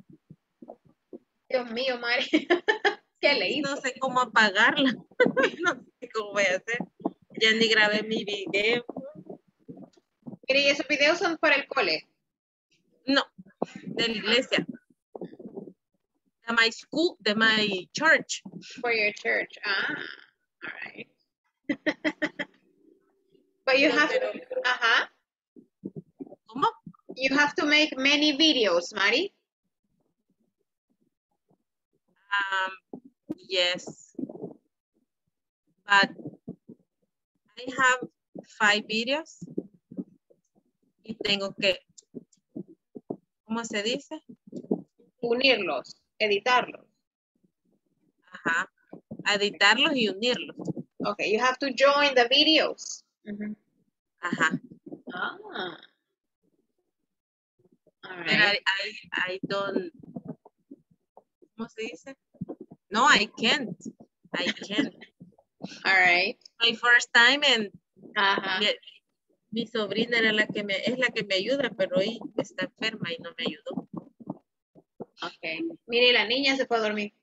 Speaker 1: Dios mío, madre. ¿Qué le hizo?
Speaker 11: No sé cómo apagarla. No sé cómo voy a hacer. Ya ni grabé mi video.
Speaker 1: Mire, ¿y esos videos son para el cole?
Speaker 11: No, de la iglesia. De my school, de my church.
Speaker 1: For your church. Ah, all right. But you have to,
Speaker 11: ¿Cómo?
Speaker 1: You have to make many videos, Mari.
Speaker 11: Yes. But I have 5 videos. Y tengo que, ¿cómo se dice?
Speaker 1: Unirlos, editarlos.
Speaker 11: Ajá. Editarlos y unirlos.
Speaker 1: Okay, you have to join the videos.
Speaker 11: Ajá.
Speaker 1: Ah. All right.
Speaker 11: But I don't, ¿cómo se dice? No, I can't.
Speaker 1: All right.
Speaker 11: My first time and
Speaker 1: Ajá.
Speaker 11: Mi sobrina era es la que me ayuda, pero hoy está enferma y no me ayudó.
Speaker 1: Okay. Mire, la niña se fue a dormir.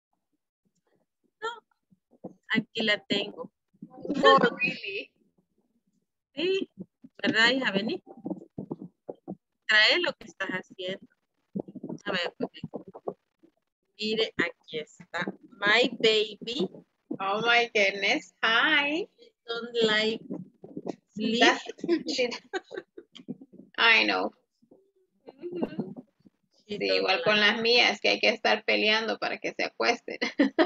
Speaker 11: No, aquí la tengo.
Speaker 1: Oh, really?
Speaker 11: Sí, ¿verdad, hija? Vení. Trae lo que estás haciendo. A ver, mire, aquí está. My baby.
Speaker 1: Oh my goodness. Hi.
Speaker 11: Don't like sleep.
Speaker 1: I know. Sí, igual con las mías, que hay que estar peleando para que se acuesten.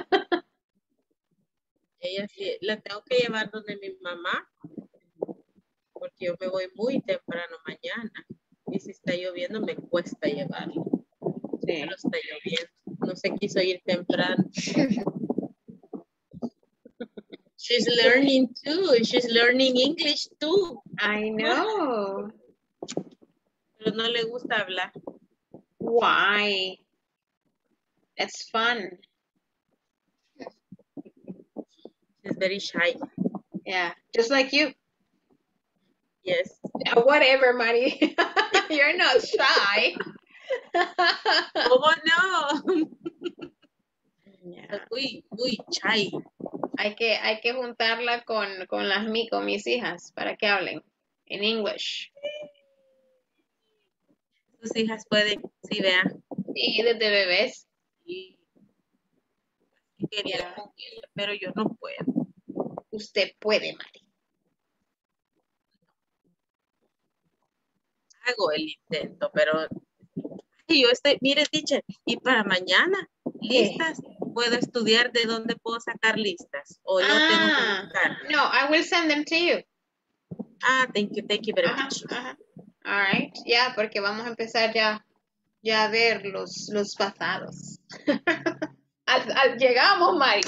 Speaker 11: Ella sí, la tengo que llevar donde mi mamá, porque yo me voy muy temprano mañana. Y si está lloviendo, me cuesta llevarla. Sí. Pero está lloviendo. No se quiso ir temprano. She's learning too. She's learning English too.
Speaker 1: I know.
Speaker 11: Pero no le gusta hablar.
Speaker 1: Why? It's fun.
Speaker 11: She's very shy.
Speaker 1: Yeah, just like you.
Speaker 11: Yes.
Speaker 1: Whatever, Mari. You're not shy.
Speaker 11: ¿Cómo no?
Speaker 1: Yeah.
Speaker 11: Muy shy.
Speaker 1: Hay que juntarla con mis hijas para que hablen en English.
Speaker 11: Sus hijas pueden, sí, vean.
Speaker 1: Sí, desde bebés.
Speaker 11: Sí. Quería con ella, pero yo no puedo.
Speaker 1: Usted puede, Mari.
Speaker 11: Hago el intento, pero mire, teacher, y para mañana, listas, ¿puedo estudiar de dónde puedo sacar listas? O yo tengo que buscar.
Speaker 1: No, I will send them to you.
Speaker 11: Thank you very much.
Speaker 1: All right, ya, porque vamos a empezar ya a ver los pasados. Llegamos, Mari.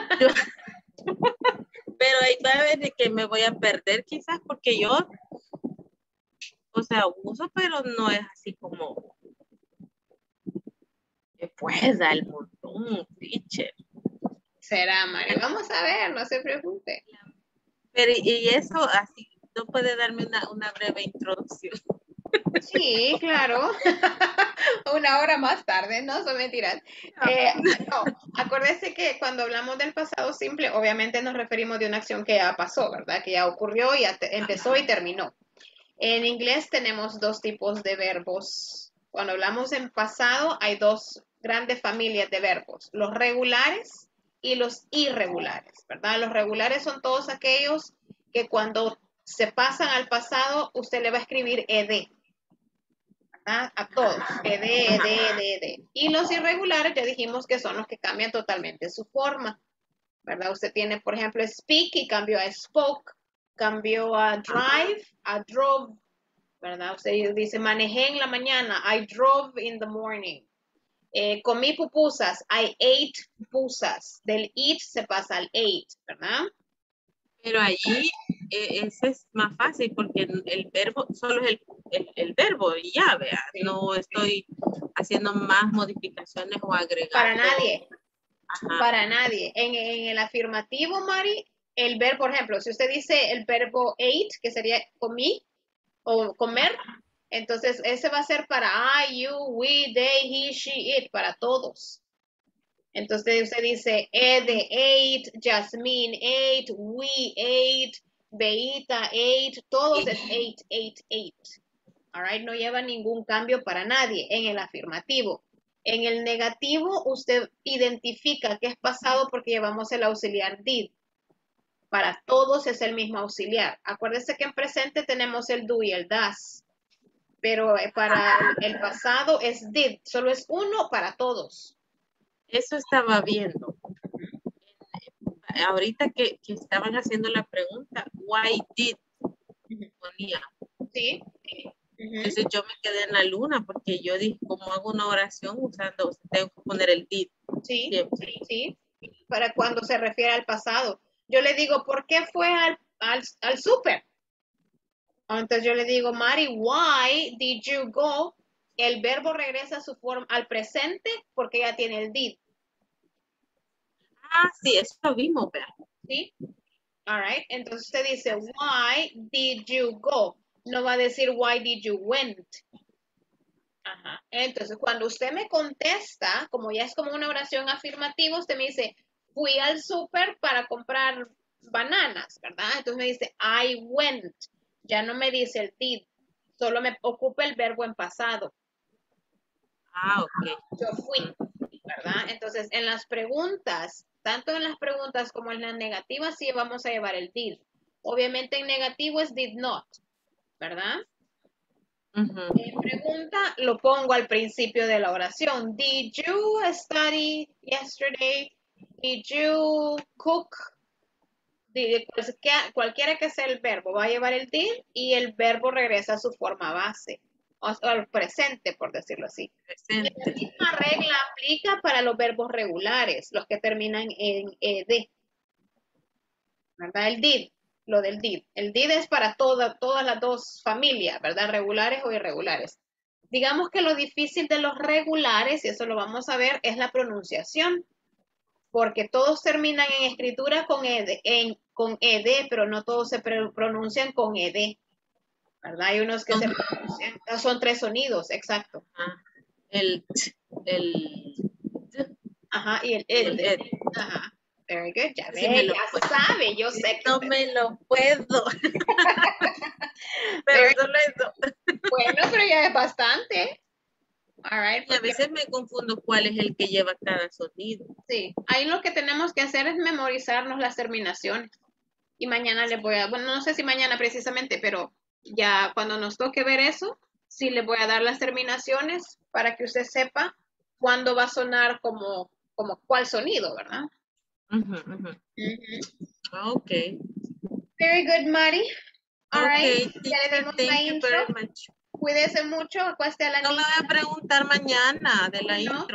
Speaker 11: Pero hay veces que me voy a perder quizás porque yo, o sea, uso, pero no es así como Que pueda el montón, teacher.
Speaker 1: Será, Mari. Vamos a ver, no se preocupe.
Speaker 11: Pero, y eso, así, ¿no puede darme una breve introducción?
Speaker 1: Sí, claro. Una hora más tarde, no son mentiras. No, acuérdese que cuando hablamos del pasado simple, obviamente nos referimos de una acción que ya pasó, ¿verdad? Que ya ocurrió, ya empezó y terminó. En inglés tenemos dos tipos de verbos. Cuando hablamos en pasado, hay dos grandes familias de verbos, los regulares y los irregulares, ¿verdad? Los regulares son todos aquellos que cuando se pasan al pasado, usted le va a escribir ed. A todos, ed. Y los irregulares ya dijimos que son los que cambian totalmente su forma, ¿verdad? Usted tiene, por ejemplo, speak y cambió a spoke, cambió a drive, a drove, ¿verdad? Usted dice, manejé en la mañana, I drove in the morning. Comí pupusas, I ate pupusas. Del eat se pasa al ate, ¿verdad?
Speaker 11: Pero allí ese es más fácil porque el verbo solo es el verbo y ya, vea. Sí, no estoy haciendo más modificaciones o agregando.
Speaker 1: Para nadie. Ajá. Para nadie. En el afirmativo, Mari, el verbo, por ejemplo, si usted dice el verbo ate, que sería comí o comer, entonces ese va a ser para I, you, we, they, he, she, it, para todos. Entonces usted dice Ede ate, Jasmine ate, we ate, Beita ate, todos es ate. All right, no lleva ningún cambio para nadie en el afirmativo. En el negativo usted identifica que es pasado porque llevamos el auxiliar did. Para todos es el mismo auxiliar. Acuérdese que en presente tenemos el do y el das. Pero para el pasado es did. Solo es uno para todos.
Speaker 11: Eso estaba viendo. Ahorita que estaban haciendo la pregunta, why did ponía.
Speaker 1: Sí.
Speaker 11: Entonces yo me quedé en la luna porque yo dije, ¿cómo hago una oración usando, tengo que poner el did?
Speaker 1: Sí, sí. Para cuando se refiere al pasado. Yo le digo, ¿por qué fue al súper? Entonces yo le digo, Mari, why did you go? El verbo regresa a su forma al presente porque ya tiene el did.
Speaker 11: Ah, sí, eso lo vimos, ¿verdad?
Speaker 1: Sí. All right. Entonces usted dice, why did you go? No va a decir, why did you went? Ajá. Entonces, cuando usted me contesta, como ya es como una oración afirmativa, usted me dice, fui al súper para comprar bananas, ¿verdad? Entonces me dice, I went. Ya no me dice el did. Solo me ocupa el verbo en pasado.
Speaker 11: Ah, ok.
Speaker 1: Yo fui, ¿verdad? Entonces, en las preguntas, tanto en las preguntas como en las negativas, sí vamos a llevar el did. Obviamente en negativo es did not, ¿verdad? En pregunta lo pongo al principio de la oración. Did you study yesterday? Did you cook? Cualquiera que sea el verbo va a llevar el did y el verbo regresa a su forma base. O al presente, por decirlo así. Presente. La misma regla aplica para los verbos regulares, los que terminan en ed. ¿Verdad? El did. Lo del did. El did es para todas las dos familias, ¿verdad? Regulares o irregulares. Digamos que lo difícil de los regulares, y eso lo vamos a ver, es la pronunciación. Porque todos terminan en escritura con ed, pero no todos se pronuncian con ed. ¿Verdad? Hay unos que se pronuncian, son 3 sonidos, exacto. Ajá, y el ed. Ajá. Very good, ya
Speaker 11: sí
Speaker 1: ve, ya sabe, yo sé que...
Speaker 11: No me lo puedo. Pero solo eso.
Speaker 1: Bueno, pero ya es bastante. All right,
Speaker 11: y a veces me confundo cuál es el que lleva cada sonido.
Speaker 1: Sí, ahí lo que tenemos que hacer es memorizarnos las terminaciones. Y mañana les voy a, bueno, no sé si mañana precisamente, pero ya cuando nos toque ver eso, sí les voy a dar las terminaciones para que usted sepa cuándo va a sonar como cuál sonido, ¿verdad?
Speaker 11: Ok.
Speaker 1: Very good, Mari. All right. Ya le dimos
Speaker 11: thank
Speaker 1: la
Speaker 11: you
Speaker 1: intro.
Speaker 11: very much.
Speaker 1: Cuídese mucho, acueste a la niña.
Speaker 11: No me voy a preguntar mañana de la intro.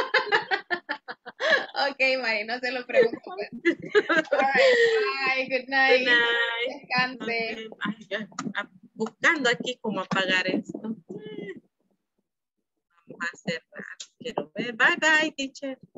Speaker 1: Ok, Mari, no se lo pregunto. Pues. All right, bye, good night.
Speaker 11: Good night.
Speaker 1: Descanse.
Speaker 11: Ay, ya, buscando aquí cómo apagar esto. Vamos a cerrar. Quiero ver. Bye bye, teacher.